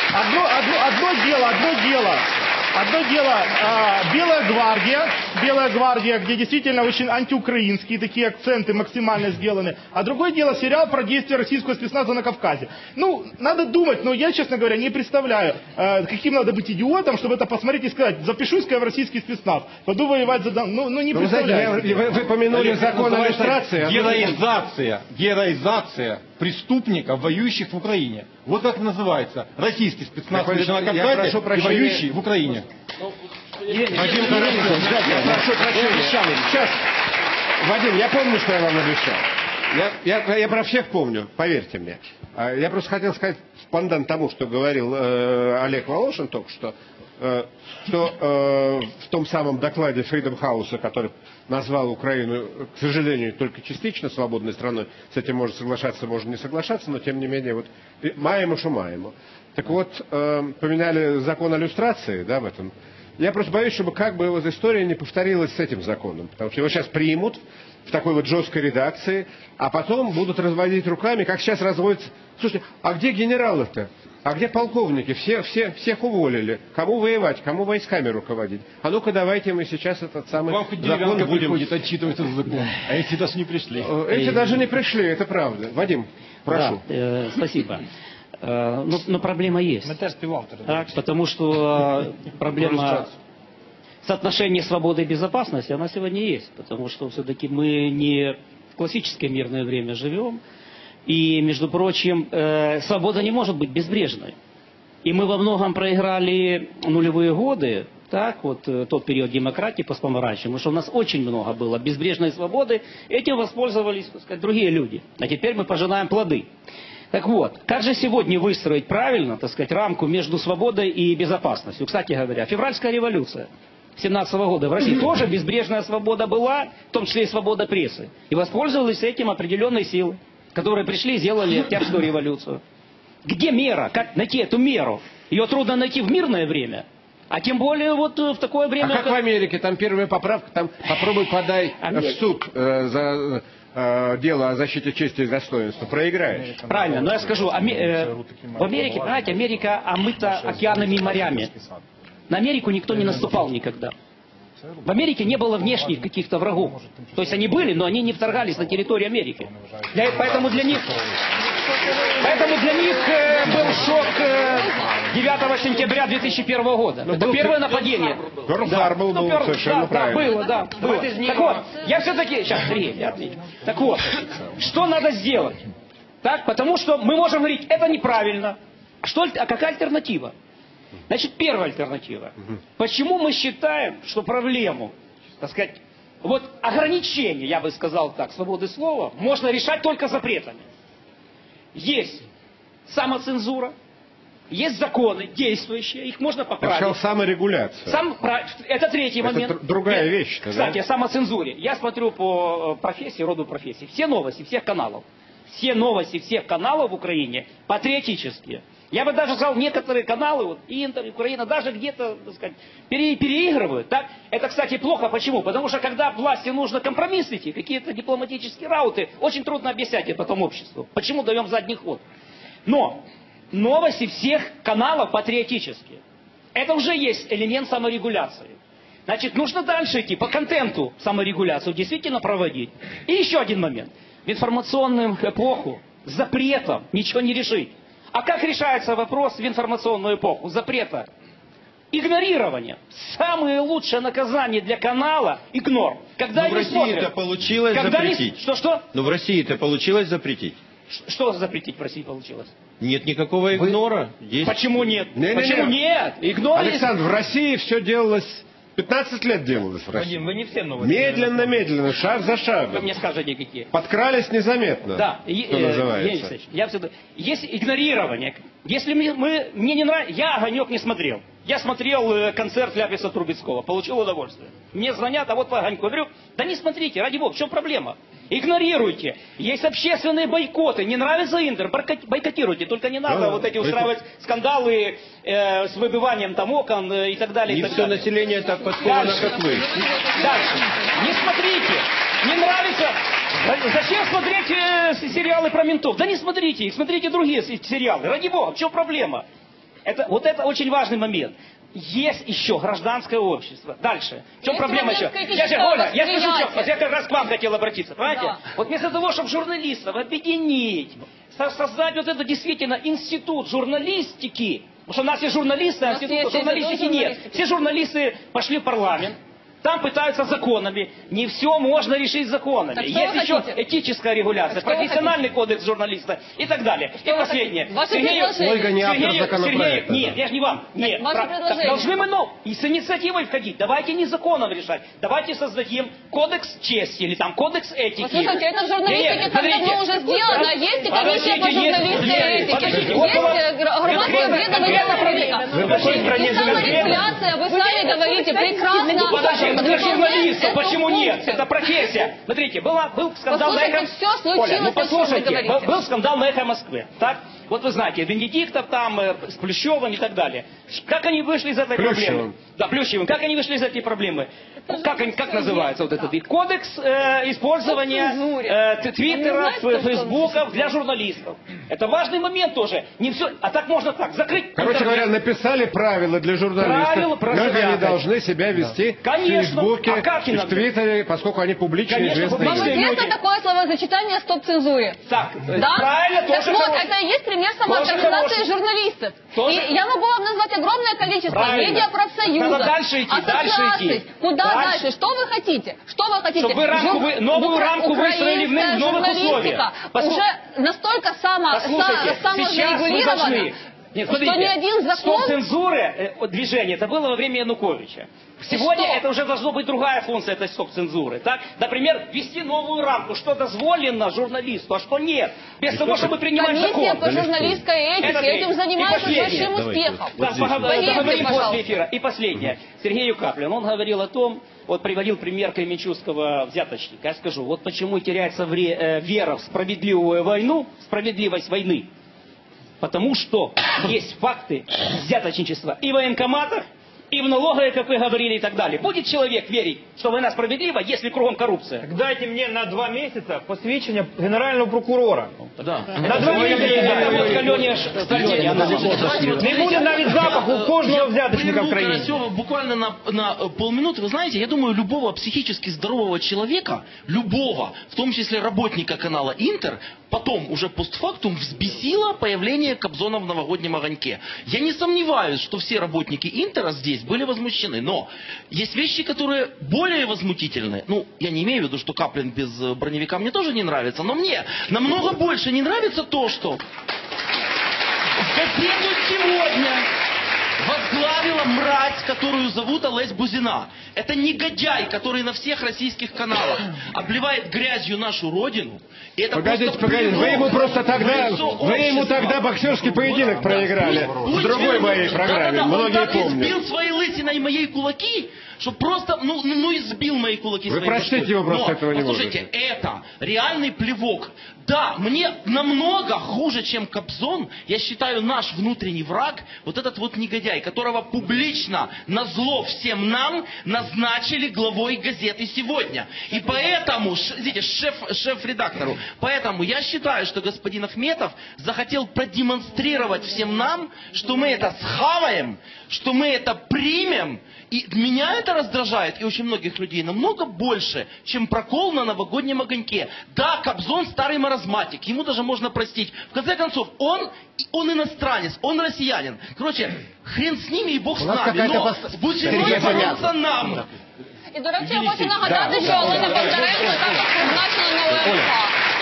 одно, одно, одно дело, одно дело. Одно дело, э, Белая гвардия, Белая гвардия, где действительно очень антиукраинские такие акценты максимально сделаны. А другое дело сериал про действия российского спецназа на Кавказе. Ну, надо думать, но я, честно говоря, не представляю, э, каким надо быть идиотом, чтобы это посмотреть и сказать, запишусь-ка я в российский спецназ, пойду воевать за... Ну, ну не представляю. Вы, вы, вы помянули закон о иллюстрации. Героизация, героизация преступников, воюющих в Украине. Вот как называется. Российский спецназ на Кавказе и воюющий в Украине. Вадим Карамзин, я прошу прощения. Сейчас, Вадим, я помню, что я вам обещал. Я, я, я про всех помню, поверьте мне. Я просто хотел сказать, в пандан тому, что говорил э, Олег Волошин только что, э, что э, в том самом докладе Freedom House, который назвал Украину, к сожалению, только частично свободной страной, с этим можно соглашаться, можно не соглашаться, но тем не менее, вот маемо, что маемо. Так вот, э, поменяли закон о иллюстрации, да, в этом. Я просто боюсь, чтобы как бы его история не повторилась с этим законом, потому что его сейчас примут в такой вот жесткой редакции, а потом будут разводить руками, как сейчас разводятся. Слушайте, а где генералы-то? А где полковники? Все, все, всех уволили. Кому воевать? Кому войсками руководить? А ну-ка давайте мы сейчас этот самый Вам хоть закон будем... приходит отчитываться за закон, а эти даже не пришли. Эти И... даже не пришли, это правда. Вадим, прошу. Да, э, спасибо. Э, но, но проблема есть. Мы теж співавтори. Так, потому что э, проблема соотношения свободы и безопасности, она сегодня есть. Потому что все-таки мы не в классическое мирное время живем. И, между прочим, э, свобода не может быть безбрежной. И мы во многом проиграли нулевые годы, так, вот э, тот период демократии постпомаранчевый, потому что у нас очень много было безбрежной свободы, этим воспользовались, так сказать, другие люди. А теперь мы пожинаем плоды. Так вот, как же сегодня выстроить правильно, так сказать, рамку между свободой и безопасностью? Кстати говоря, февральская революция семнадцатого года в России тоже безбрежная свобода была, в том числе и свобода прессы. И воспользовались этим определенные силы, которые пришли и сделали Октябрьскую революцию. Где мера? Как найти эту меру? Ее трудно найти в мирное время. А тем более вот в такое время... А как в Америке? Там первая поправка, там попробуй подай Америка. в суд э, за э, дело о защите чести и достоинства. Проиграешь. Правильно, но я скажу, Аме- э, в Америке, понимаете, Америка омыта океанами и морями. На Америку никто не наступал никогда. В Америке не было внешних каких-то врагов. То есть они были, но они не вторгались на территорию Америки. Для, поэтому для них, поэтому для них э, был шок э, девятого сентября две тысячи первого года. Но это первое нападение. Да. Был, ну, был, пер... совершенно да, правильно. Да, было, да. Было. Так вот, я все-таки... Сейчас, Сергей, я отвечу. Так вот, что надо сделать? Так, потому что мы можем говорить, это неправильно. Что, а какая альтернатива? Значит, первая альтернатива. Угу. Почему мы считаем, что проблему, так сказать, вот ограничение, я бы сказал так, свободы слова, можно решать только запретами? Есть самоцензура, есть законы действующие, их можно поправить. Сначала саморегуляция. Сам, это третий это момент. другая вещь. Кстати, да? о самоцензуре. Я смотрю по профессии, роду профессий. Все новости всех каналов. Все новости всех каналов в Украине патриотические. Я бы даже сказал, некоторые каналы, вот, Интер, Украина, даже где-то, так сказать, пере, переигрывают. Так? Это, кстати, плохо. Почему? Потому что, когда власти нужно компромисс идти, какие-то дипломатические рауты, очень трудно объяснять это потом обществу. Почему даем задний ход? Но новости всех каналов патриотические. Это уже есть элемент саморегуляции. Значит, нужно дальше идти, по контенту саморегуляцию действительно проводить. И еще один момент. В информационную эпоху с запретом ничего не решить. А как решается вопрос в информационную эпоху? Запрета. Игнорирование. Самое лучшее наказание для канала – игнор. Когда Но в России это получилось Когда запретить. Не... Что-что? Но в России это получилось запретить. Что запретить в России получилось? Нет никакого игнора. Вы... Есть... Почему нет? Не, Почему не, не. нет? Игнор Александр, есть... в России все делалось... пятнадцать лет делалось в России. Вадим, вы не все новости. Медленно, медленно, шаг за шагом. Вы мне скажете, какие. Подкрались незаметно. Да, что э, называется. Я всегда... Есть игнорирование. Если мы, мы, мне не нравится... Я «Огонек» не смотрел. Я смотрел э, концерт Ляписа Трубецкого. Получил удовольствие. Мне звонят, а вот по «Огоньку». Я говорю, да не смотрите, ради бога, в чем проблема? Игнорируйте. Есть общественные бойкоты. Не нравится Интер, бойкотируйте. Только не надо да, вот эти устраивать бойкот. скандалы э, с выбиванием там окон э, и так далее. Не и так все далее. население так подковано, как вы. Дальше. Не смотрите. Не нравится. Зачем смотреть э, сериалы про ментов? Да не смотрите их, смотрите другие сериалы. Ради бога, в чем проблема? Это, вот это очень важный момент. Есть еще гражданское общество. Дальше. В чем Есть проблема еще? Я же, Оля, я скажу, что, вот я как раз к вам хотел обратиться, понимаете? Да. Вот вместо того, чтобы журналистов объединить, со- создать вот это действительно институт журналистики, потому что у нас есть журналисты, а института журналистики нет. Все журналисты пошли в парламент. Там пытаются законами. Не все можно решить законами. Так что Есть вы еще хотите? этическая регуляция, Так что вы профессиональный кодекс журналиста и так далее. Что и вы последнее. хотите? Ваше Сергею, предложение. Ольга не автор Сергею, законопроекта. Сергею, нет, я же не вам. Нет, ваше про- предложение. так должны мы ну, и с инициативой входить. Давайте не законом решать. Давайте создадим кодекс чести или там кодекс этики. Послушайте, это в журналистике Нет, нет, так давно смотрите. уже сделано. Есть и комиссия по Подождите, есть- журналистской нет, этике. подождите, Есть вот у вас э, громадское обследование публика. Вы в какой стране И живете? саморегуляция, вы сами говорите, прекрасно. Ну, подожди, ну для журналистов Эту почему нет? функцию. Это профессия. Смотрите, была, был скандал на Послушайте, эхо... всё случилось, Оля, ну о чем вы послушайте, говорите. был, был скандал на эхо Москвы. Так? Вот вы знаете, Венедиктов там, э, с Плющевым и так далее. Как они вышли из этой Плющевым. проблемы? Да, Плющевым. Как они вышли из этой проблемы? Как, они, как называется вот этот? Кодекс э, использования э, твиттеров, Вы знаете, фейсбуков для журналистов. Это важный момент тоже. Не все, а так можно так, закрыть. Короче интернет. говоря, написали правила для журналистов, Правила про как себя, они да. должны себя вести Конечно. в Фейсбуке, А как и в иногда? Твиттере, поскольку они публично Конечно, известны. Вам публично. известно люди. такое словосочетание «стоп-цензуре»? Так, Да? правильно, Так тоже вот, хороший. это и есть пример Тоже самоорганизации хороший. журналистов. Тоже. И я могу вам назвать огромное количество Правильно. медиапрофсоюзов, Надо дальше идти, дальше ассоциаций. идти. Куда Дальше. дальше? Что вы хотите? Что вы хотите? Чтобы вы рамку Жур- вы- новую Укра- рамку выстроили в украинская новых журналистика условиях. Послу- уже настолько само, Послушайте, са- сейчас мы саморегулирована, должны... Нет, что смотрите, ни один закон... стоп цензуры э, движение, это было во время Януковича. Сегодня что? это уже должна быть другая функция этой стоп-цензуры. Так? Например, ввести новую рамку, что дозволено журналисту, а что нет. Без того, чтобы принимать Комиссия закон. по журналистской этике Это этим три. занимается И с большим последнее. успехом. Да, пога- Поверьте, договорим пожалуйста. после эфира. И последнее. Сергей Юкаплин, он говорил о том, вот приводил пример кременчугского взяточника. Я скажу, вот почему теряется вре- э, вера в справедливую войну, справедливость войны. Потому что есть факты взяточничества и в военкоматах, и в налоговой, как вы говорили, и так далее. Будет человек верить, что война справедлива, если кругом коррупция? Так дайте мне на два месяца посвідчення генерального прокурора. Да. На два місяці. Це от кальоні ж- кальоні, вона ж- Не буде навіть запаху кожного взяточника в Прерву країні. Карасева буквально на, на э, полминуты. Вы знаете, я думаю, любого психически здорового человека, любого, в том числе работника канала Интер, потом уже постфактум взбесило появление Кобзона в новогоднем огоньке. Я не сомневаюсь, что все работники Интера здесь были возмущены. Но есть вещи, которые более возмутительные. Ну, я не имею в виду, что Каплин без э, броневика мне тоже не нравится, но мне намного больше не нравится то, что в газету сегодня возглавила мразь, которую зовут Олесь Бузина. Это негодяй, который на всех российских каналах обливает грязью нашу родину. И это Погодите, просто погодите, вы ему плевок просто в тогда, лицо вы ему общества. тогда боксерский поединок проиграли. Будь В другой верен. моей программе, Да-да-да, многие он так помнят. избил своей лысиной мои кулаки, что просто, ну, ну, ну избил мои кулаки Вы своей простите башкой. его, просто Но, этого не послушайте, это реальный плевок. Да, мне намного хуже, чем Кобзон, я считаю, наш внутренний враг, вот этот вот негодяй, которого публично, назло всем нам, назначили главой газеты «Сегодня». И поэтому, ш- видите, шеф, шеф-редактору, поэтому я считаю, что господин Ахметов захотел продемонстрировать всем нам, что мы это схаваем, что мы это примем. И меня это раздражает, и очень многих людей, намного больше, чем прокол на новогоднем огоньке. Да, Кобзон старый маразматик, ему даже можно простить. В конце концов, он, он иностранец, он россиянин. Короче, хрен с ними и бог с У нас нами, какая-то но пос- с Бузиной Сергей бороться Понятно. нам. І, до речі, я хочу Да, нагадати, да, що да, Олена да. Бондаренко також призначена на ОЛК.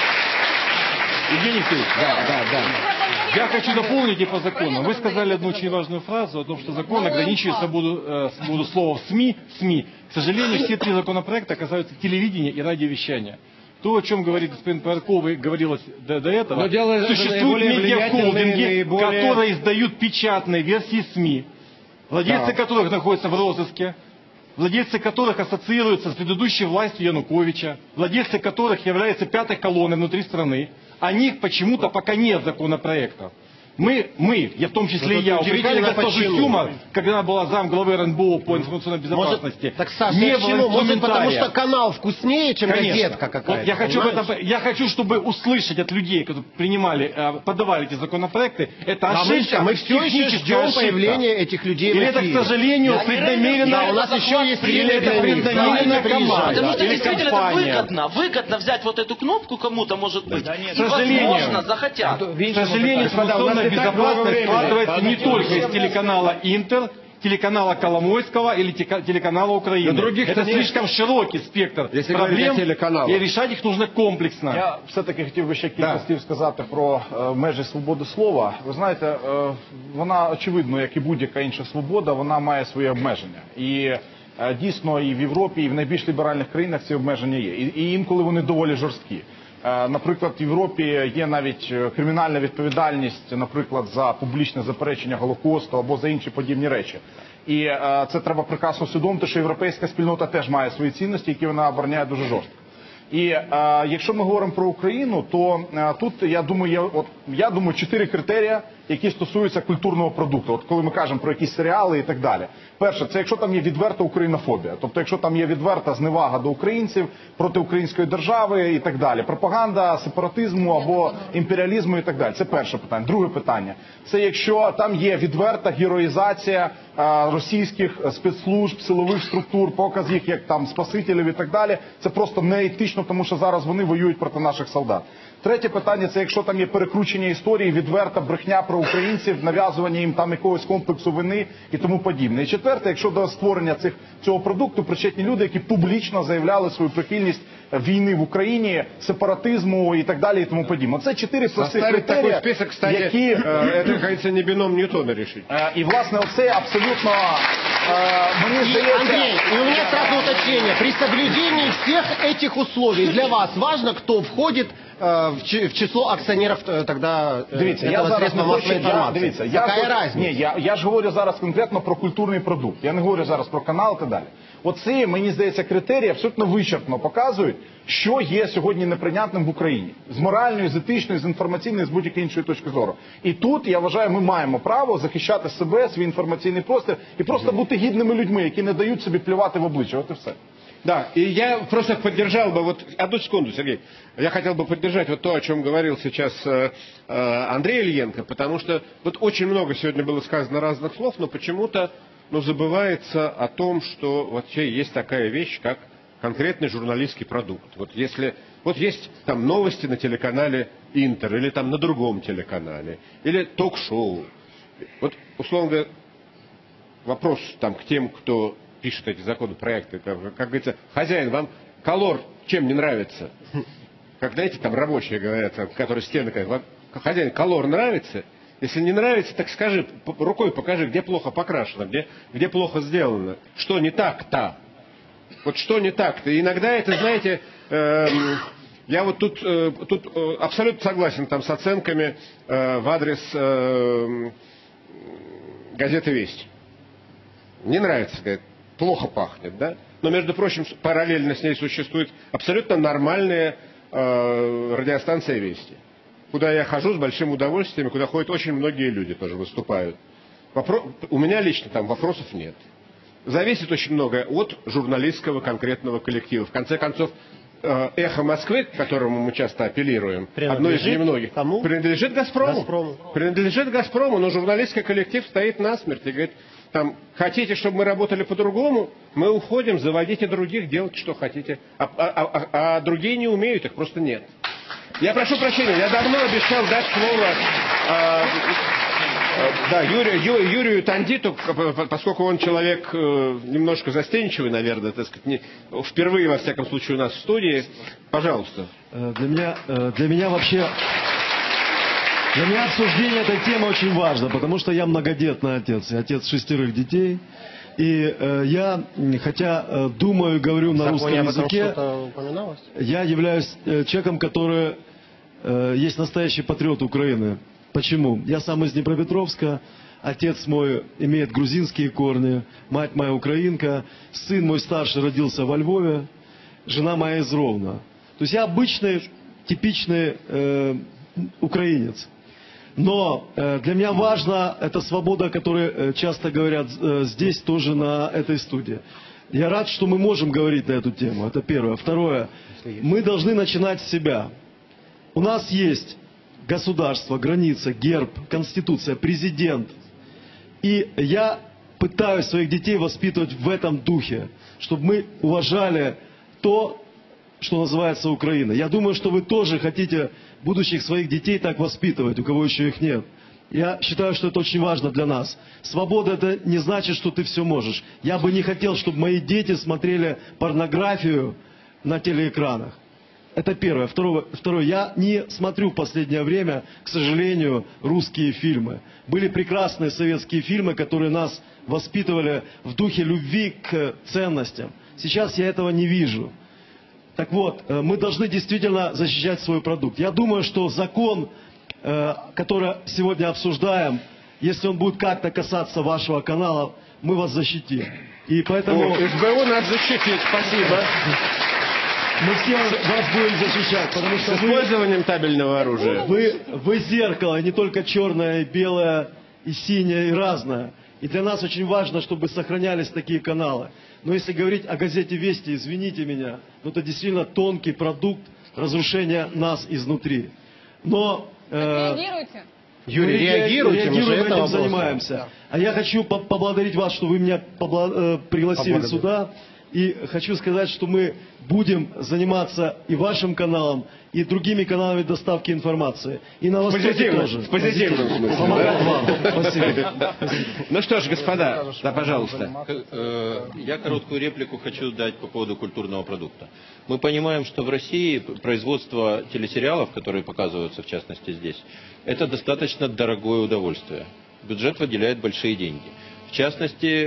Евгений Федорович, да, да, да. Я хочу дополнить и по закону. Вы сказали одну очень важную фразу о том, что закон ограничивает свободу, э, свободу слова в СМИ. СМИ. К сожалению, все три законопроекта касаются телевидения и радиовещания. То, о чем говорит господин Парков и говорилось до, до этого, Но дело существуют наиболее влиятельные, медиахолдинги, наиболее- которые издают печатные версии СМИ, владельцы Да. которых находятся в розыске, владельцы которых ассоциируются с предыдущей властью Януковича, владельцы которых являются пятой колонной внутри страны. О них почему-то пока нет законопроектов. Мы, мы, я в том числе Ну, и я, тут упрекали удивительно, госпожу почему? Сюмар, когда она была зам главы эр эн бэ о по информационной безопасности. Может, так, Саша, не к чему? было Может, потому комментария. что канал вкуснее, чем Конечно. газетка какая-то. Вот я, хочу понимаешь? это, я хочу, чтобы услышать от людей, которые принимали, э, подавали эти законопроекты, это Да, мы ошибка, все- мы все еще техническая ждем ошибка. появления этих людей в Или это, эфире. к сожалению, Да, преднамеренно... да, у нас еще есть Или время это для них. преднамеренно Да, команда, Потому что или действительно это компания. выгодно. Выгодно взять вот эту кнопку кому-то, может быть. К И, сожалению, возможно, захотят. К сожалению, информационная безопасность складывается не только из телеканала «Интер», телеканала Коломойского или тека- телеканала Украины. Но других-то это нет. слишком широкий спектр Если говорить проблем, о телеканалах. и решать их нужно комплексно. Я все-таки хотів би ще кілька слів сказати про е, межі свободи слова. Ви знаєте, е, вона, очевидно, як і будь-яка інша свобода, вона має свої обмеження. І е, дійсно і в Європі, і в найбільш ліберальних країнах ці обмеження є. І, і інколи вони доволі жорсткі. Е, Наприклад, в Європі є навіть е, кримінальна відповідальність, наприклад, за публічне заперечення Голокосту або за інші подібні речі. І е, це треба прекрасно усвідомити, що європейська спільнота теж має свої цінності, які вона обороняє дуже жорстко. І е, якщо ми говоримо про Україну, то е, тут, я думаю, є, от, я думаю, чотири критерії, які стосуються культурного продукту. От коли ми кажемо про якісь серіали і так далі. Перше, це якщо там є відверта українофобія. Тобто, якщо там є відверта зневага до українців, проти української держави і так далі. Пропаганда сепаратизму або імперіалізму і так далі. Це перше питання. Друге питання. Це якщо там є відверта героїзація е, російських спецслужб, силових структур, показ їх як там спасителів і так далі. Це просто неетично, тому що зараз вони воюють проти наших солдат. Третє питання – це якщо там є перекручення історії, відверта брехня про українців, нав'язування їм там якогось комплексу вини і тому подібне. І четверте, якщо до створення цих, цього продукту причетні люди, які публічно заявляли свою прихильність війни в Україні, сепаратизму і так далі і тому подібне. Це чотири простих Составить такой критерії, список, кстати, які... э, это, как говорится, не бином Ньютона решить. Е, І, власне, оце абсолютно, е, мені И, здається... Андрей, и у меня сразу уточнение. При соблюдении всех этих условий для вас важно, кто входит э, в, чи- в число акционеров э, тогда э, Дивіться, я этого зараз средства не хочу, массовой я, информации? дивіться, я, Какая хочу- разница? Ні, я, я ж говорю зараз конкретно про культурний продукт. Я не говорю зараз про канал і так далі. Оці, мені здається, критерії абсолютно вичерпно показують, що є сьогодні неприйнятним в Україні. З моральної, з етичної, з інформаційної, з будь-якої іншої точки зору. І тут, я вважаю, ми маємо право захищати себе, свій інформаційний простір і просто бути гідними людьми, які не дають собі плювати в обличчя. От і все. Да, и я просто поддержал бы, вот одну секунду, Сергей, я хотел бы поддержать вот то, о чем говорил сейчас э, э, Андрей Ильенко, потому что вот очень много сегодня было сказано разных слов, но почему-то ну, забывается о том, что вообще есть такая вещь, как конкретный журналистский продукт. Вот если вот есть там новости на телеканале Интер или там на другом телеканале, или ток-шоу. Вот, условно говоря, вопрос там к тем, кто пишет эти законопроекты, как, как говорится, хозяин, вам колор чем не нравится? Как, знаете, там рабочие говорят, там, которые стены, говорят, хозяин, колор нравится? Если не нравится, так скажи, рукой покажи, где плохо покрашено, где, где плохо сделано. Что не так-то? Вот что не так-то? И иногда это, знаете, э, я вот тут, э, тут э, абсолютно согласен там, с оценками э, в адрес э, газеты «Весть». Не нравится, говорит, плохо пахнет, да? Но, между прочим, параллельно с ней существует абсолютно нормальная э, радиостанция «Вести», куда я хожу с большим удовольствием, и куда ходят очень многие люди, тоже выступают. Вопро... У меня лично там вопросов нет. Зависит очень многое от журналистского конкретного коллектива. В конце концов, э, «Эхо Москвы», к которому мы часто апеллируем, одно из немногих, кому? принадлежит «Газпрому». «Газпрому». Принадлежит «Газпрому», но журналистский коллектив стоит насмерть и говорит, там, хотите, чтобы мы работали по-другому, мы уходим, заводите других, делайте, что хотите. А, а, а, а другие не умеют, их просто нет. Я прошу прощения, я давно обещал дать слово э, э, да, Юрию, Ю, Юрию Тандиту, поскольку он человек э, немножко застенчивый, наверное, так сказать, не, впервые, во всяком случае, у нас в студии. Пожалуйста. Для меня, для меня вообще... Для меня обсуждение этой темы очень важно, потому что я многодетный отец, я отец шестерых детей. И э, я, хотя э, думаю и говорю на русском языке, я являюсь э, человеком, который э, есть настоящий патриот Украины. Почему? Я сам из Днепропетровска, отец мой имеет грузинские корни, мать моя украинка, сын мой старший родился во Львове, жена моя из Ровно. То есть я обычный, типичный э, украинец. Но э, для меня важна эта свобода, о которой э, часто говорят э, здесь, тоже на этой студии. Я рад, что мы можем говорить на эту тему. Это первое. Второе. Мы должны начинать с себя. У нас есть государство, граница, герб, конституция, президент. И я пытаюсь своих детей воспитывать в этом духе, чтобы мы уважали то, что называется Украина. Я думаю, что вы тоже хотите будущих своих детей так воспитывать, у кого еще их нет. Я считаю, что это очень важно для нас. Свобода — это не значит, что ты все можешь. Я бы не хотел, чтобы мои дети смотрели порнографию на телеэкранах. Это первое. Второе, второе. Я не смотрю в последнее время, к сожалению, русские фильмы. Были прекрасные советские фильмы, которые нас воспитывали в духе любви к ценностям. Сейчас я этого не вижу. Так вот, мы должны действительно защищать свой продукт. Я думаю, что закон, который сегодня обсуждаем, если он будет как-то касаться вашего канала, мы вас защитим. И поэтому... О, СБУ надо защитить, спасибо. Мы все вас будем защищать, потому что с использованием табельного оружия. Вы, вы зеркало, не только черное, и белое, и синее, и разное. И для нас очень важно, чтобы сохранялись такие каналы. Но если говорить о газете «Вести», извините меня, но это действительно тонкий продукт разрушения нас изнутри. Но... Э, реагируйте. Юрий, мы реагируйте, реагируем, этим вопрос. занимаемся. Да. А я хочу поблагодарить вас, что вы меня побла- пригласили сюда. И хочу сказать, что мы будем заниматься и вашим каналом, и другими каналами доставки информации. И на Востоке тоже. В позитивном смысле. Помогать вам. Спасибо. Ну что ж, господа, да, пожалуйста. Я короткую реплику хочу дать по поводу культурного продукта. Мы понимаем, что в России производство телесериалов, которые показываются в частности здесь, это достаточно дорогое удовольствие. Бюджет выделяет большие деньги. В частности,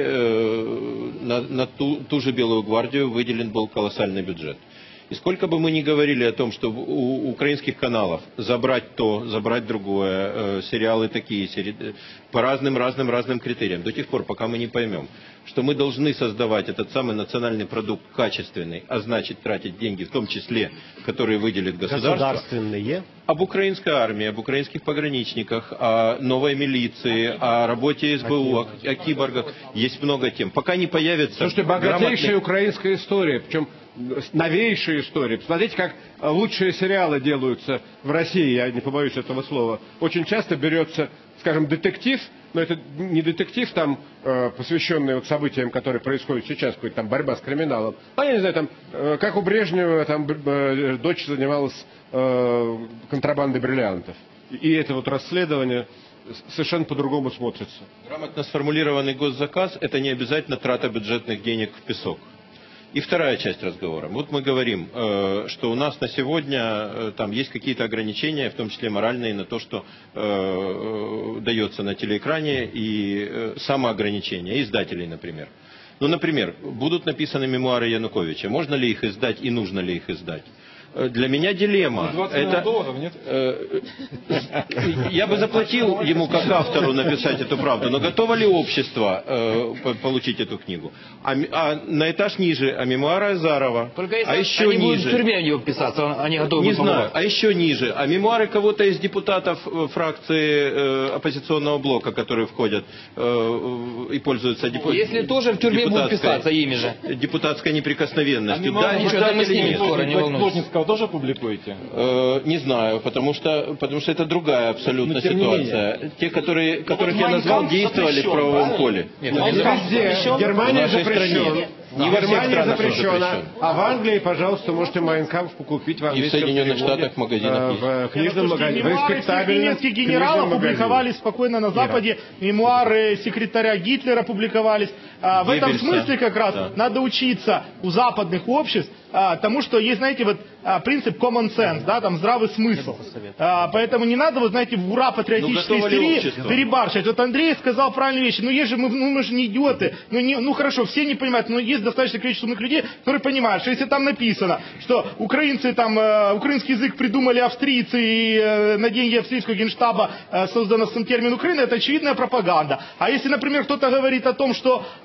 на, на ту, ту же «Белую гвардию» выделен был колоссальный бюджет. И сколько бы мы ни говорили о том, что у украинских каналов забрать то, забрать другое, сериалы такие, сери... по разным-разным-разным критериям, до тех пор, пока мы не поймем, что мы должны создавать этот самый национальный продукт качественный, а значит тратить деньги, в том числе, которые выделит государство. Государственные. Об украинской армии, об украинских пограничниках, о новой милиции, о работе СБУ, о, о киборгах. Есть много тем. Пока не появится... Слушайте, богатейшая грамотный... украинская история, причем новейшая история. Посмотрите, как лучшие сериалы делаются в России, я не побоюсь этого слова. Очень часто берется, скажем, детектив, но это не детектив, там, посвященный вот событиям, которые происходят сейчас, какой-то там борьба с криминалом. А я не знаю, там, как у Брежнева, там, дочь занималась контрабандой бриллиантов. И это вот расследование совершенно по-другому смотрится. Грамотно сформулированный госзаказ – это не обязательно трата бюджетных денег в песок. И вторая часть разговора. Вот мы говорим, э, что у нас на сегодня э, там есть какие-то ограничения, в том числе моральные, на то, что э, э, дается на телеэкране, и э, самоограничения, издателей, например. Ну, например, будут написаны мемуары Януковича. Можно ли их издать и нужно ли их издать? Для меня дилемма. Это, долларов, нет? Э, я бы заплатил ему как автору написать эту правду, но готово ли общество э, получить эту книгу? А, а на этаж ниже, а мемуары Азарова. Только если а еще они ниже. будут в тюрьме в него писаться, они готовы Не будут знаю, помогать. а еще ниже. А мемуары кого-то из депутатов фракции э, оппозиционного блока, которые входят э, и пользуются депо... Если тоже в тюрьме будут писаться ими же. Депутатской неприкосновенностью. А да, ничего, там мы с ними скоро, не волнуйтесь. Тоже публикуете? Э, не знаю, потому что, потому что это другая абсолютно Но, ситуация. Те, которые, которых я назвал, действовали в правовом поле. Нет, не везде. Германия запрещен. Не во всех Германия странах он запрещена. запрещен. А в Англии, пожалуйста, можете Mein Kampf покупить в И в английском Соединенных переводе, Штатах в магазинах э, есть. в книжном магазине. В Мемуары всех респектабельном немецких книжном генералов магазине. публиковались спокойно на Западе, мемуары секретаря Гитлера публиковались. А, в этом Геббельса. смысле как раз Да. надо учиться у западных обществ а, тому, что есть, знаете, вот а, принцип common sense, да, там здравый смысл. А, поэтому не надо, вот знаете, в ура патриотической Ну, готово ли истерии общество? перебарщивать. Вот Андрей сказал правильные вещи. Ну, есть же мы, ну, мы же не идиоты. Ну, не, ну, хорошо, все не понимают, но есть достаточно количество умных людей, которые понимают, что если там написано, что украинцы там, э, украинский язык придумали австрийцы и э, на деньги австрийского генштаба э, создано сам термин Украина, это очевидная пропаганда. А если, например, кто-то говорит о том, что э,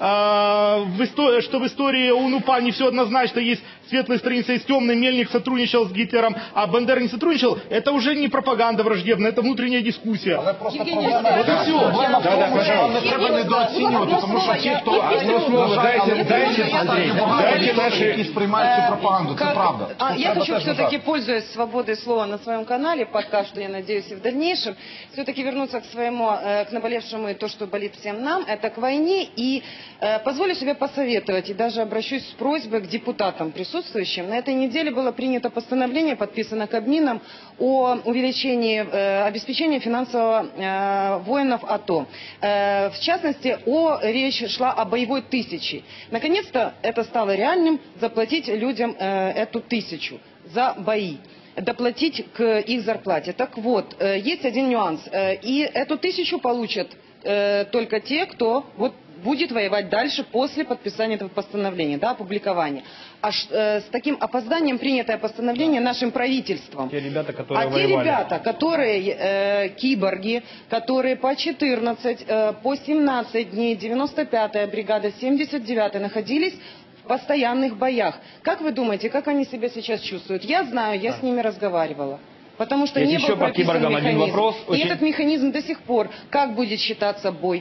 в истории, что в истории УНУПА не все однозначно, есть светлая страница, есть темная, Мельник сотрудничал с Гитлером, а Бандера не сотрудничал, это уже не пропаганда враждебная, это внутренняя дискуссия. Але просто Евгений, проблема, вот и все. проблема в тому, що не треба недооцінювати, тому що ті, хто Одно слово, дайте, дайте, Андрей, дайте наши... які сприймають цю пропаганду, це Как- правда. а, Тут я треба хочу теж все-таки, вважати. пользуясь свободой слова на своем канале, пока что, я надеюсь, и в дальнейшем, все-таки вернуться к своему, э, к наболевшему и то, что болит всем нам, это к войне, и э, позволю себе посоветовать, и даже обращусь с просьбой к депутатам присутствующим. На этой неделе было принято постановление, подписано Кабмином, о увеличении э, обеспечения финансового э, воинов АТО. Э, в частности, о, речь шла о боевой тысяче. Наконец-то это стало реальным, заплатить людям э, эту тысячу за бои, доплатить к их зарплате. Так вот, э, есть один нюанс. Э, и эту тысячу получат э, только те, кто вот будет воевать дальше после подписания этого постановления, да, опубликования. А ш- э, с таким опозданием принятое постановление нашим правительством. Те ребята, которые А те воевали. ребята, которые э, киборги, которые по четырнадцать, э, по семнадцать дней, девяносто пятая бригада, семьдесят девятая находились в постоянных боях. Как вы думаете, как они себя сейчас чувствуют? Я знаю, я с ними разговаривала. Потому что Есть не еще был по прописан киборгам один механизм. вопрос. И Очень- этот механизм до сих пор, как будет считаться бой?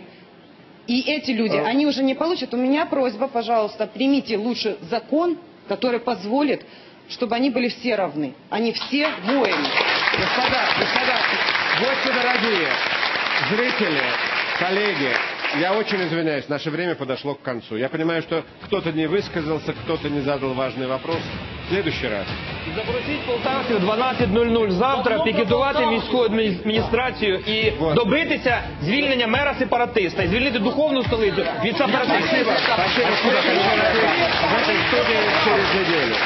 И эти люди, Э. они уже не получат. У меня просьба, пожалуйста, примите лучше закон, который позволит, чтобы они были все равны. Они все воины. Господа, господа, гости дорогие, зрители, коллеги, я очень извиняюсь, наше время подошло к концу. Я понимаю, что кто-то не высказался, кто-то не задал важный вопрос. В следующий раз. Запросіть полтавців дванадцять нуль нуль завтра пікетувати міську адміністрацію і добитися звільнення мера сепаратиста і звільнити духовну столицю від сепаратистів. Спасибо. Спасибо, что в этой студии через неделю.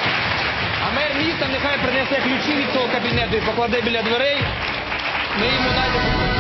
А мер міста нехай принесе ключі від цього кабінету і покладе біля дверей. Ми йому дайте.